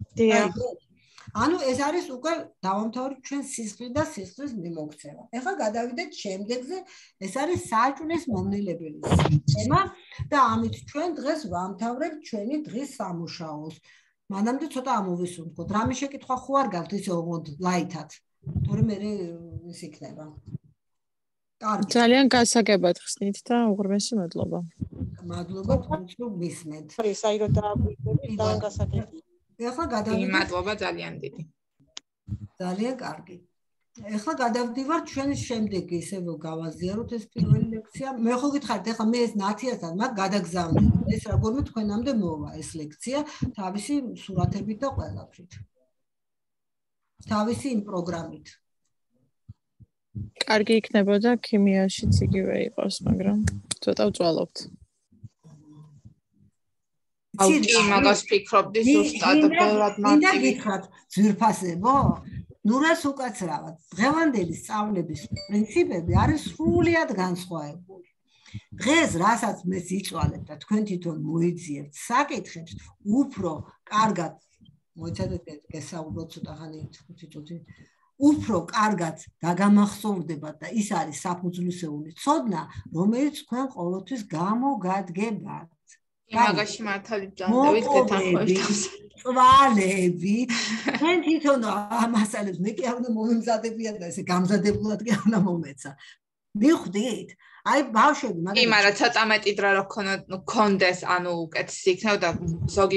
ანუ ეს არის უკვე დავამთავრეთ ჩვენ სისხლი და სისხლის მიმოქცევა. ეხლა გადავიდეთ შემდეგზე, ეს არის საჭმლის მომნელებელი სისტემა და ამით ჩვენ დღეს ვამთავრებთ ჩვენი დღის სამუშაოს. მანამდე ცოტა ამოვისუნთქოთ. რამე შეკითხვა ხო არ გაქვთ ისე ოღონდ ლაითად? თორემ მე ის იქნება. კარგი. ძალიან გასაგებად ხსნით და უღრმესი მადლობა. მადლობა თქვენს რომ მისმენთ. ის აი რომ დააგვირგვებით ძალიან გასაგებია. ეხლა გადავიდეთ. მადლობა ძალიან დიდი. ძალიან კარგი. ეხლა გადავდივარ ჩვენი შემდეგი ისე რომ გავაზიაროთ ეს პირველი ლექცია. მე ხო გითხარით ეხლა მე ეს ნათიასთან მაგ გადაგზავნე. ეს როგორმე თქვენამდე მოვა ეს ლექცია თავისი სურათებით და ყველაფრით. თავისი იმ პროგრამით. კარგი იქნებოდა ქიმიაშიც იგივე იყოს, მაგრამ ცოტა ვწვალობთ. აუდი მაგას ფიქრობდი ზუსტად ბევრად მარტივი. მინდა გითხრათ ძვირფასებო? ნუ რას უკაცრავად. დღევანდელი სწავლების პრინციპები არის სრულიად განსხვავებული. დღეს რასაც მე სიწვალებ და თქვენ თვითონ მოიძიებთ საკითხებს, უფრო კარგად მოიცადეთ გესაუბროთ ცოტა ხანი ხუთი წუთი. უფრო კარგად დაგამახსოვრდებათ და ის არის საფუძვლისეული ცოდნა, რომელიც თქვენ ყოველთვის გამოგადგებათ. მაგაში მართალი ბრძანდებით გეთანხმებით. წვალები. თქვენ თვითონ ამასალებს მე კი არ უნდა მომემზადებია და ესე გამზადებულად კი არ უნდა მომეცა. მიხვდით? აი ბავშვები მაგრამ კი, მაგრამ ცოტა მეტი დრო რო ქონდეს, ანუ უკეთესი იქნებოდა ზოგი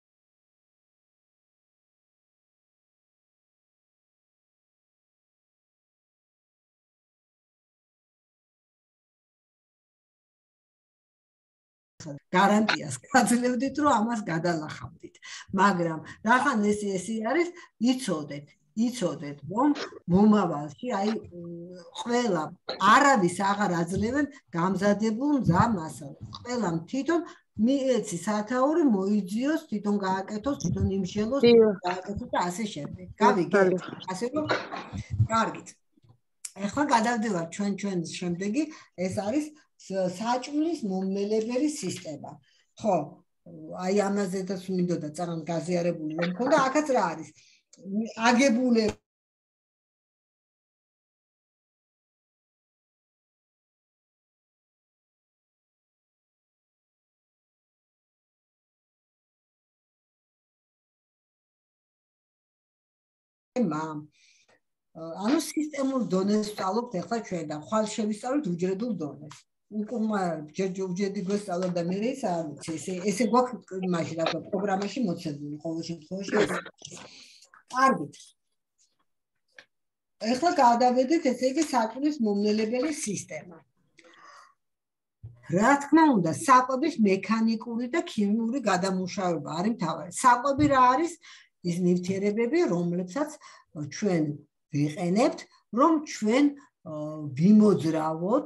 გარანტიას გაძლევდით რომ ამას გადალახავდით მაგრამ რახან ეს ესი არის იცოდეთ იცოდეთ რომ მომავალში აი ყველა არავის აღარ აძლევენ გამზადებულ მზა მასალას ყველამ თვითონ მიეცი სათაური მოიძიოს თვითონ გააკეთოს თვითონ იმშელოს გააკეთოს და ასე შემდეგ გავიგეთ ასე რომ კარგით ეხლა გადავდივარ ჩვენ ჩვენ შემდეგი ეს არის საჭმლის მომნელებელი სისტემა. ხო, აი ამაზედაც მინდოდა წარან გაზიარებული რომ მქონდა, აქაც რა არის? აგებულება მამ ანუ სისტემურ დონეს ვსწავლობთ ახლა ჩვენ და ხვალ შევისწავლოთ უჯრედულ დონეს. უკუმა ჯერჯერჯერდი გვესწავლოთ და მე ეს არ ვიცი ესე ესე გვაქვს იმაში რა პროგრამაში მოცემული ყოველ შემთხვევაში კარგით ეხლა გადავედით ესე იგი საჭმლის მომნელებელი სისტემა რა თქმა უნდა საკვების მექანიკური და ქიმიური გადამუშავება არის მთავარი საკვები რა არის ის ნივთიერებები რომლებსაც ჩვენ ვიყენებთ რომ ჩვენ ვიმოძრავოთ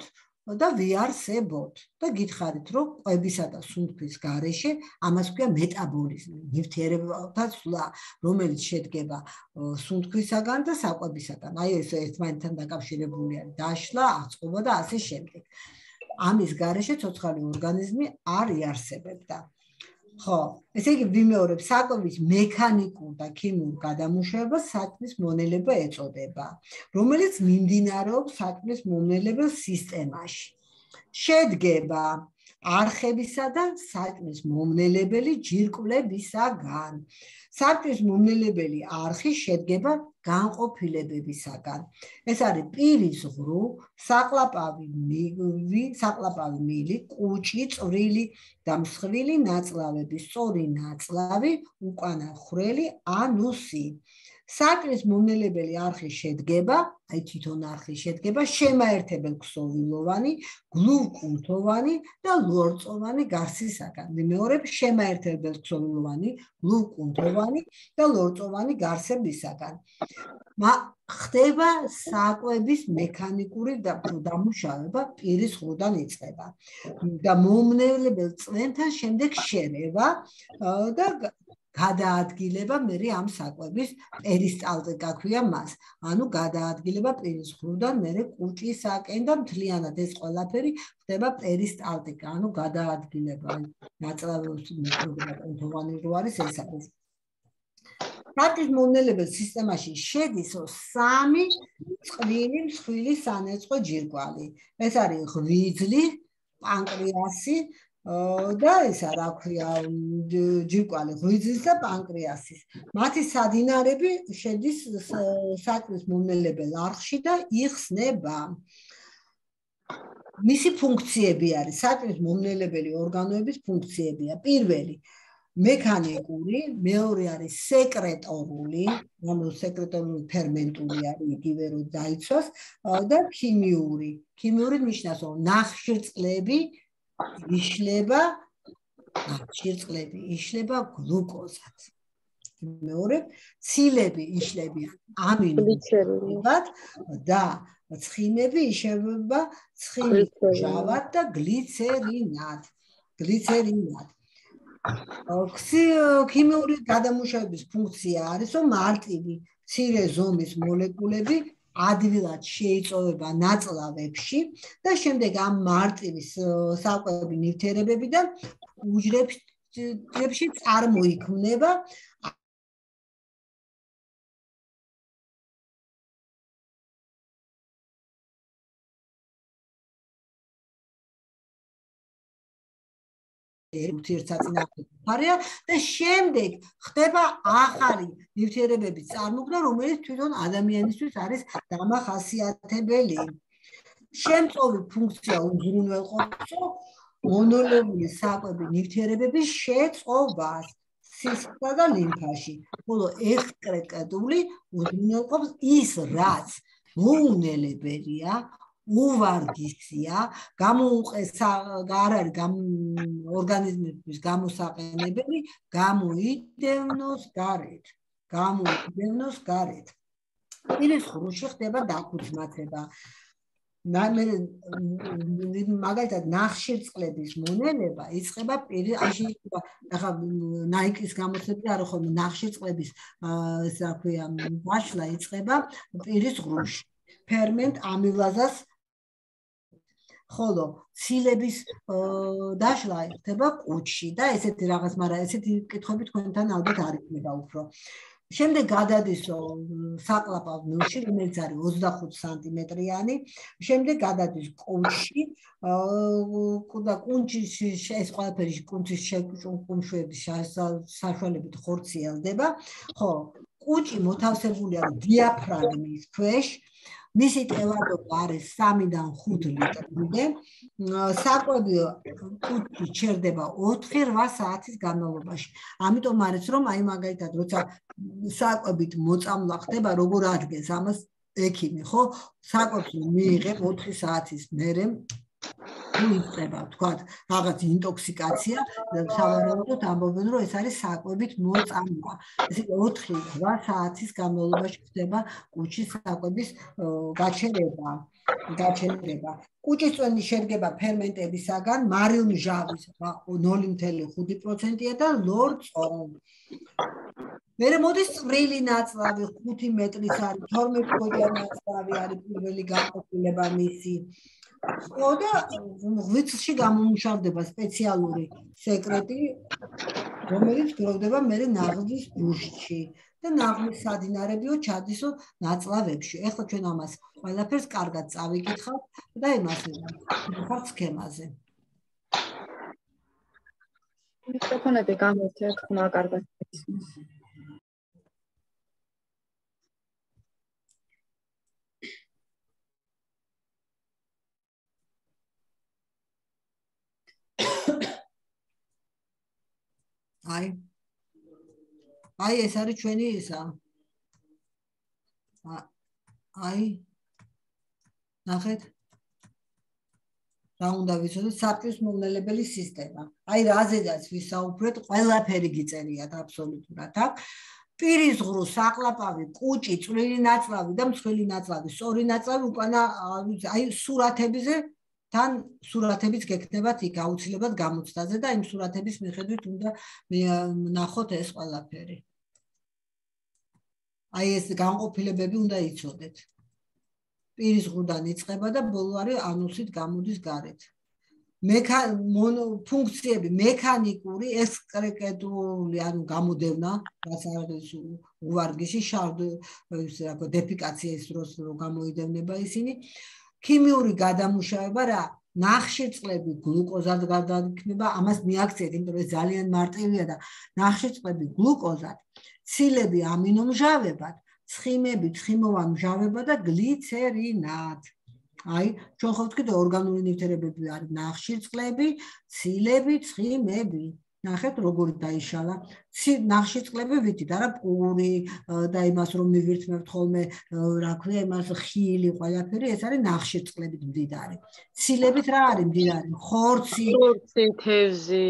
და ვიარსებოთ. და გითხარით, რომ ყვებისა და სუნთქვის გარეშე ამას ქვია მეტაბოლიზმი, ნივთიერებათა ცვლა, რომელიც შედგება სუნთქვისაგან და საკვებისაგან. აი ეს ერთმანეთთან დაკავშირებული არის დაშლა, აწყობა და ასე შემდეგ. ამის გარეშე ცოცხალი ორგანიზმი არ იარსებებდა. ხო, ესე იგი ვიმეორებ, საკვების მექანიკურ და ქიმიურ გადამუშავებას საკვების მონელება ეწოდება, რომელიც მიმდინარეობს საკვების მონელებელ სისტემაში. შედგება არხებისა და საკვების მომნელებელი ჯირკვლებისაგან. საკვების მომნელებელი არხი შედგება განყოფილებებისაგან. ეს არის პირის ღრუ, საყლაპავი მილი, საყლაპავი მილი, კუჭი, წვრილი და მსხვილი ნაწლავები, სწორი ნაწლავი, უკანა ხვრელი, ანუსი. საკვების მომნელებელი არხი შედგება, აი თვითონ არხი შედგება შემაერთებელ ქსოვილოვანი, გლუვკუნთოვანი და ლორწოვანი გარსისაგან. ვიმეორებ, შემაერთებელ ქსოვილოვანი, გლუვკუნთოვანი და ლორწოვანი გარსებისაგან. ხდება საკვების მექანიკური დამუშავება პირის ღრუდან იწყება და მომნელებელ წვენთან შემდეგ შერევა და გადაადგილება მერე ამ საკვების პერისტალტიკა ქვია მას. ანუ გადაადგილება პირის ღრუდან მერე კუჭისაკენ და მთლიანად ეს ყველაფერი ხდება პერისტალტიკა, ანუ გადაადგილება ნაწლავების მიკრობიომოვანი რო არის ეს არის. საკვების მომნელებელ სისტემაში შედის სამი წვრილი მსხვილი სანეწყო ჯირკვალი. ეს არის ღვიძლი, პანკრეასი და ისა რა ქვია ჯირკვალი ღვიძლის და პანკრეასის. მათი სადინარები შედის საკვების მომნელებელ არხში და იხსნება. მისი ფუნქციები არის საკვების მომნელებელი ორგანოების ფუნქციებია. პირველი მექანიკური, მეორე არის სეკრეტორული, ანუ სეკრეტორული ფერმენტული არის იგივე რომ დაიცვას და ქიმიური. ქიმიური ნიშნავს რომ ნახშირწყლები იშლება, ნახშირწყლები იშლება გლუკოზად. მეორე, ცილები იშლებიან ამინოგლიკერულად და ცხიმები იშლება ცხიმჟავად და გლიცერინად. გლიცერინად. ქიმიური გადამუშავების ფუნქცია არის, რომ მარტივი მცირე ზომის მოლეკულები ადვილად შეიწოვება ნაწლავებში და შემდეგ ამ მარტივი საკვები ნივთიერებებიდან უჯრედებში წარმოიქმნება ერთსაწინააღმდეგოა და შემდეგ ხდება ახალი ნივთიერებების წარმოქმნა, რომელიც თვითონ ადამიანისთვის არის დამახასიათებელი. შემწოვი ფუნქცია უზრუნველყოფს მონოლოგური საკვები ნივთიერებების შეწოვას სისხლსა და ლიმფაში, ხოლო ექსკრეტული უზრუნველყოფს ის, რაც მოუნელებელია, უვარგისია, გამოუყეს არ არის ორგანიზმების გამოსაყენებელი, გამოიდევნოს გარეთ. გამოიდევნოს გარეთ. პირის ღრუში ხდება დაქუცმაცება. მაგალითად ნახშირწყლების მონელება იწყება პირი, ახლა ნაიკის გამოცემები არ ხომ ნახშირწყლების ეს რა ქვია, დაშლა იწყება პირის ღრუში. ფერმენტ ამილაზას ხოლო ცილების დაშლა ხდება კუჭში და ესეთი რაღაც, მაგრამ ესეთი კითხვები თქვენთან ალბათ არ იქნება უფრო. შემდეგ გადადის საყლაპავ მილში, რომელიც არის ოცდახუთ სანტიმეტრიანი, შემდეგ გადადის კუჭში და კუნჩში ეს ყველაფერი კუნჩის შეკუმშვების საშუალებით ხორციელდება. ხო, კუჭი მოთავსებულია დიაფრაგმის ქვეშ. მისი ტევადობა არის სამიდან ხუთ ლიტრამდე. საკვები კუჭი ჩერდება ოთხი რვა საათის განმავლობაში. ამიტომ არის რომ აი მაგალითად როცა საკვებით მოწამლა ხდება, როგორ ადგენს ამას ექიმი, ხო? საკვებს მიიღებ ოთხი საათის მერე უიწება, თქვათ, რაღაც ინტოქსიკაცია და სავარაუდოდ ამბობენ, რომ ეს არის საკვებით მოწამლა. ესე იგი ოთხი რვა საათის განმავლობაში ხდება კუჭის საკვების გაჩერება. გაჩნდება. კუჭიწვენი შედგება ფერმენტებისაგან, მარილმჟავის ნული ათეული ხუთი პროცენტია და ლორწო. მერე მოდის წვრილი ნაწლავი ხუთი მეტრის არის, თორმეტ კოჭა ნაწლავი არის პირველი განყოფილება მისი. ხო და ღვიძლში გამომუშავდება სპეციალური სეკრეტი, რომელიც გროვდება მერე ნაღდის ბუშტში და ნაღდის სადინარებიო ჩადისო ნაწლავებში. ეხლა ჩვენ ამას ყველაფერს კარგად წავიკითხავთ და იმას ვიხართ სქემაზე. მიკროფონები გამორჩეთ, ხმა კარგად ისმის. აი აი ეს არის ჩვენი ისა აი ნახეთ რა უნდა ვიცოდეთ საბჭოს მომნელებელი სისტემა აი რაზედაც ვისაუბრეთ ყველაფერი გიწერიათ აბსოლუტურად აქ პირის ღრუ საყლაპავი კუჭი წვრილი ნაწლავი და მსხვილი ნაწლავი სწორი ნაწლავი უკანა აი სურათებზე თან სურათებიც გექნებათ იქ აუცილებლად გამოცდაზე და იმ სურათების მიხედვით უნდა ნახოთ ეს ყველაფერი. აი ეს განყოფილებები უნდა იცოდეთ. პირის ღრუდან იწყება და ბოლო არის ანუსით გამოდის გარეთ. ფუნქციები მექანიკური, ექსკრეტული, ანუ გამოდევნა, რაც არის უვარგიში, დეფიკაციის დროს გამოიდევნება ისინი. ქიმიური გადამუშავება რა ნახშირწყლები გლუკოზად გადაიქმნება ამას მიაქციეთ იმიტომ რომ ძალიან მარტივია და ნახშირწყლები გლუკოზად ცილები ამინომჟავებად ცხიმები ცხიმოვან მჟავებად და გლიცერინად აი ჩვენ ხოვთ კიდე ორგანული ნივთიერებები არის ნახშირწყლები ცილები ცხიმები ნახეთ როგორ დაიშალა ნახშირწყლები ვითით არა პური და იმას რომ მივირთმევთ ხოლმე რა ქვია იმას ხილი ყველაფერი ეს არის ნახშირწყლებით მდიდარი ცილებით რა არის მდიდარი ხორცი ხორცი თევზი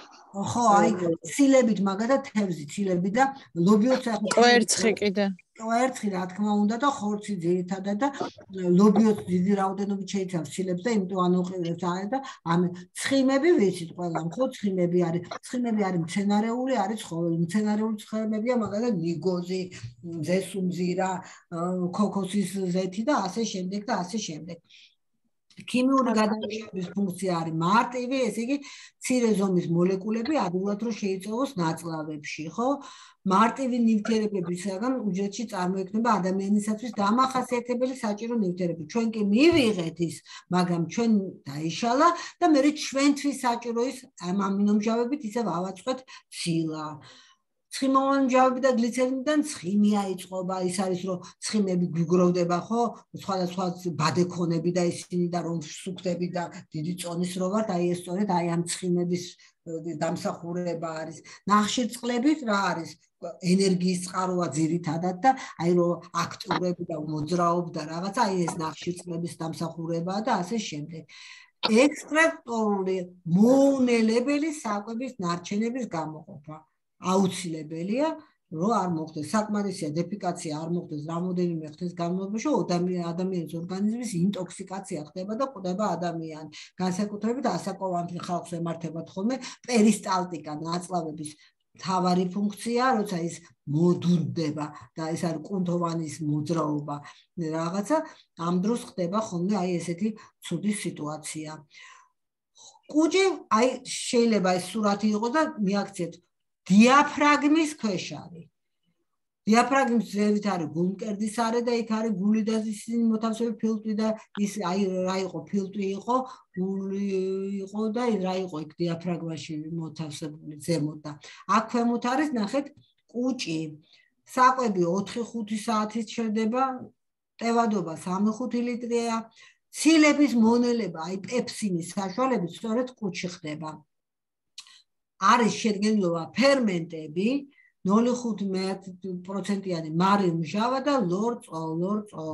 ხო აი ცილებით მაგადა თევზი ცილები და ლობიოცი კვერცხი კიდე კვერცხი რა თქმა უნდა და ხორცი ძირითადად და ლობიოც დიდი რაოდენობით შეიცავს ცილებს და იმიტომ ანოყირებს არის და ამ ცხიმები ვიცით ყველამ ხო ცხიმები არის ცხიმები არის მცენარეული არის ხო მცენარეული ცხიმებია მაგალითად ნიგოზი ზესუმზირა ქოქოსის ზეთი და ასე შემდეგ და ასე შემდეგ ქიმიური გადამუშავების ფუნქცია არის მარტივი, ესე იგი მცირე ზომის მოლეკულები ადვილად რომ შეიწოვოს ნაწლავებში, ხო? მარტივი ნივთიერებებისგან უჯრედში წარმოიქმნება ადამიანისათვის დამახასიათებელი საჭირო ნივთიერები. ჩვენ კი მივიღეთ ის, მაგრამ ჩვენ დაიშალა და მე ჩვენთვის საჭირო ის ამ ამინომჟავებით ისევ ავაწყოთ ცილა. ცხიმოვანი მჟავები და გლიცერინიდან ცხიმი აიწყობა, ის არის რომ ცხიმები გვიგროვდება, ხო? სხვადასხვა ბადექონები და ისინი და რომ სუქდები და დიდი წონის რო ვართ, აი ეს სწორედ აი ამ ცხიმების დამსახურება არის. ნახშირწყლებით რა არის? ენერგიის წყაროა ძირითადად და აი რომ აქტიურები და მოძრაობდა რაღაცა, აი ეს ნახშირწყლების დამსახურებაა და ასე შემდეგ. ექსტრაქტორული მოუნელებელი საკვების ნარჩენების გამოყოფა. აუცილებელია რომ არ მოხდეს საკმარისია დეფიკაცია არ მოხდეს რამოდენიმე ხნის განმავლობაში ადამიანის ორგანიზმის ინტოქსიკაცია ხდება და ყვდება ადამიანი განსაკუთრებით ასაკოვანთი ხალხს ემართებათ ხოლმე პერისტალტიკა ნაწლავების მთავარი ფუნქცია როცა ის მოდუნდება და ეს არის კუნთოვანის მოძრაობა რაღაცა ამ დროს ხდება ხოლმე აი ესეთი ცუდი სიტუაცია კუჭი აი შეიძლება ეს სურათი იყოს და მიაქციეთ დიაფრაგმის ქვეშ არის. დიაფრაგმის ზევით არის გულმკერდის არე და იქ არის გული და ისინი მოთავსები ფილტვი და ის აი რა იყო ფილტვი იყო, გული იყო და რა იყო იქ დიაფრაგმაში მოთავსებული ზემოთ და აქ ქვემოთ არის ნახეთ კუჭი. საკვები ოთხი ხუთი საათით შევდება, ტევადობა სამი ხუთი ლიტრია. ცილების მონელება აი პეპსინის საშუალებით სწორედ კუჭში ხდება. არის შედგენილობა ფერმენტები ნული ხუთი პროცენტიანი მარილმჟავა და ლორწო ლორწო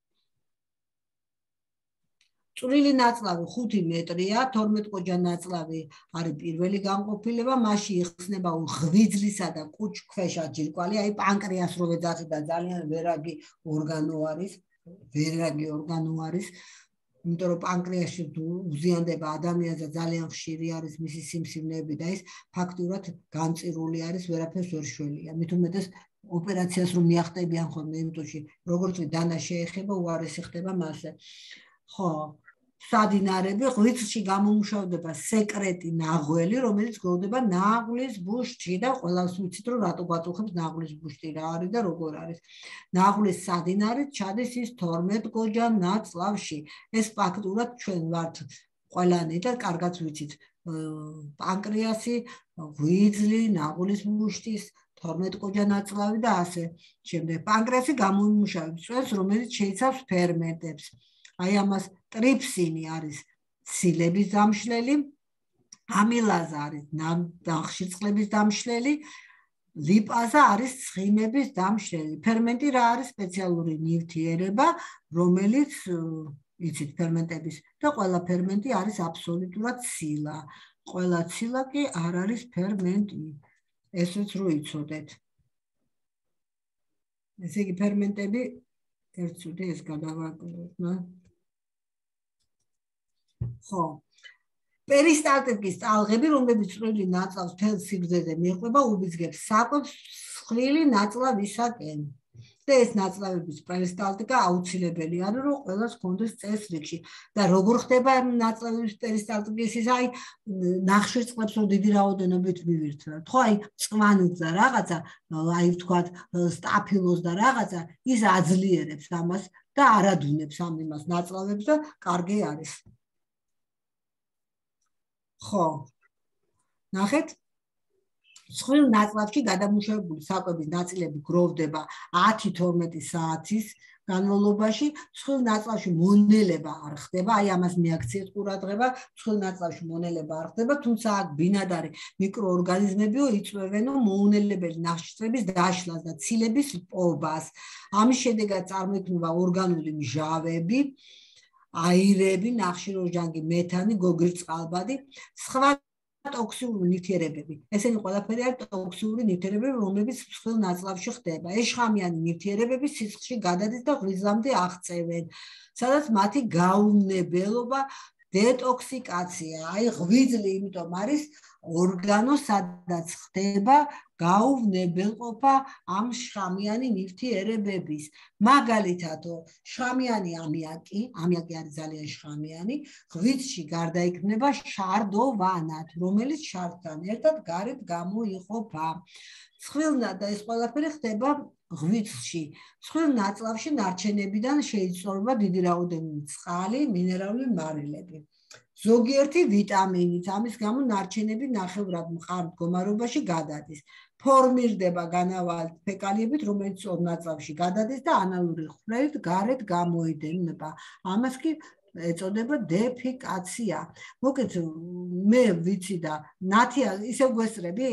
წვრილი ნაწლავი ხუთი მეტრია თორმეტ კოჯა ნაწლავი არის პირველი განყოფილება მასში იხსნება ღვიძლისა და კუჭქვეშა ჯირკვალი აი პანკრეას რო ვეძახი და ძალიან ვერაგი ორგანო არის ვერაგი ორგანო არის იმიტომ რომ პანკრეასში უზიანდება ადამიანზე ძალიან ხშირი არის მისი სიმსივნეები და ის ფაქტურად განწირული არის, ვერაფერს ვერ შველია. მით უმეტეს ოპერაციას რომ მიახტებიან ხოლმე იმტოში, როგორც დანა შეეხება, უარესი ხდება მასზე. ხო, სადინარები ღვიძლში გამომუშავდება სეკრეტი ნაღველი, რომელიც გროვდება ნაღლის ბუშტში და ყველას ვიცით რომ რატო გვაწუხებს ნაღლის ბუშტი რა არის და როგორ არის. ნაღლის სადინარი ჩადის ის თორმეტ გოჯა ნაწლავში. ეს ფაქტურად ჩვენ ვართ ყველანი და კარგად ვიცით. პანკრეასი, ღვიძლი, ნაღლის ბუშტის თორმეტ გოჯა ნაწლავი და ასე შემდეგ. პანკრეასი გამომუშავებს წვენს, რომელიც შეიცავს ფერმენტებს. აი ამას ტრიფსინი არის ცილების დამშლელი, ამილაზა არის ნახშირწყლების დამშლელი, ლიპაზა არის ცხიმების დამშლელი. ფერმენტი რა არის? სპეციალური ნივთიერება, რომელიც იცით ფერმენტების და ყველა ფერმენტი არის აბსოლუტურად ცილა. ყველა ცილა კი არ არის ფერმენტი. ესეც რო იცოდეთ. ესე იგი ფერმენტები ერთ წუთი ეს გადავაკლებთ. ხო. პერისტალტიკის ტალღები, რომლებიც წვრილი ნაწლავს თელ სიგრძეზე მიყვება, უბიძგებს საკვებს მსხვილი ნაწლავისაკენ. და ეს ნაწლავების პერისტალტიკა აუცილებელი არის, რომ ყველას ჰქონდეს წესრიგში. და როგორ ხდება ნაწლავების პერისტალტიკის ის აი ნახშირწყლებს რომ დიდი რაოდენობით მივირთვათ. ხო, აი წვანით და რაღაცა, აი ვთქვათ, სტაფილოს და რაღაცა, ის აძლიერებს ამას და არადუნებს ამ იმას ნაწლავებს და კარგი არის. ხო. ნახეთ? მსხვილ ნაწლავში გადამუშავებული საკვების ნაწილები გროვდება ათი თორმეტი საათის განმავლობაში. მსხვილ ნაწლავში მონელება არ ხდება, აი ამას მიაქციეთ ყურადღება, მსხვილ ნაწლავში მონელება არ ხდება, თუმცა აქ ბინადარი მიკროორგანიზმებიო იწვევენო მოუნელებელი ნახშირწყლების დაშლას და ცილების პობას. ამის შედეგად წარმოიქმნება ორგანული მჟავები, აირები, ნახშირორჟანგი, მეთანი, გოგირდწყალბადი, სხვა ტოქსიური ნივთიერებები. ესენი ყველაფერი არის ტოქსიური ნივთიერებები, რომლებიც მსხვილ ნაწლავში ხდება. ეს შხამიანი ნივთიერებები სისხლში გადადის და ღვიძლამდე აღწევენ, სადაც მათი გაუვნებელობა დეტოქსიკაცია. აი ღვიძლი იმიტომ არის ორგანო, სადაც ხდება გაუვნებელყოფა ამ შხამიანი ნივთიერებების. მაგალითად, შხამიანი ამიაკი, ამიაკი არის ძალიან შხამიანი, ღვიძლში გარდაიქმნება შარდოვანად, რომელიც შარდთან ერთად გარეთ გამოიყოფა. მსხვილ და ეს ყველაფერი ხდება ღვიძლში. მსხვილ ნაწლავში ნარჩენებიდან შეიცვალება დიდი რაოდენობით წყალი, მინერალური მარილები. ზოგიერთი ვიტამინით, ამის გამო ნარჩენები ნახევრად მყარ მდგომარეობაში გადადის. ფორმირდება განავალ ფეკალიებით, რომელიც ორ ნაწლავში გადადის და ანალური ხვრელით გარეთ გამოიდენება. ამას კი ეწოდება დეფიკაცია. მოკეთ მე ვიცი და ნათია ისევ გვესწრები?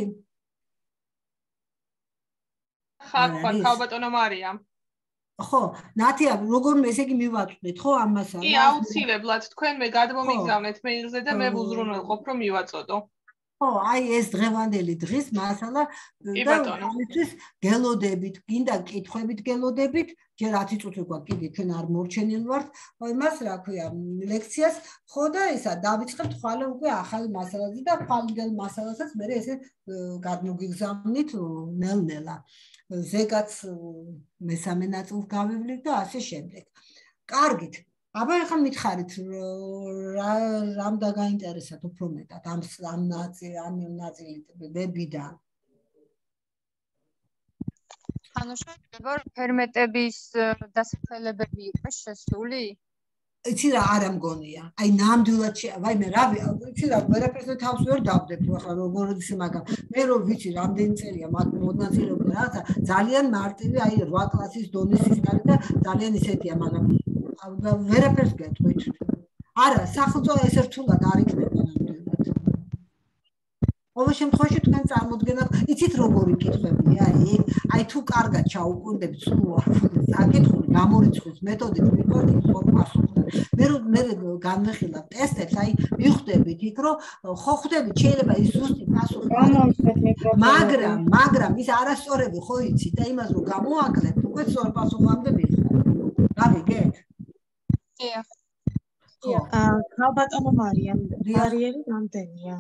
ხარ ხარ ხალბატონო მარიამ. ხო, ნათია, როგორ ესე იგი მივაწვდით, ხო, ამას კი, აუცილებლად, თქვენ მე გადმომიგზავნეთ მეილზე და მე ვუზრუნველყოფ, რომ მივაწოდო. ხო, აი ეს დღევანდელი დღის მასალა და ამისთვის გელოდებით, გინდა კითხვებით გელოდებით, ჯერ ათი წუთი გვაქვს კიდე ჩვენ არ მორჩენილ ვართ, იმას რა ქვია, ლექციას, ხო და ისა დავიწყებთ ხვალე უკვე ახალ მასალაზე და ხვალინდელ მასალასაც მე ესე გადმოგიგზავნით ნელ-ნელა. ზეგაც მესამე ნაწილს გავივლით და ასე შემდეგ. კარგით. აბა ახლა მითხარით რა რამ დაგაინტერესათ უფრო მეტად ამ ამ ნაწილ ამ ნაწილებიდან. ანუ შეიძლება ფერმენტების დასახელებები იყოს შესული? იცი რა არა მგონია. აი ნამდვილად ვაი მე რა იცი რა ვერაფერს თავს ვერ დავდებ ახლა როგორ ისე მაგრამ მე რო ვიცი რამდენი წელია მაგ მონაწილეობა რაღაცა ძალიან მარტივი აი რვა კლასის დონის ის არის და ძალიან ისეთია მაგრამ ვერაფერს გეტყვით. არა, სახელმწიფო ეს რთულად არ იქნება ნამდვილად. ყოველ შემთხვევაში თქვენ წარმოდგენად იცით როგორი კითხვებია, აი, აი თუ კარგად ჩაუკვირდებით სულ საკითხული გამორიცხვის მეთოდით მივხვდით ხო პასუხი. მე მე განვიხილავ ტესტებს, აი მივხვდებით იქ რომ ხო ხვდებით შეიძლება ის ზუსტი პასუხი მაგრამ მაგრამ ის არასწორები ხო იცით და იმას რომ გამოაკლებთ უკვე სწორ პასუხამდე მიხარ. გავიგეთ? დიახ. ხო, ქალბატონო მარიამ, ბარიერი რამდენია?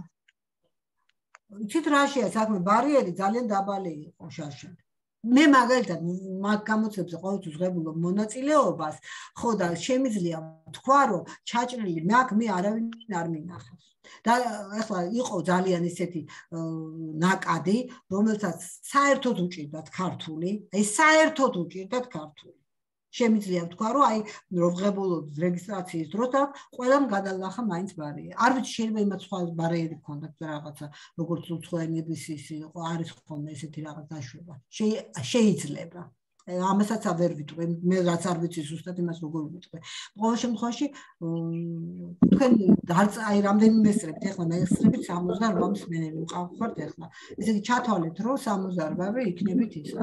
იცით რაშია საქმე, ბარიერი ძალიან დაბალი იყო შარშან. მე მაგალითად მაგ გამოცდებზე ყოველთვის ვღებულობ მონაწილეობას, ხო და შემიძლია თქვა, რომ ჩაჭრილი მაგ მე არავინ არ მინახავს. და ახლა იყო ძალიან ისეთი ნაკადი, რომელსაც საერთოდ უჭირდათ ქართული, აი საერთოდ უჭირდათ ქართული. შემიძლია ვთქვა, რომ აი რომ ვღებულობ რეგისტრაციის დროს და ყველამ გადალახა მაინც ბარიერი. არ ვიცი, შეიძლება იმათ სხვა ბარიერი გქონდათ რაღაცა, როგორც უცხოენების ის იყო, არის ხოლმე ესეთი რაღაც დაშვება. შეიძლება. ამასაც ვერ ვიტყვი, მე რაც არ ვიცი ზუსტად იმას როგორ ვიტყვი. ყოველ შემთხვევაში თქვენ აი რამდენი მესწრებთ, ახლა მესწრებით სამოცდაოთხ მენელი ვყავთ ახლა. ესე იგი ჩათვალეთ, რომ სამოცდაოთხ იქნებით ისა.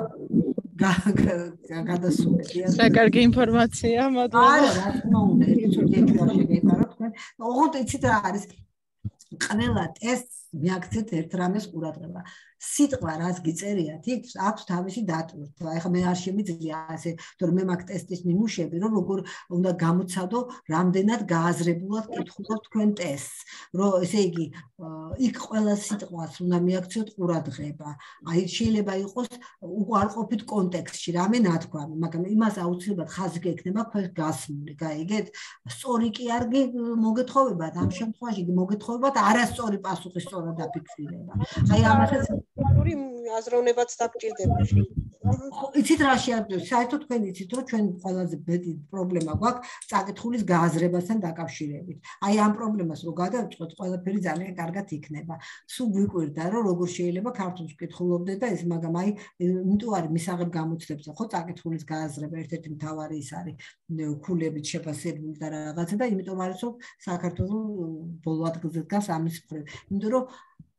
გადასულები. რა კარგი ინფორმაცია, მადლობა. არა, რა თქმა უნდა, ერთი წუთი არ შეგეპარო თქვენ. ოღონდ იცით რა არის? ყველა ტესტს მიაქცეთ ერთ რამეს ყურადღება. სიტყვა რაც გიწერიათ, იქ აქვს თავისი დატვირთვა. ეხლა მე არ შემიძლია ასე, თორემ მე მაგ ტესტის მიმუშები, რომ როგორ უნდა გამოცადო, რამდენად გააზრებულად კითხულობ თქვენ ტესტს. რომ ესე იგი, იქ ყველა სიტყვას უნდა მიაქციოთ ყურადღება. აი შეიძლება იყოს უარყოფით კონტექსტში რამე ნათქვამი, მაგრამ იმას აუცილებლად ხაზი გექნება ქვეშ გასმული, გაიგეთ? სწორი კი არ მოგეთხოვებათ, ამ შემთხვევაში მოგეთხოვებათ არასწორი პასუხი სწორად დაფიქსირება. აი ამასაც ორი აზროვნებაც დაგჭირდება. იცით რა შეადგენს? საერთოდ თქვენ იცით, რომ ჩვენ ყველაზე მეტი პრობლემა გვაქვს წაკითხulis გააზრებასთან დაკავშირებით. აი ამ პრობლემას რო გადავწყვეტ, ყველაფერი ძალიან კარგად იქნება. სულ გვიკვირდა, რომ როგორ შეიძლება ქართულს ვკითხულობდე და ეს, მაგრამ აი იმიტომ არის მისაღებ გამოცდებზე, ხო, წაკითხulis გააზრება ერთ-ერთი მთავარი ის არის ქულებით შეფასებული და რაღაცა და იმიტომ არის, რომ საქართველოს ბოლო ადგილზე დგას ამის მხრივ. იმიტომ რომ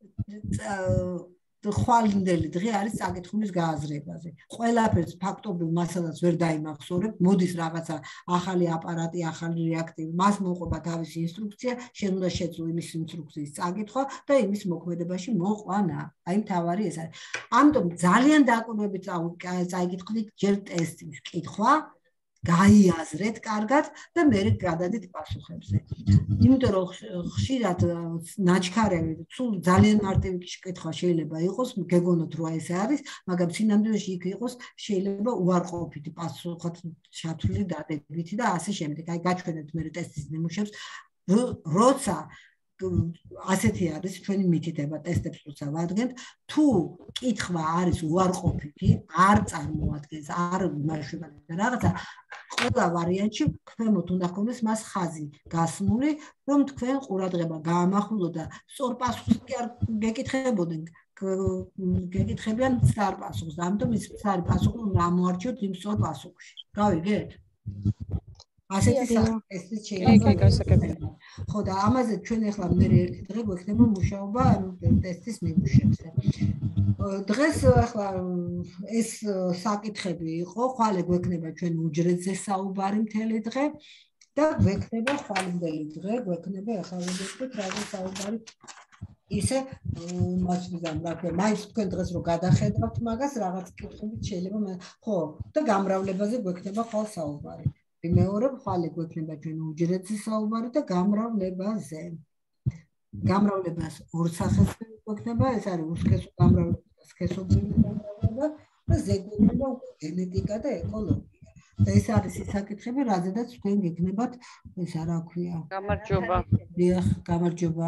ხვალინდელი დღე არის წაკითხulis გააზრებაზე. ყველაფერს ფაქტობრივ მასალას ვერ დაიმახსოვრებ, მოდის რაღაცა ახალი აპარატი, ახალი რეაქტივი, მას მოყვება თავისი ინსტრუქცია, შენ უნდა შეძლო იმის ინსტრუქციის წაკითხვა და იმის მოქმედებაში მოყვანა. აი მთავარი ეს არის. ამიტომ ძალიან დაკვირვებით წაიკითხეთ ჯერ ტესტის კითხვა, გაიაზრეთ კარგად და მე გადადით პასუხებზე. იმიტომ რომ ხშირად ნაჩქარევი, სულ ძალიან მარტივი კითხვა შეიძლება იყოს, გეგონოთ რომ ეს არის, მაგრამ სინამდვილეში იქ იყოს შეიძლება უარყოფითი პასუხად ჩათვლილი დადებითი და ასე შემდეგ. აი გაჩვენებთ მე ტესტის ნიმუშებს, როცა ასეთი არის ჩვენი მითითება ტესტებს როცა ვადგენთ, თუ კითხვა არის უარყოფითი, არ წარმოადგენს, არ იმაშება რაღაცა, ყველა ვარიანტში ქვემოთ უნდა ჰქონდეს მას ხაზი გასმული, რომ თქვენ ყურადღება გაამახვილოთ და სწორ პასუხს კი არ გეკითხებოდნენ, გეკითხებიან მცდარ პასუხს. ამიტომ ის მცდარი პასუხი უნდა ამოარჩიოთ იმ სწორ პასუხში. გავიგეთ? ასეთი ტესტის შეიძლება გასაგებია. ხო და ამაზე ჩვენ ახლა მე ერთი დღე გვექნება მუშაობა ტესტის ნიმუშებზე. დღეს ახლა ეს საკითხები იყო, ხვალე გვექნება ჩვენ უჯრედზე საუბარი მთელი დღე და გვექნება ხვალინდელი დღე, გვექნება ახლა ვიდეოთ რაზე საუბარი. ისე მას ვიზამ რა თქმა უნდა, მაინც თქვენ დღეს რო გადახედავთ მაგას, რაღაც კითხვით შეიძლება ხო და გამრავლებაზე გვექნება ხვალ საუბარი. მეორე ხვალე გვექნება ჩვენ უჯრედზე საუბარი და გამრავლებაზე. გამრავლებას ორ სახეს გვექნება, ეს არის უსქესო გამრავლება, სქესობრივი გამრავლება და ზეგუნება გენეტიკა და ეკოლოგია. და ეს არის ის საკითხები, რაზედაც თქვენ გექნებათ ეს რა ქვია. გამარჯობა. დიახ, გამარჯობა.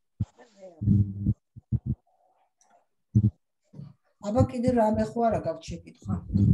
აბა კიდე რამე ხო არა გაქვთ შეკითხვა?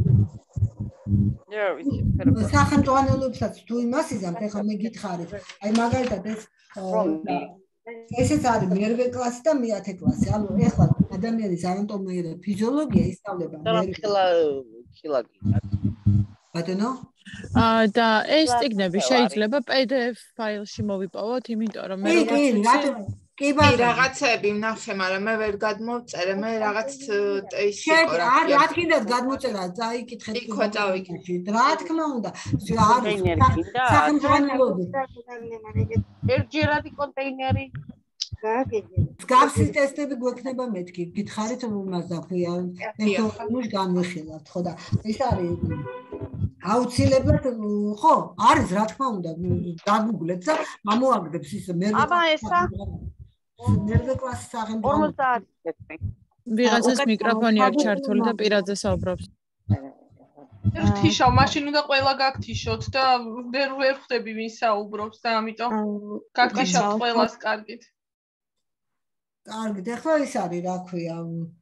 Ja, ვიცი, ფერებად. სახელმწიფოებსაც თუ იმას იზამთ, ახლა მე გითხარით. აი მაგალითად ეს ესეც არის მერვე კლასი და მეათე კლასი. ანუ ახლა ადამიანის ანატომია და ფიზიოლოგია ისწავლება მერვე. ხილა ხილაკი. ბატონო? აა და ეს წიგნები შეიძლება პი დი ეფ ფაილში მოვიპოვოთ, იმიტომ რომ მე კი, კი, რატომ? კი ბატონო, რაღაცები ვნახე, მაგრამ მე ვერ გადმოვწერე, მე რაღაც ტეისტი იყო რა. არ რა თქინდათ გადმოწერა, წაიკითხეთ. იქო წავიკითხე. რა თქმა უნდა, არის სახელმწიფოები. ერთჯერადი კონტეინერი. მსგავსი ტესტები გვექნება მეთქი, გითხარით რომ იმას დაქვია, ეხლა განვიხილავთ, ხო და ეს არის აუცილებლად ხო, არის რა თქმა უნდა, დაგუგლებ და ამოაგდებს ის მერვე აბა ესა მერვე კლასის სახელმწიფო ორმოცდაათი წუთი. ვიღაცას მიკროფონი არ ჩართული და პირადზე საუბრობს. თიშო, მაშინ უნდა ყველა გაგთიშოთ და ვერ ვერ ხვდები ვინ საუბრობს და ამიტომ გაგთიშოთ ყველას კარგით. კარგით, ახლა ის არის, რა ქვია,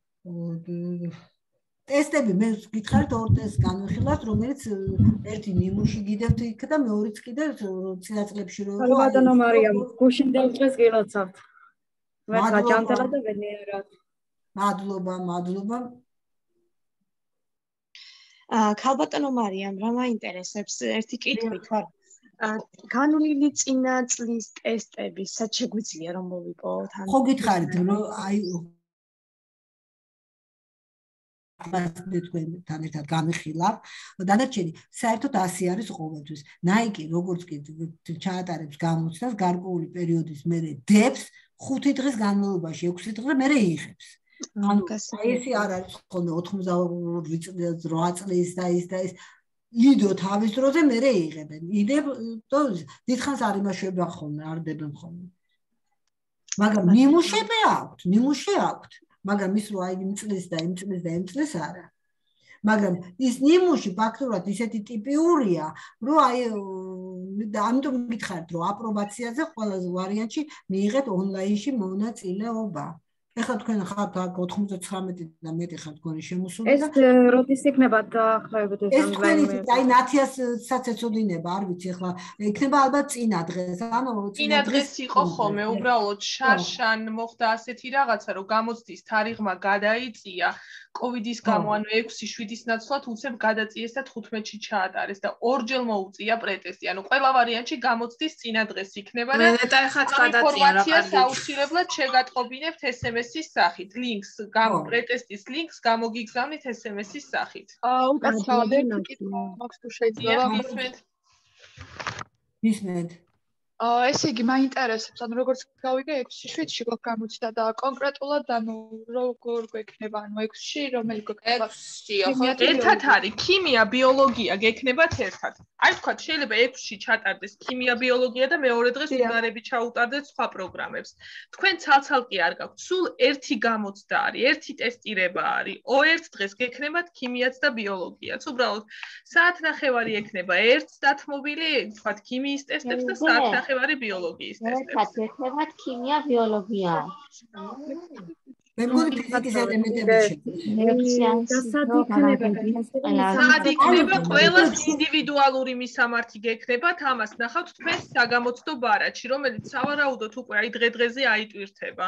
ტესტები მე გითხარით ორ ტესტს განვიხილავთ, რომელიც ერთი ნიმუში გიდევთ იქ და მეორეც კიდე წინაწლებში რო იყო. ბატონო მარიამ, გუშინდელ დღეს გილოცავთ. ვერ გაჭანდელა და ვენერად. მადლობა, მადლობა. აა ქალბატონო მარიამ, რა მაინტერესებს ერთი კითხვით ვარ. განვლილი წინა წლის ტესტები სად შეგვიძლია რომ მოვიპოვოთ? ხო გითხარით, რომ აი თქვენთან ერთად გამიხილავ. დანარჩენი საერთოდ ასი არის ყოველთვის. ნაიკი როგორც კი ჩაატარებს გამოცდას გარკვეული პერიოდის მერე დებს ხუთი დღის განმავლობაში, ექვსი დღე მერე იღებს. ანუ ეს არ არის ხოლმე ოცდაოთხ წლის და ის და ის იდო თავის დროზე მერე იღებენ. იდებ და დიდხანს არ იმაშუებენ ხოლმე, არ დებენ ხოლმე. მაგრამ ნიმუშები აქვთ, ნიმუში აქვთ. მაგრამ ის რო აი იმ წლის და იმ წლის და იმ წლის არა. მაგრამ ის ნიმუში ფაქტურად ისეთი ტიპიურია, რომ აი ამიტომ გითხარით, რომ აპრობაციაზე ყველაზე ვარიანტში მიიღეთ ონლაინში მონაწილეობა. ეხლა თქვენ ხართ ოცდათვრამეტი და მეტი ხართ თქვენი შემოსული და ეს როდის იქნება დაახლოებით ეს ონლაინი? ეს აი ნათიასაც ეცოდინება, არ ვიცი, ეხლა იქნება ალბათ წინა დღეს, ანუ წინა დღეს იყო ხოლმე, უბრალოდ შარშან მოხდა ასეთი რაღაცა, რომ გამოცდის თარიღმა გადაიწია კოვიდის გამო, ანუ ექვსი შვიდის ნაცვლად უცებ გადაწიეს და თხუთმეტში ჩაატარეს და ორჯერ მოუწია პრეტესტი. ანუ ყველა ვარიანტში გამოცდის წინა დღეს იქნება და და ეხლა გადაწია რა კარგი. აუცილებლად შეგატყობინებთ ეს em es-ის სახით, ლინკს, პრეტესტის ლინკს გამოგიგზავნით ეს em es-ის სახით. აა, უკაცრავად ერთი კითხვა მაქვს თუ შეიძლება. ისმენთ. ისმენთ. აა, ესე იგი, მაინტერესებს, ანუ როგორც გავიგე ექვსი შვიდში გვაქვს გამოცდა და კონკრეტულად ანუ როგორ გვექნება, ანუ ექვსში რომელი გვექნება? ექვსში, ხო, ერთად არის ქიმია, ბიოლოგია გექნებათ ერთად. აი თქვა, შეიძლება ექვსში ჩატარდეს ქიმია, ბიოლოგია და მეორე დღეს უნარები ჩაუტარდეთ სხვა პროგრამებს. თქვენ ცალ-ცალკე არ გაქვთ, სულ ერთი გამოცდა არის, ერთი ტესტირება არის. ორ დღეს გექნებათ ქიმიაც და ბიოლოგიაც. უბრალოდ საათნახევარი ექნება ერთს დათმობილი, თქვა, ქიმიის ტესტებს და საათნახევარი ბიოლოგიის ტესტებს. ერთად ექნებათ ქიმია, ბიოლოგია. მე მგონი ფიზიკის ელემენტები სად იქნება ყველას ინდივიდუალური მისამართი გექნებათ, ამას ნახავთ თქვენ საგამოცდო ბარათში, რომელიც სავარაუდოდ უკვე აი დღე-დღეზე აიტვირთება.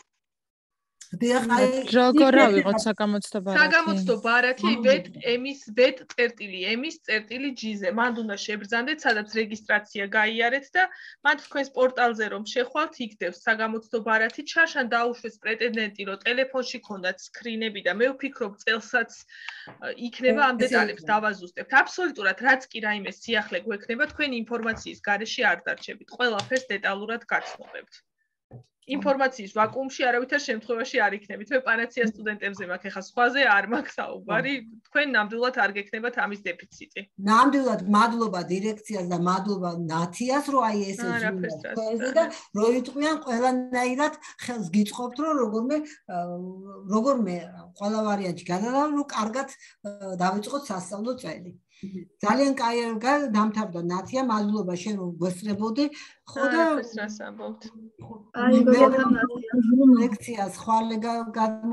როგორ ავიღოთ საგამოცდო ბარათი? საგამოცდო ბარათი ვეტ ემის ვეტ წერტილი ემის წერტილი ჯიზე. მანდ უნდა შებრძანდეთ, სადაც რეგისტრაცია გაიარეთ და მანდ თქვენს პორტალზე რომ შეხვალთ, იქ დევს საგამოცდო ბარათი, ჩაშან დაუშვეს პრეტენდენტი, რომ ტელეფონში ქონდათ სკრინები და მე ვფიქრობ წელსაც იქნება ამ დეტალებს დავაზუსტებთ. აბსოლუტურად რაც კი რაიმე სიახლე გვექნება, თქვენ ინფორმაციის გარეშე არ დარჩებით. ყველაფერს დეტალურად გაცნობებთ. ინფორმაციის ვაკუუმში არავითარ შემთხვევაში არ იქნებით. მე პანაცია სტუდენტებზე მაქვს, ეხლა სხვაზე არ მაქვს საუბარი. თქვენ ნამდვილად არ გექნებათ ამის დეფიციტი. ნამდვილად მადლობა დირექციას და მადლობა ნათიას, რომ აი ეს ეს და რო იტყვიან ყველანაირად ხელს გიწყობთ, რომ როგორმე როგორმე ყველა ვარიანტი გადადა, რომ კარგად დავიწყოთ სასწავლო წელი. ძალიან კაი დამთავრდა ნათია, მადლობა შენ რომ გვესწრებოდი. ხო და ეს რას ამბობთ? აი ლექციას ხვალე